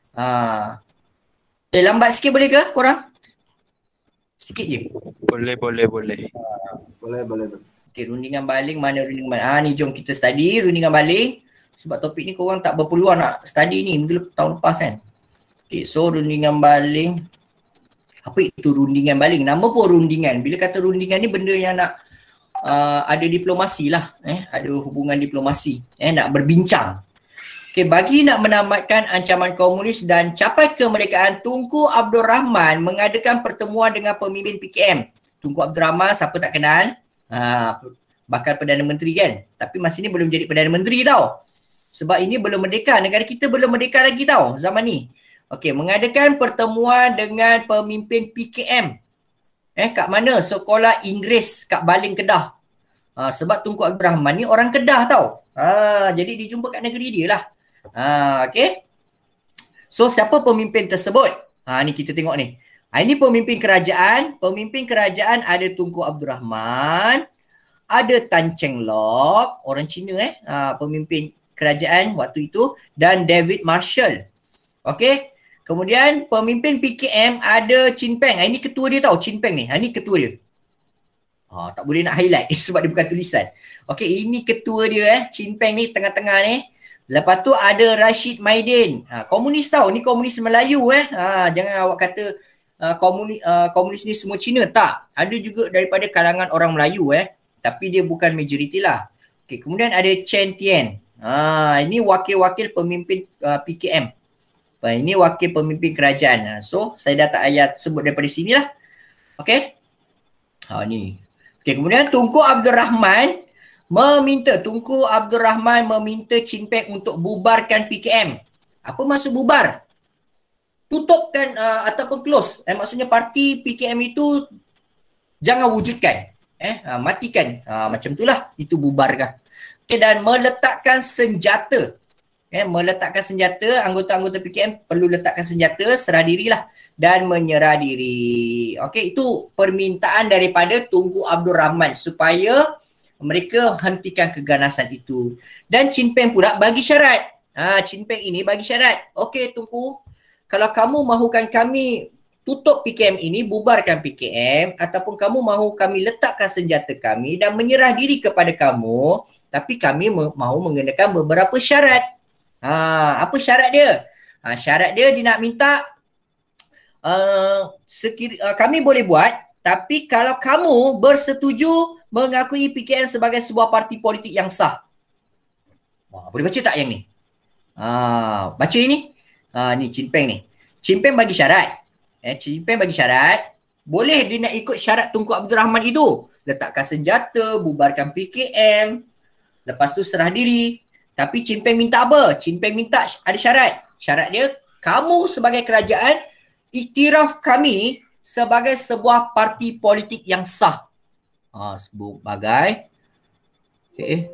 S1: Lambat sikit boleh ke korang? Sikit je.
S2: Boleh.
S4: Boleh.
S1: Okay, rundingan baling, mana rundingan baling? Ni jom kita study rundingan baling. Sebab topik ni korang tak berpeluang nak study ni minggu tahun lepas kan. Okay, so rundingan baling. Apa itu rundingan baling? Nama pun rundingan. Bila kata rundingan ni benda yang nak ada diplomasi lah. Ada hubungan diplomasi. Nak berbincang. Okay, bagi nak menamatkan ancaman komunis dan capai kemerdekaan, Tunku Abdul Rahman mengadakan pertemuan dengan pemimpin PKM. Tunku Abdul Rahman, siapa tak kenal? Bakal Perdana Menteri kan? Tapi masa ni belum jadi Perdana Menteri tau. Sebab ini belum merdeka. Negara kita belum merdeka lagi tau zaman ni. Okey, mengadakan pertemuan dengan pemimpin PKM. Kat mana? Sekolah Inggeris kat Baling, Kedah. Sebab Tunku Abdul Rahman ni orang Kedah tau. Jadi dijumpa kat negeri dia lah. Okey. So siapa pemimpin tersebut? Ni kita tengok ni. Ini pemimpin kerajaan. Pemimpin kerajaan ada Tunku Abdul Rahman. Ada Tan Cheng Lock, orang Cina pemimpin kerajaan waktu itu, dan David Marshall. Okey. Kemudian pemimpin PKM ada Chin Peng. Ini ketua dia tau, Chin Peng ni. Ini ketua dia. Tak boleh nak highlight sebab dia bukan tulisan. Okey, ini ketua dia Chin Peng ni tengah-tengah ni. Lepas tu ada Rashid Maidin. Komunis tau, ni komunis Melayu jangan awak kata komunis ni semua Cina. Tak. Ada juga daripada kalangan orang Melayu tapi dia bukan majoriti lah. Okey, kemudian ada Chen Tien. Ini wakil-wakil pemimpin PKM. Ini wakil pemimpin kerajaan. So, saya dah tak payah sebut daripada sini lah. Okey. Ni. Okey, kemudian Tunku Abdul Rahman meminta Chin Peng untuk bubarkan PKM. Apa maksud bubar? Tutupkan ataupun close. Maksudnya parti PKM itu jangan wujudkan. Matikan. Macam itulah. Itu bubarkan. Okay, dan meletakkan senjata. Meletakkan senjata, anggota-anggota PKM perlu letakkan senjata, serah dirilah dan menyerah diri. Okey, itu permintaan daripada Tunku Abdul Rahman supaya mereka hentikan keganasan itu. Dan Chin Peng pula bagi syarat. Chin Peng ini bagi syarat. Okey Tunku, kalau kamu mahukan kami tutup PKM ini, bubarkan PKM, ataupun kamu mahu kami letakkan senjata kami dan menyerah diri kepada kamu, tapi kami mahu mengenakan beberapa syarat. Apa syarat dia? Syarat dia nak minta kami boleh buat, tapi kalau kamu bersetuju mengakui PKM sebagai sebuah parti politik yang sah. Boleh baca tak yang ni? Baca ini. Ni Chin Peng ni. Chin Peng bagi syarat. Chin Peng bagi syarat. Boleh dia nak ikut syarat Tunku Abdul Rahman itu. Letakkan senjata, bubarkan PKM. Lepas tu serah diri. Tapi Chin Peng minta apa? Chin Peng minta ada syarat. Syarat dia, kamu sebagai kerajaan, iktiraf kami sebagai sebuah parti politik yang sah. Sebagai. Okay.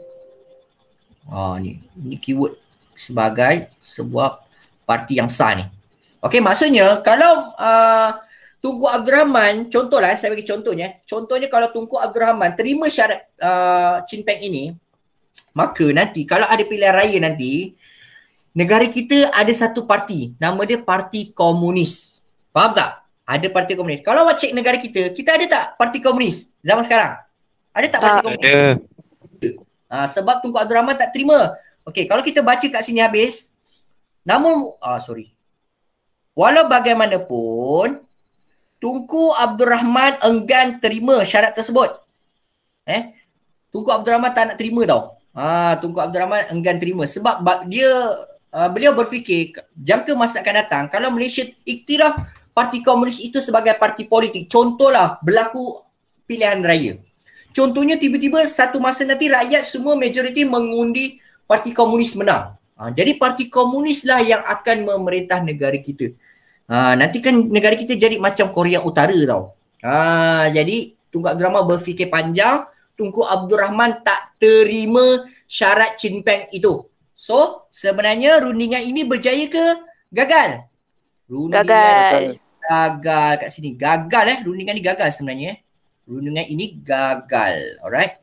S1: Ni keyword. Sebagai sebuah parti yang sah ni. Okey, maksudnya kalau Tunku Abdul Rahman, contohlah saya bagi contohnya. Contohnya kalau Tunku Abdul Rahman terima syarat Chin Peng ini, maka nanti kalau ada pilihan raya nanti, negara kita ada satu parti, nama dia Parti Komunis. Faham tak? Ada Parti Komunis. Kalau awak cek negara kita, kita ada tak Parti Komunis zaman sekarang? Ada tak Parti Komunis? Ada. Sebab Tunku Abdul Rahman tak terima. Okey, kalau kita baca kat sini habis, namun walau bagaimanapun Tunku Abdul Rahman enggan terima syarat tersebut. Tunku Abdul Rahman tak nak terima tau. Tunku Abdul Rahman enggan terima sebab beliau berfikir jangka masa akan datang kalau Malaysia iktiraf Parti Komunis itu sebagai parti politik, contohlah berlaku pilihan raya. Contohnya tiba-tiba satu masa nanti rakyat semua majoriti mengundi Parti Komunis menang. Jadi Parti Komunis lah yang akan memerintah negara kita. Nanti kan negara kita jadi macam Korea Utara tau. Jadi Tunku Abdul Rahman berfikir panjang. Tunku Abdul Rahman tak terima syarat Chin Peng itu. So sebenarnya rundingan ini berjaya ke gagal?
S9: Gagal
S1: kat sini. Gagal rundingan ni gagal sebenarnya. Rundingan ini gagal. Alright.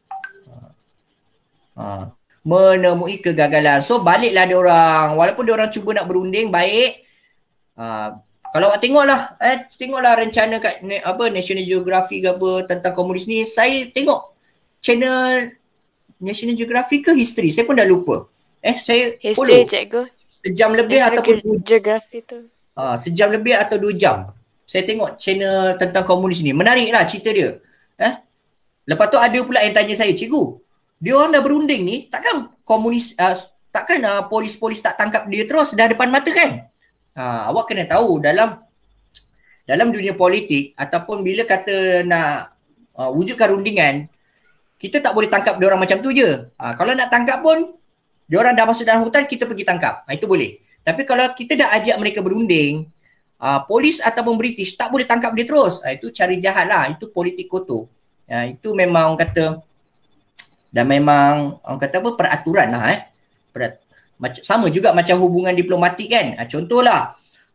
S1: Menemui kegagalan. So baliklah dia orang. Walaupun dia orang cuba nak berunding baik. Kalau awak tengoklah rencana kat National Geographic ke apa tentang komunis ni, saya tengok channel National Geographic ke History, saya pun dah lupa. Saya
S9: History,
S1: follow
S9: cikgu.
S1: sejam lebih ataupun
S9: Geography tu.
S1: sejam lebih atau 2 jam. Saya tengok channel tentang komunis ni. Menarik lah cerita dia. Lepas tu ada pula yang tanya saya, cikgu, dia orang dah berunding ni, takkan komunis, takkan polis-polis tak tangkap dia terus dah depan mata kan? Awak kena tahu dalam dunia politik ataupun bila kata nak wujudkan rundingan, kita tak boleh tangkap dia orang macam tu je. Kalau nak tangkap pun, dia orang dah masuk dalam hutan, kita pergi tangkap. Itu boleh. Tapi kalau kita dah ajak mereka berunding, polis ataupun British tak boleh tangkap dia terus. Itu cara jahat lah. Itu politik kotor. Itu memang orang kata, dan memang orang kata apa, peraturan lah. Sama juga macam hubungan diplomatik kan. Contohlah,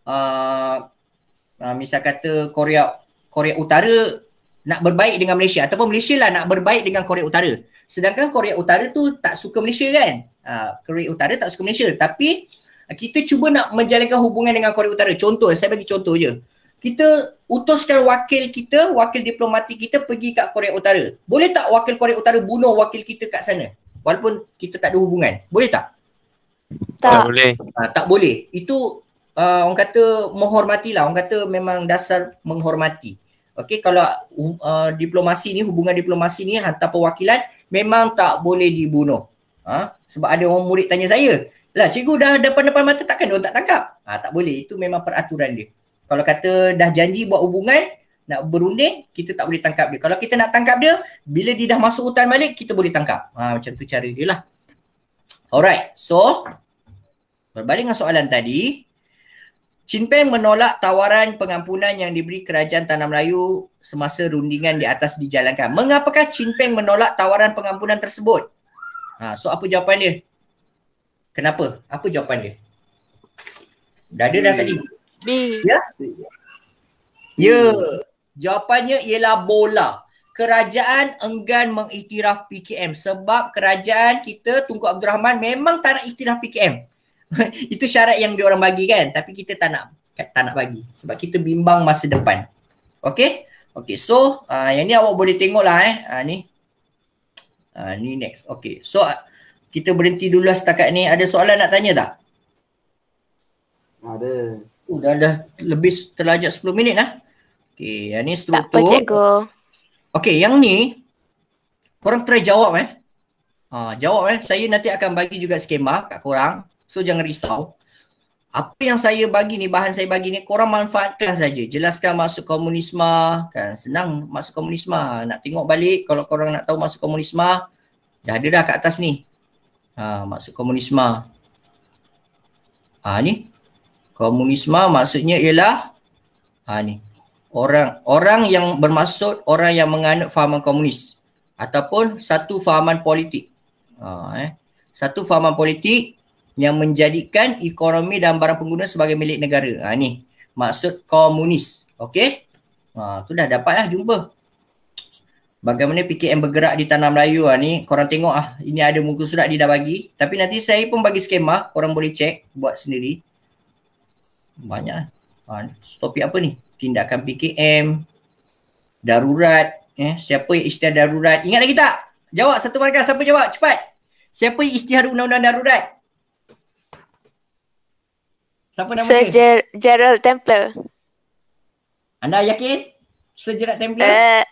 S1: misal kata Korea Utara nak berbaik dengan Malaysia ataupun Malaysia lah nak berbaik dengan Korea Utara. Sedangkan Korea Utara tu tak suka Malaysia kan. Korea Utara tak suka Malaysia. Tapi kita cuba nak menjalankan hubungan dengan Korea Utara. Contoh, saya bagi contoh je. Kita utuskan wakil diplomatik kita pergi kat Korea Utara. Boleh tak wakil Korea Utara bunuh wakil kita kat sana? Walaupun kita tak ada hubungan. Boleh tak?
S2: Tak boleh.
S1: Tak boleh. Itu orang kata menghormati lah. Orang kata memang dasar menghormati. Okey, kalau diplomasi ni, hubungan diplomasi ni hantar perwakilan memang tak boleh dibunuh. Sebab ada orang murid tanya saya, lah cikgu dah depan-depan mata takkan dia orang tak tangkap? Tak boleh. Itu memang peraturan dia. Kalau kata dah janji buat hubungan, nak berunding, kita tak boleh tangkap dia. Kalau kita nak tangkap dia, bila dia dah masuk hutan balik, kita boleh tangkap. Macam tu cara dia lah. Alright, so berbalik dengan soalan tadi, Chin Peng menolak tawaran pengampunan yang diberi Kerajaan Tanah Melayu semasa rundingan di atas dijalankan. Mengapakah Chin Peng menolak tawaran pengampunan tersebut? So apa jawapan dia? Kenapa? Apa jawapan dia? Dah ada dah tadi.
S9: B.
S1: Ya. Jawapannya ialah bola. Kerajaan enggan mengiktiraf PKM sebab kerajaan kita, Tunku Abdul Rahman, memang tak nak iktiraf PKM. Itu syarat yang diorang bagi kan, tapi kita tak nak bagi sebab kita bimbang masa depan. Okey? So yang ni awak boleh tengok lah ni next. Okey, so kita berhenti dulu setakat ni. Ada soalan nak tanya tak?
S4: Ada.
S1: Dah lebih terlajak 10 minit lah. Okey, yang ni struktur.
S9: Tak apa, cikgu.
S1: Okey, yang ni korang try jawab Jawab saya nanti akan bagi juga skema kat korang. So jangan risau. Apa yang saya bagi ni, bahan saya bagi ni, korang manfaatkan saja. Jelaskan maksud komunisme, kan senang maksud komunisme. Nak tengok balik kalau korang nak tahu maksud komunisme, dah ada dah kat atas ni. Maksud komunisme. Ni. Komunisme maksudnya ialah ni. Orang yang bermaksud orang yang menganut fahaman komunis ataupun satu fahaman politik. Satu fahaman politik yang menjadikan ekonomi dan barang pengguna sebagai milik negara. Ni maksud komunis. Okey? Tu dah dapat lah jumpa. Bagaimana PKM bergerak di Tanah Melayu ni, korang tengok ini ada muka surat dia dah bagi. Tapi nanti saya pun bagi skema, korang boleh cek buat sendiri. Banyak. Topik apa ni? Tindakan PKM, darurat. Siapa yang isytihar darurat? Ingat lagi tak? Jawab satu markah. Siapa jawab? Cepat. Siapa yang isytihar undang-undang darurat? Siapa nama dia?
S9: Gerald Templer.
S1: Anda yakin? Sir Gerald Templer?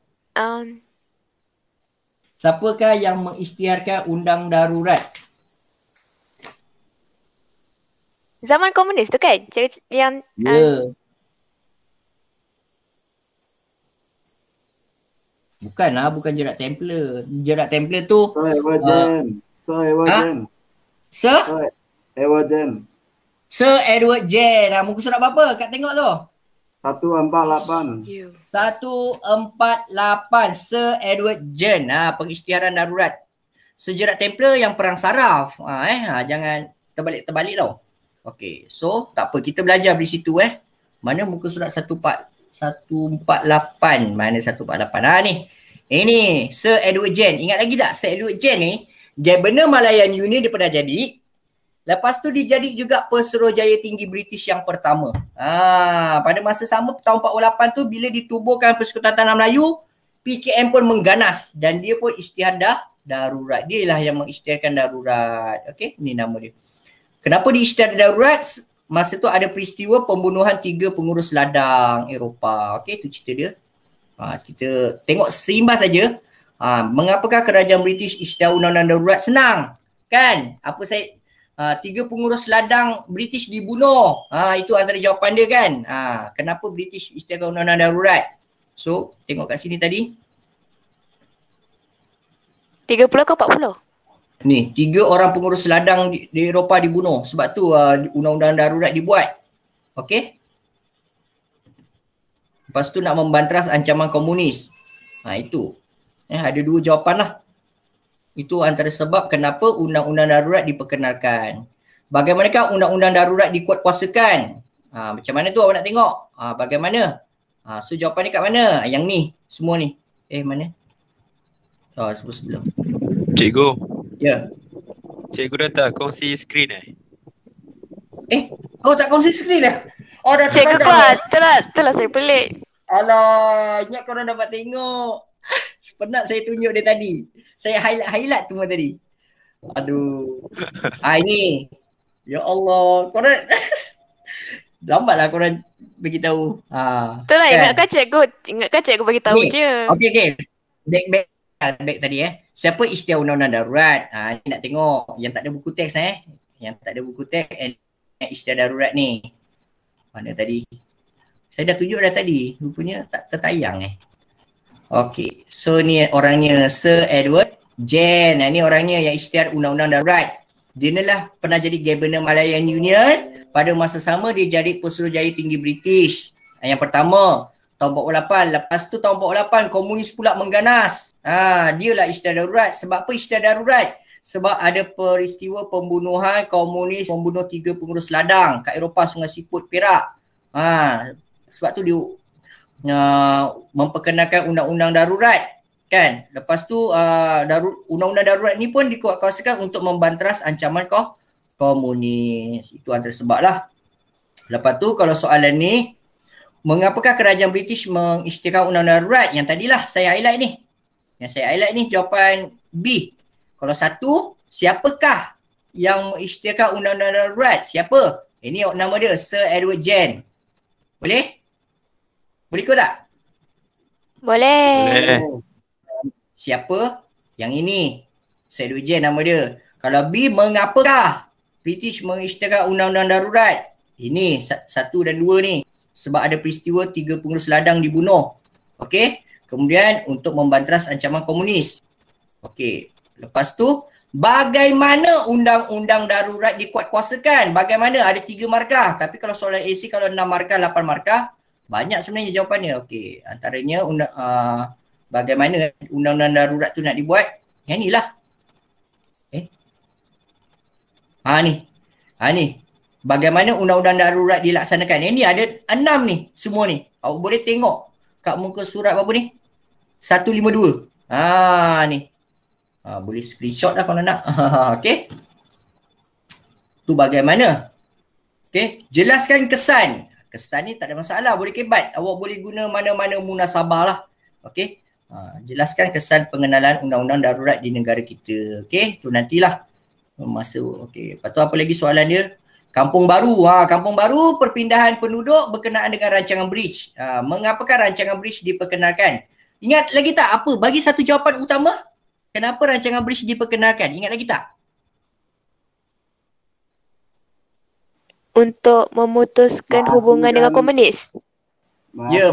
S1: Siapakah yang mengisytiharkan undang darurat?
S9: Zaman komunis tu kan? Yang
S1: Bukanlah, bukan Gerald Templer. Gerald Templer tu Sir Edward Gen. Muka surat berapa? Kat tengok tu.
S4: 148.
S1: 148 Sir Edward Gen. Pengisytiharan darurat. Sir Gerald Templer yang perang saraf. Jangan terbalik-terbalik tau. Okey, so tak apa, kita belajar di situ Mana muka surat 148? Mana 148? Ni. Ini Sir Edward Gen. Ingat lagi tak Sir Edward Gen ni? Governor Malayan Union dia pernah jadi. Lepas tu dia jadi juga Pesuruhjaya Tinggi British yang pertama. Pada masa sama tahun 48 tu bila ditubuhkan Persekutuan Tanah Melayu, PKM pun mengganas dan dia pun isytihar darurat. Dia lah yang mengisytiharkan darurat. Okey, ni nama dia. Kenapa diisytihar darurat? Masa tu ada peristiwa pembunuhan 3 pengurus ladang Eropah. Okey, tu cerita dia. Kita tengok seimbas saja. Mengapakah kerajaan British isytihar undang-undang darurat? Senang. Kan? 3 pengurus ladang British dibunuh. Itu antara jawapan dia kan. Kenapa British isytiharkan undang-undang darurat? So, tengok kat sini tadi.
S9: 30 ke 40?
S1: Ni, 3 orang pengurus ladang di Eropah dibunuh. Sebab tu undang-undang darurat dibuat. Okey? Lepas tu nak membanteras ancaman komunis. Itu. Ada 2 jawapan lah. Itu antara sebab kenapa undang-undang darurat diperkenalkan. Bagaimanakah undang-undang darurat dikuatkuasakan? Macam mana tu awak nak tengok? Bagaimana? So jawapan ni kat mana? Yang ni, semua ni. Mana? Sebelum.
S2: Cikgu.
S1: Ya.
S2: Cikgu dah tak kongsi skrin
S1: Tak kongsi skrin dah? Dah
S9: Cikgu itulah saya pelik.
S1: Alah, ingat korang dapat tengok. Penat saya tunjuk dia tadi. Saya highlight semua tadi. Aduh. Ini. Ya Allah. Korang lambatlah korang beritahu.
S9: Itulah kan? Ingatkan cikgu bagi tahu je.
S1: Okey. Back tadi Siapa isytihar undang-undang darurat? Ni nak tengok yang tak ada buku teks Yang tak ada buku teks isytihar darurat ni. Mana tadi? Saya dah tunjuk dah tadi. Rupanya tak tertayang Okey. So ni orangnya Sir Edward Gen. Ni orangnya yang isytihar undang-undang darurat. Dia ni lah pernah jadi Governor Malayan Union. Pada masa sama dia jadi Pesuruhjaya Tinggi British. Yang pertama tahun 48. Lepas tu tahun 48 komunis pula mengganas. Dia lah isytihar darurat. Sebab apa isytihar darurat? Sebab ada peristiwa pembunuhan komunis membunuh 3 pengurus ladang kat Eropah Sungai Siput, Perak. Sebab tu dia memperkenalkan undang-undang darurat kan. Lepas tu undang-undang darurat ni pun dikuatkuasakan untuk membanteras ancaman komunis. Itu antara sebab lah. Lepas tu kalau soalan ni, mengapakah kerajaan British mengisytiharkan undang-undang darurat? Yang tadilah saya highlight ni. Yang saya highlight ni jawapan B. Kalau 1, siapakah yang mengisytiharkan undang-undang darurat? Siapa? Ini nama dia Sir Edward Gen. Boleh? Boleh ikut tak?
S9: Boleh.
S1: Siapa? Yang ini. Sir Edward Gen nama dia. Kalau B, mengapakah British mengisytiharkan undang-undang darurat. Ini 1 dan 2 ni. Sebab ada peristiwa 3 pengurus ladang dibunuh. Okey. Kemudian untuk membanteras ancaman komunis. Okey. Lepas tu, bagaimana undang-undang darurat dikuatkuasakan? Bagaimana? Ada 3 markah. Tapi kalau soalan AC kalau 6 markah, 8 markah, banyak sebenarnya jawapannya. Okey. Antaranya bagaimana undang-undang darurat tu nak dibuat? Yang ni lah. Ni. Bagaimana undang-undang darurat dilaksanakan? Yang ni ada 6 ni. Semua ni. Awak boleh tengok kat muka surat apa ni? 152. Ni. Boleh screenshot lah kalau nak. Okey. Tu bagaimana? Okey. Jelaskan kesan. Kesan ni tak ada masalah. Boleh kebat. Awak boleh guna mana-mana munasabah lah. Okey. Jelaskan kesan pengenalan undang-undang darurat di negara kita. Okey. Tu nantilah. Masa. Okey. Lepas tu apa lagi soalan dia? Kampung Baru. Kampung Baru perpindahan penduduk berkenaan dengan rancangan bridge. Mengapakah rancangan bridge diperkenalkan? Ingat lagi tak apa? Bagi satu jawapan utama. Kenapa rancangan bridge diperkenalkan? Ingat lagi tak?
S9: Untuk memutuskan hubungan dengan komunis.
S1: Ya,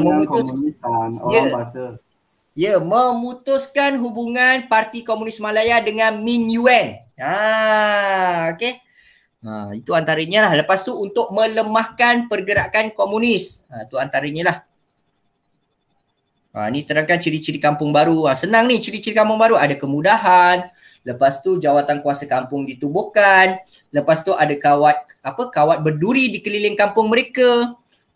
S1: memutuskan hubungan Parti Komunis Malaya dengan Min Yuen. Okey. Itu antaranya lah. Lepas tu untuk melemahkan pergerakan komunis. Itu antaranya lah. Ni terangkan ciri-ciri kampung baru. Senang ni ciri-ciri kampung baru. Ada kemudahan. Lepas tu jawatan kuasa kampung ditubuhkan. Lepas tu ada kawat berduri di keliling kampung mereka.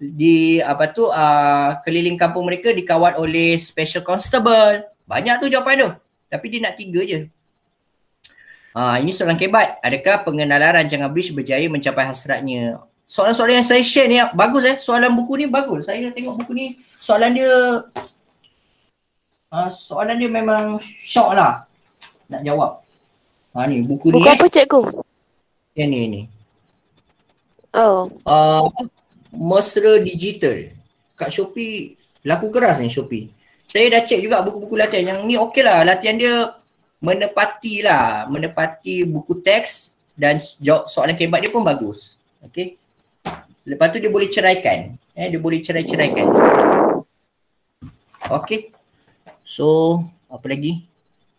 S1: Keliling kampung mereka dikawal oleh special constable. Banyak tu jawapan tu. Tapi dia nak 3 je. Ini soalan kebat. Adakah pengenalan rancangan bridge berjaya mencapai hasratnya? Soalan-soalan yang saya share ni bagus Soalan buku ni bagus. Saya tengok buku ni soalan dia memang syok lah nak jawab. Ni buku ni.
S9: Buku apa cikgu?
S1: Yang ni. Mesra Digital. Kat Shopee laku keras ni Shopee. Saya dah check juga buku-buku latihan. Yang ni okey lah. Latihan dia menepati buku teks dan jawab soalan kebat dia pun bagus. Okey. Lepas tu dia boleh ceraikan. Dia boleh cerai-ceraikan. Okey. So, apa lagi?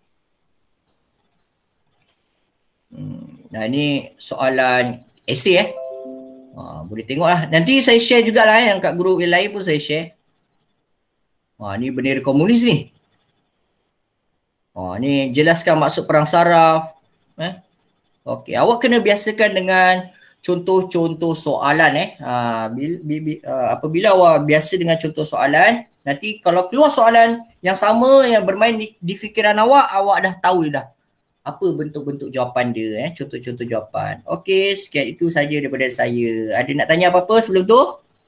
S1: Ni soalan esei boleh tengok lah. Nanti saya share jugalah yang kat grup yang lain pun saya share. Ni bendera komunis ni. Ni jelaskan maksud perang saraf. Okey, awak kena biasakan dengan contoh-contoh soalan apabila awak biasa dengan contoh soalan, nanti kalau keluar soalan yang sama yang bermain di fikiran awak dah tahu dah apa bentuk-bentuk jawapan dia, contoh-contoh jawapan. Okey, sekian itu saja daripada saya. Ada nak tanya apa-apa sebelum tu?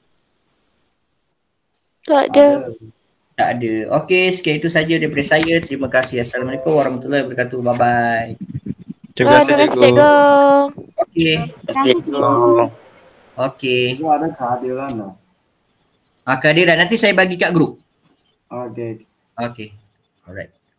S9: Tak ada.
S1: Tak ada. Okey, sekian itu saja daripada saya. Terima kasih. Assalamualaikum warahmatullahi wabarakatuh. Bye-bye.
S2: Terima kasih cikgu.
S1: Okey.
S7: Terima kasih cikgu.
S1: Okey.
S4: Ada kehadiran lah.
S1: Kehadiran nanti saya bagi kat grup.
S4: Okay.
S1: Okey. Alright.